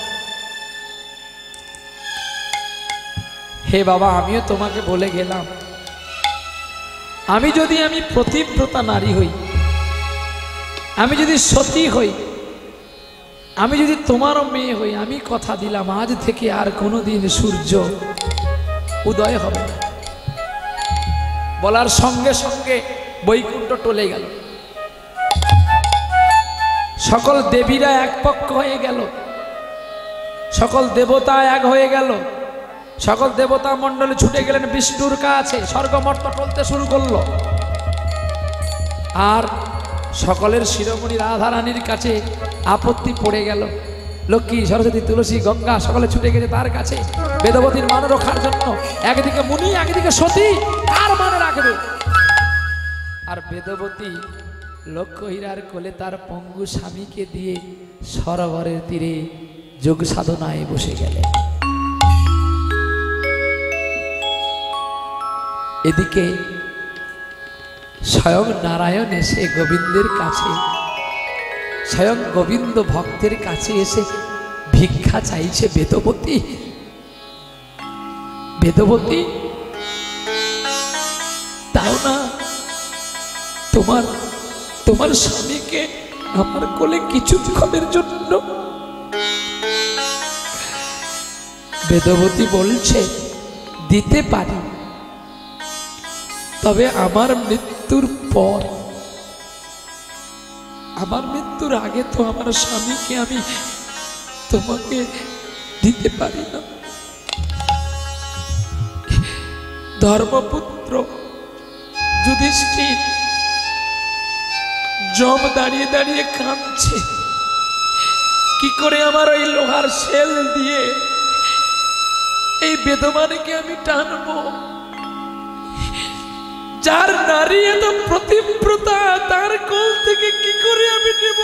Speaker 2: হে বাবা, আমিও তোমাকে বলে গেলাম, আমি যদি প্রতিব্রতা নারী হই, আমি যদি সতী হই, আমি যদি তোমারও মেয়ে হই, আমি কথা দিলাম আজ থেকে আর কোনোদিন সূর্য উদয় হবে না। বলার সঙ্গে সঙ্গে বৈকুণ্ঠ টলে গেল। সকল দেবীরা এক পক্ষ হয়ে গেল, সকল দেবতা এক হয়ে গেল, সকল দেবতা মণ্ডলে ছুটে গেলেন বিষ্ণুর কাছে। স্বর্গমর্ত টলতে শুরু করলো, আর সকলের শিরোমণি রাধারানীর কাছে আপত্তি পড়ে গেল। লক্ষ্মী, সরস্বতী, তুলসী, গঙ্গা সকলে ছুটে গেছে তার কাছে বেদবতীর মান রক্ষার জন্য। একদিকে মুনি, একদিকে সতী, কার মান রাখবে? আর বেদবতী লক্ষ্মীরার কোলে তার পঙ্গু স্বামীকে দিয়ে সরোবরের তীরে যোগ সাধনায় বসে গেলেন। এদিকে স্বয়ং নারায়ণ এসে গোবিন্দের কাছে, স্বয়ং গোবিন্দ ভক্তের কাছে এসে ভিক্ষা চাইছে। বেদবতী, বেদবতী তাও না, তোমার স্বামীকে আমার কোলে কিছুক্ষণের জন্য। বেদবতী বলছে, দিতে পারি, তবে আমার মৃত্যুর পর। আমার মৃত্যুর আগে তো আমার স্বামীকে আমি তোমাকে দিতে পারি না। ধর্মপুত্র যুধিষ্ঠির জম দাঁড়িয়ে দাঁড়িয়ে কাঁদছে, কি করে আমার ওই লোহার শেল দিয়ে এই বেদমানকে আমি টানবো। যার নারী এত প্রতিব্রতা, তার কোল থেকে কি করে আমি নেব,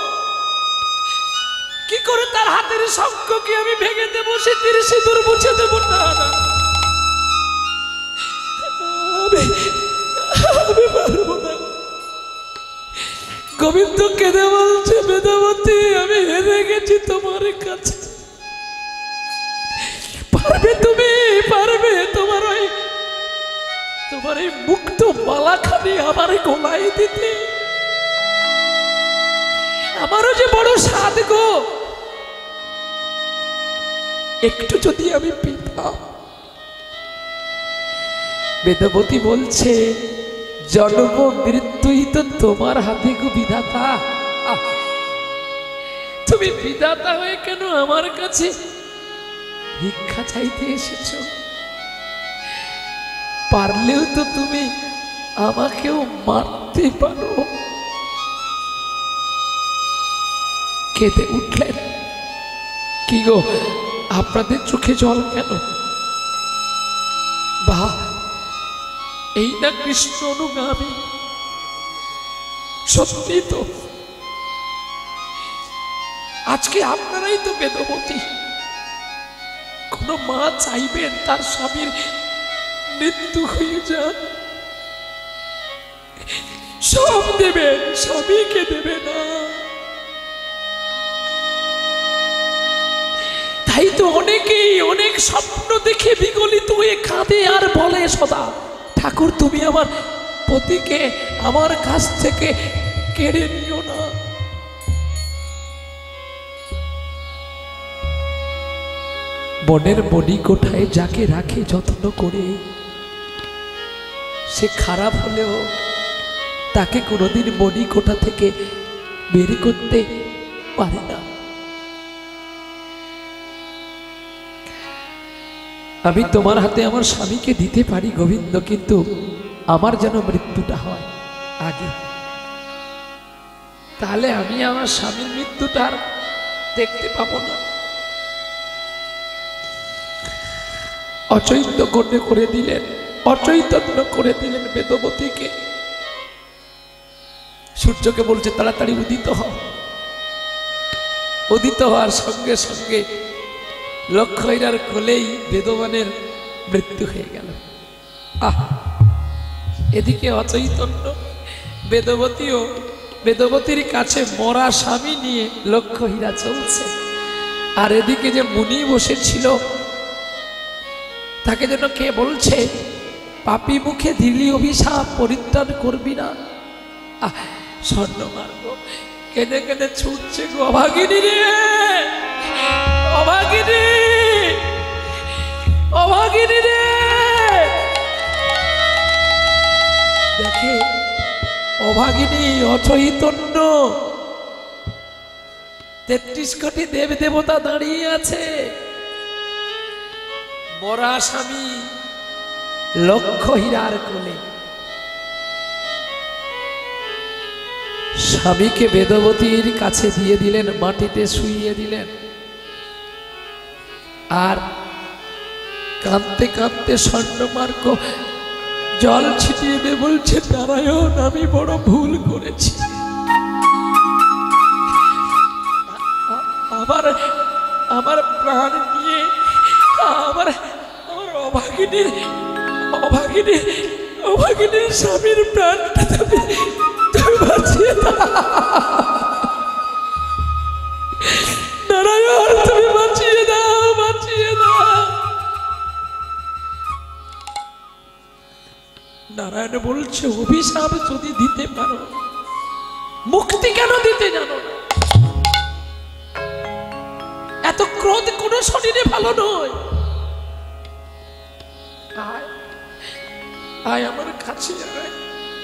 Speaker 2: কি করে তার হাতের শঙ্খকে আমি ভেঙে দেবো, সে তীরে সিঁদুর মুছে দেবো? না না, আমি পারবো না। গোবিন্দ কেঁদে বলছে, বেদবতী আমি হেরে গেছি তোমার কাছে। পারবে তুমি, পারবে তোমার এই মুক্ত মালাখানি আমার গলায় দিতে? আমারও যে বড় সাধ গো, একটু যদি আমি পেতাম। বেদবতী বলছে, জন্ম মৃত্যুই তো তোমার হাতে গো বিধাতা। তুমি বিধাতা হয়ে কেন আমার কাছে ভিক্ষা চাইতে এসেছো? পারলেও তো তুমি আমাকেও মারতে পারো। কেঁদে উঠলেন। কি গো, আপনাদের চোখে জল কেন? বাহ, এই না কৃষ্ণ অনুগামী? সত্যি তো, আজকে আপনারাই তো বেদবতী। কোন মা চাইবেন তার স্বামীর মৃত্যু হয়ে যান? সব দেবেন, স্বামীকে দেবে না। তাই তো অনেকেই অনেক স্বপ্ন দেখে বিগলিত হয়ে কাঁদে আর বলে সদা, ঠাকুর তুমি আমার পতিকে আমার কাছ থেকে কেড়ে নিও না। বনের বনি কোঠায় যাকে রাখে যত্ন করে, সে খারাপ হলেও তাকে কোনোদিন বনি কোঠা থেকে বের করতে পারে না। আমি তোমার হাতে আমার স্বামীকে দিতে পারি গোবিন্দ, কিন্তু আমার যেন মৃত্যুটা হয় আগে, তাহলে আমি আমার স্বামীর মৃত্যুটা আর দেখতে পাবো না। অচৈতন্য করে দিলেন, অচৈতন্য করে দিলেন বেদবতীকে। সূর্যকে বলছে তাড়াতাড়ি উদিত হও। উদিত হওয়ার সঙ্গে সঙ্গে লক্ষ্মীরার কোলেই বেদবানের মৃত্যু হয়ে গেল। এদিকে অচৈতন্য বেদবতীও বেদবতীর কাছে মরা স্বামী নিয়ে লক্ষ্মীরা চলছে, আর এদিকে যে মুনি বসেছিল তাকে যেন কে বলছে, পাপী মুখে দিলি অভিশাপ পরিত্রাণ করবি না। স্বর্ণমার্গ কেঁদে কেঁদে ছুটছে গো, অভাগিনী রে, অভাগিনী, অভাগিনী রে। দেখে অভাগিনী অচৈতন্য, 33 কোটি দেব দেবতা দাঁড়িয়ে আছে, মরা স্বামী লক্ষ্মীরার কোলে। স্বামীকে বেদবতীর কাছে দিয়ে দিলেন, মাটিতে শুইয়ে দিলেন, আর কাঁদতে কাঁদতে স্বর্ণমার্গ জল ছিটিয়ে দিয়ে বলছে, নারায়ণ আমি বড় ভুল করেছি, আমার প্রাণ নিয়ে আমার অভাগিনীর স্বামীর প্রাণটা তুমি বাঁচিয়ে দাও। নারায়ণ তুমি বাঁচিয়ে দাও, বাঁচিয়ে দাও। নারায়ণ বলছে, অভিশাপ যদি দিতে পারো, মুক্তি কেন দিতে জানো না? এত ক্রোধ কোন শরীরে ভালো নয়। আয় আমার কাছে আয়।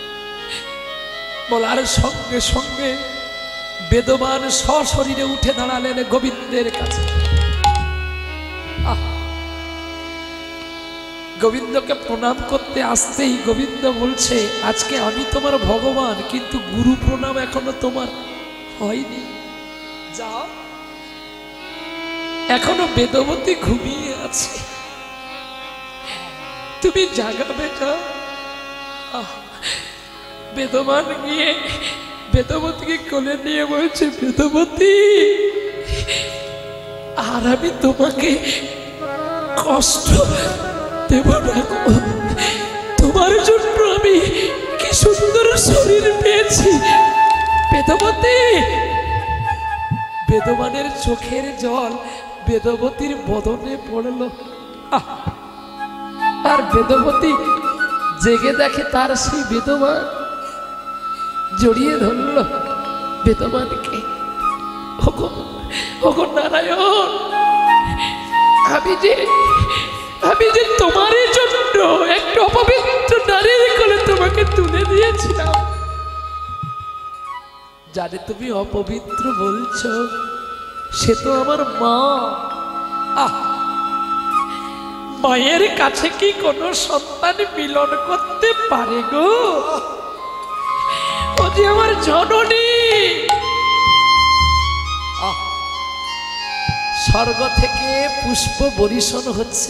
Speaker 2: বলার সঙ্গে সঙ্গে বেদবান সশরীরে উঠে দাঁড়ালেন গোবিন্দের কাছে। গোবিন্দকে প্রণাম করতে আসতেই গোবিন্দ বলছে, আজকে আমি তোমার ভগবান, কিন্তু গুরু প্রণাম এখনো তোমার হয়নি। যাও, এখনো বেদবতী ঘুমিয়ে আছে, তুমি জাগাবে না। বেদবান গিয়ে বেদবতীকে কোলে নিয়ে বলছে, বেদবতী, আর আমি তোমাকে কষ্ট দেব না গো। তোমার জন্য আমি কি সুন্দর শরীর পেয়েছি বেদবতী। বেদবানের চোখের জল বেদবতীর বদনে পড়ল। আর বেদবতী জেগে দেখে তার সেই বেদবান জড়িয়ে ধরল বেদবানকে। ওগো নারায়ণ, আমি যে তোমার জন্য একটা অপবিত্র নারীর কোলে তোমাকে তুলে দিয়েছিলাম। যারে তুমি অপবিত্র বলছো সে তো আমার মা। মায়ের কাছে কি কোনো সন্তান মিলন করতে পারে গো? ও যে আমার জননী। স্বর্গ থেকে পুষ্প বরিশন হচ্ছে।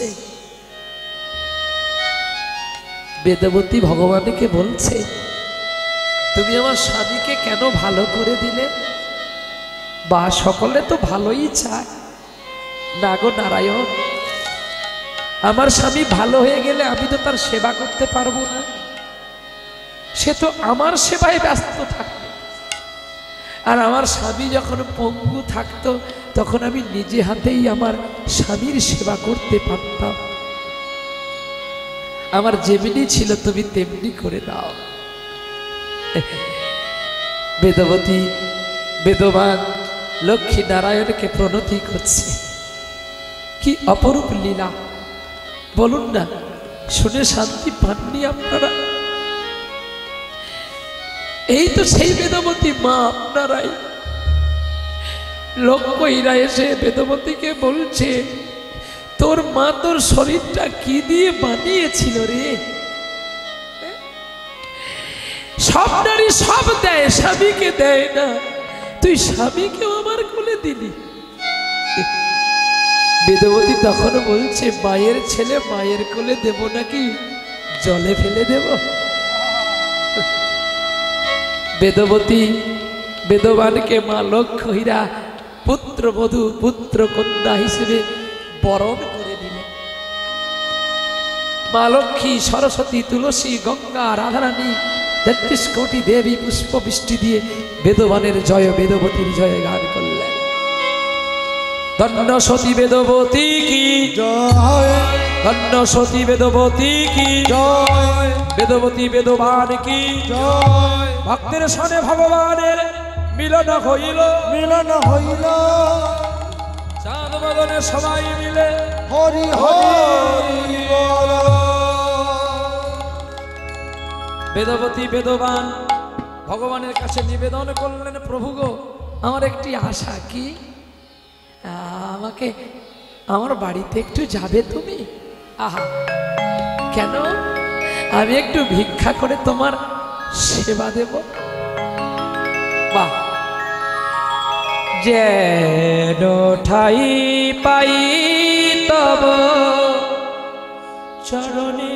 Speaker 2: বেদবতী ভগবানকে বলছে, তুমি আমার স্বামীকে কেন ভালো করে দিলে? বা সকলে তো ভালোই চায় না গো নারায়ণ। আমার স্বামী ভালো হয়ে গেলে আমি তো তার সেবা করতে পারবো না। সে তো আমার সেবায় ব্যস্ত থাকবে। আর আমার স্বামী যখন পঙ্গু থাকতো তখন আমি নিজে হাতেই আমার স্বামীর সেবা করতে পারতাম। আমার যেমনি ছিল তুমি তেমনি করে দাও। বেদবতী বেদবান লক্ষ্মী নারায়ণকে প্রণতি করছে। কি অপরূপ লীলা বলুন না, শুনে শান্তি পাননি আপনারা? এই তো সেই বেদবতী মা আপনারাই। লক্ষ্মীরা এসে বেদবতীকে বলছে, তোর মা তোর শরীরটা কি দিয়ে বানিয়েছিল রে? সব নারী সব দেয়, স্বামীকে দেয় না, তুই স্বামীকেও আমার কোলে দিলি। বেদবতী তখন বলছে, মায়ের ছেলে মায়ের কোলে দেব নাকি জলে ফেলে দেব? বেদবতী বেদবানকে মা লক্ষ্মীরা পুত্রবধূ পুত্র কন্যা হিসেবে বরণ করে দিলেন। মা লক্ষ্মী সরস্বতী তুলসী গঙ্গা রাধারানী ৩৩ কোটি দেবী পুষ্প বৃষ্টি দিয়ে বেদবানের জয় বেদবতীর জয় গান করলেন। ধন্য সতী বেদবতী কি
Speaker 3: জয়,
Speaker 2: ধন্য সতী বেদবতী কি
Speaker 3: জয়,
Speaker 2: বেদবতী বেদবান কি
Speaker 3: জয়।
Speaker 2: ভক্তের সনে ভগবানের মিলন হইল,
Speaker 3: মিলন হইল,
Speaker 2: চাঁদ বদনে সবাই মিলে
Speaker 3: হরি হরি বল।
Speaker 2: বেদবতী বেদবান ভগবানের কাছে নিবেদন করলেন, প্রভু গো, আমার একটি আশা। কি? আমাকে আমার বাড়িতে একটু যাবে তুমি? আহা, কেন? আমি একটু ভিক্ষা করে তোমার সেবা দেব। বাহ! যেন ঠাই পাই তব চরণে,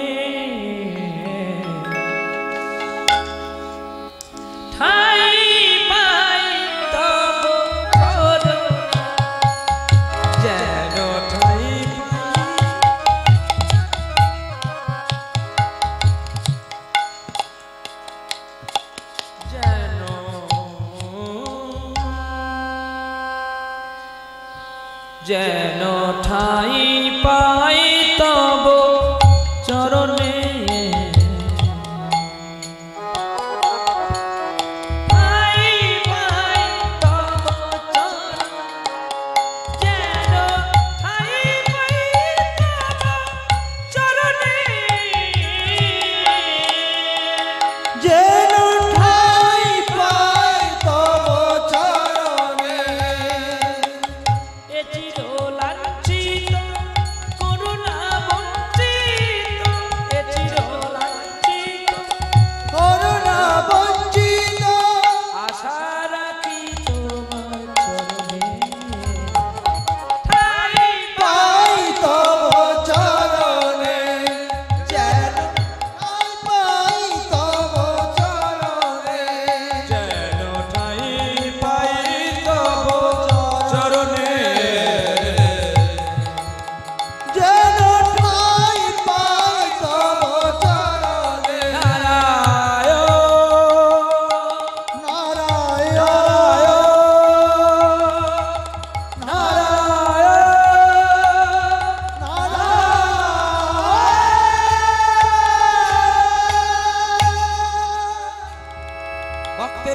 Speaker 2: ঠাই পাই তব চরণে, যেন ঠাই যেন ঠাই পাই তব চরণে।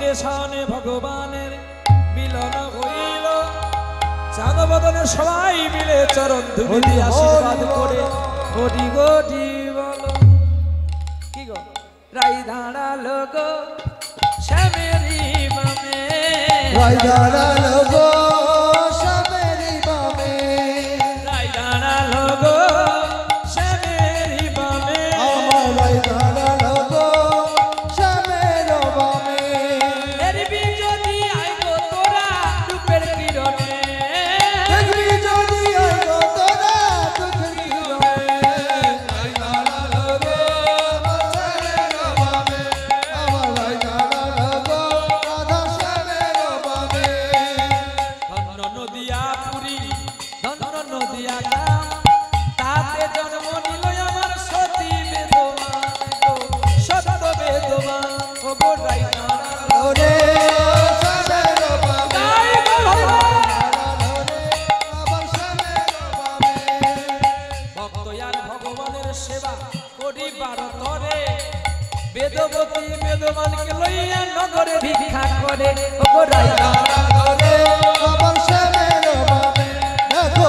Speaker 2: ভক্তের সামনে ভগবানের মিলন হইল চাঁদ বদনে সবাই মিলে চরণ ধুলি দিয়ে আশীর্বাদ করে হরি গরি বলো কি গো রাই দাঁড়ালো গো শ্যামেরি বামে
Speaker 3: রাই দাঁড়ালো গো শ্যামেরি বামে
Speaker 2: রাই দাঁড়ালো গো শ্যামেরি বামে
Speaker 3: আমার রাই দাঁড়ালো গো শ্যামের বামে
Speaker 2: দেখবি যদি আইগো তোরা রূপের কিরণে
Speaker 3: দেখবি যদি আইগো তোরা চোখের কিরণে রাই দাঁড়ালো গো শ্যামের বামে আমার রাই দাঁড়ালো গো রাধা শ্যামের বামে
Speaker 2: ধন্য নদিয়া পুরী ধন্য নদিয়া গ্রাম তাতে জন্ম নিল আমার সতী বেদমান গো সত্য বেদমান ও গো রাই দাঁড়ালো
Speaker 3: ওরে শ্যামের বামে
Speaker 2: গাই গো
Speaker 3: দাঁড়ালো রে আবার শ্যামের বামে
Speaker 2: ভক্ত আর ভগবানের সেবা করিবার তরে বেদবতী বেদমানকে লইয়া নগরে ভিক্ষা করে ও গো রাই দাঁড়ালো
Speaker 3: রে আবার শ্যামের বামে দেখো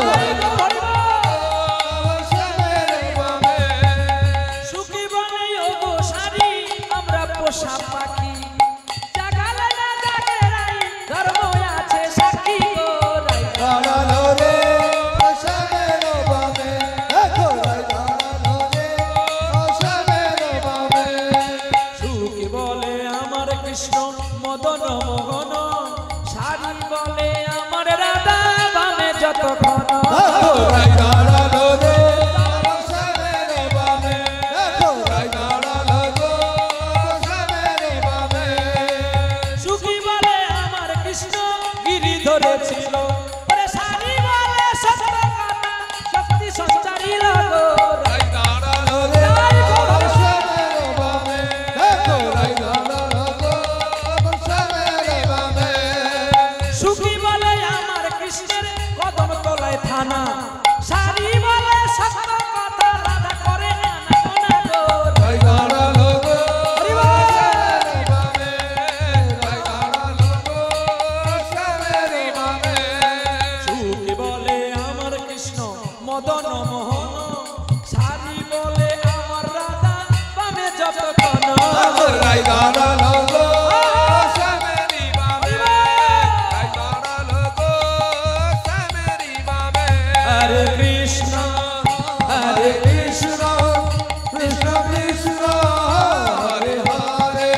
Speaker 3: আবার শ্যামের বামে
Speaker 2: সুখী বনে ও গো সারি আমরা পোষা পাখি জাগালে না জাগে রাই ধর্ম আছে সাক্ষী গো রাই
Speaker 3: দাঁড়ালো রে শ্যামের বামে দেখো রাই দাঁড়ালো রে শ্যামের বামে
Speaker 2: সুখী বলে আমার কৃষ্ণ মদন মোহন সারি বলে আমার রাধা বামে যত ঘন
Speaker 3: দেখো রাই দাঁড়ালো রে আবার শ্যামের বামে দেখো রাই দাঁড়ালো গো শ্যামের বামে
Speaker 2: সুখী বলে আমার কৃষ্ণ গিরি ধরেছিল ওরে সারি বলে সত্য কথা শক্তি সঞ্চারী লাগো রাই
Speaker 3: দাঁড়ালো রে আবার শ্যামের বামে দেখো রাই দাঁড়ালো গো আবার শ্যামের বামে
Speaker 2: সুখী বলে আমার কৃষ্ণের কদম তলায় থানা সারি বলে সত্য কথা রাধা করে না না গো
Speaker 3: রাই দাঁড়ালো গো
Speaker 2: হরি বল।
Speaker 3: শ্যামের বামে রাই দাঁড়ালো গো শ্যামের বামে
Speaker 2: সুখী বলে আমার কৃষ্ণ মদন মোহন সারি বলে আমার রাধা বামে যতক্ষণ
Speaker 3: রাই দাঁড়ালো গো শ্যামের বামে রাই দাঁড়ালো গো শ্যামের বামে
Speaker 2: হরে কৃষ্ণ হরে
Speaker 3: কৃষ্ণ কৃষ্ণ কৃষ্ণ হরে হরে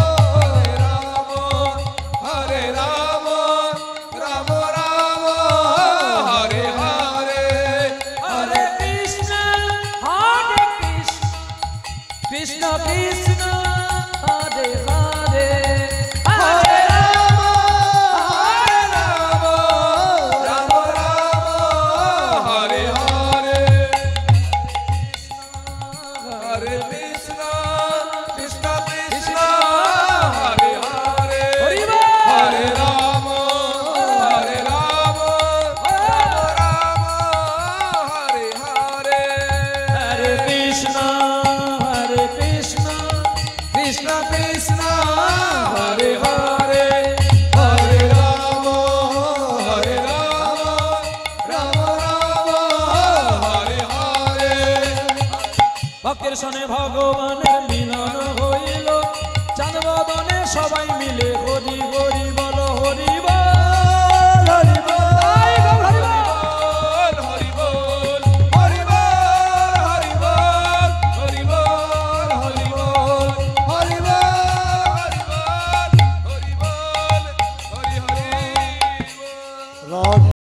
Speaker 3: হরে রাম রাম রাম হরে হরে
Speaker 2: হরে কৃষ্ণ হরে কৃষ্ণ কৃষ্ণ কৃষ্ণ হরে হরে হরে
Speaker 3: রাম রাম হরে হরে হরে কৃষ্ণ কৃষ্ণ কৃষ্ণ হরে হরে
Speaker 2: হরি বল।
Speaker 3: হরে রাম রাম রাম হরে হরে
Speaker 2: হরে কৃষ্ণ কৃষ্ণ কৃষ্ণ হরে হরে
Speaker 3: হরে রাম রাম রাম হরে হরে
Speaker 2: ভক্তের সনে ভগবানের মিলন হইল চাঁদ বদনে সবাই মিলে হরি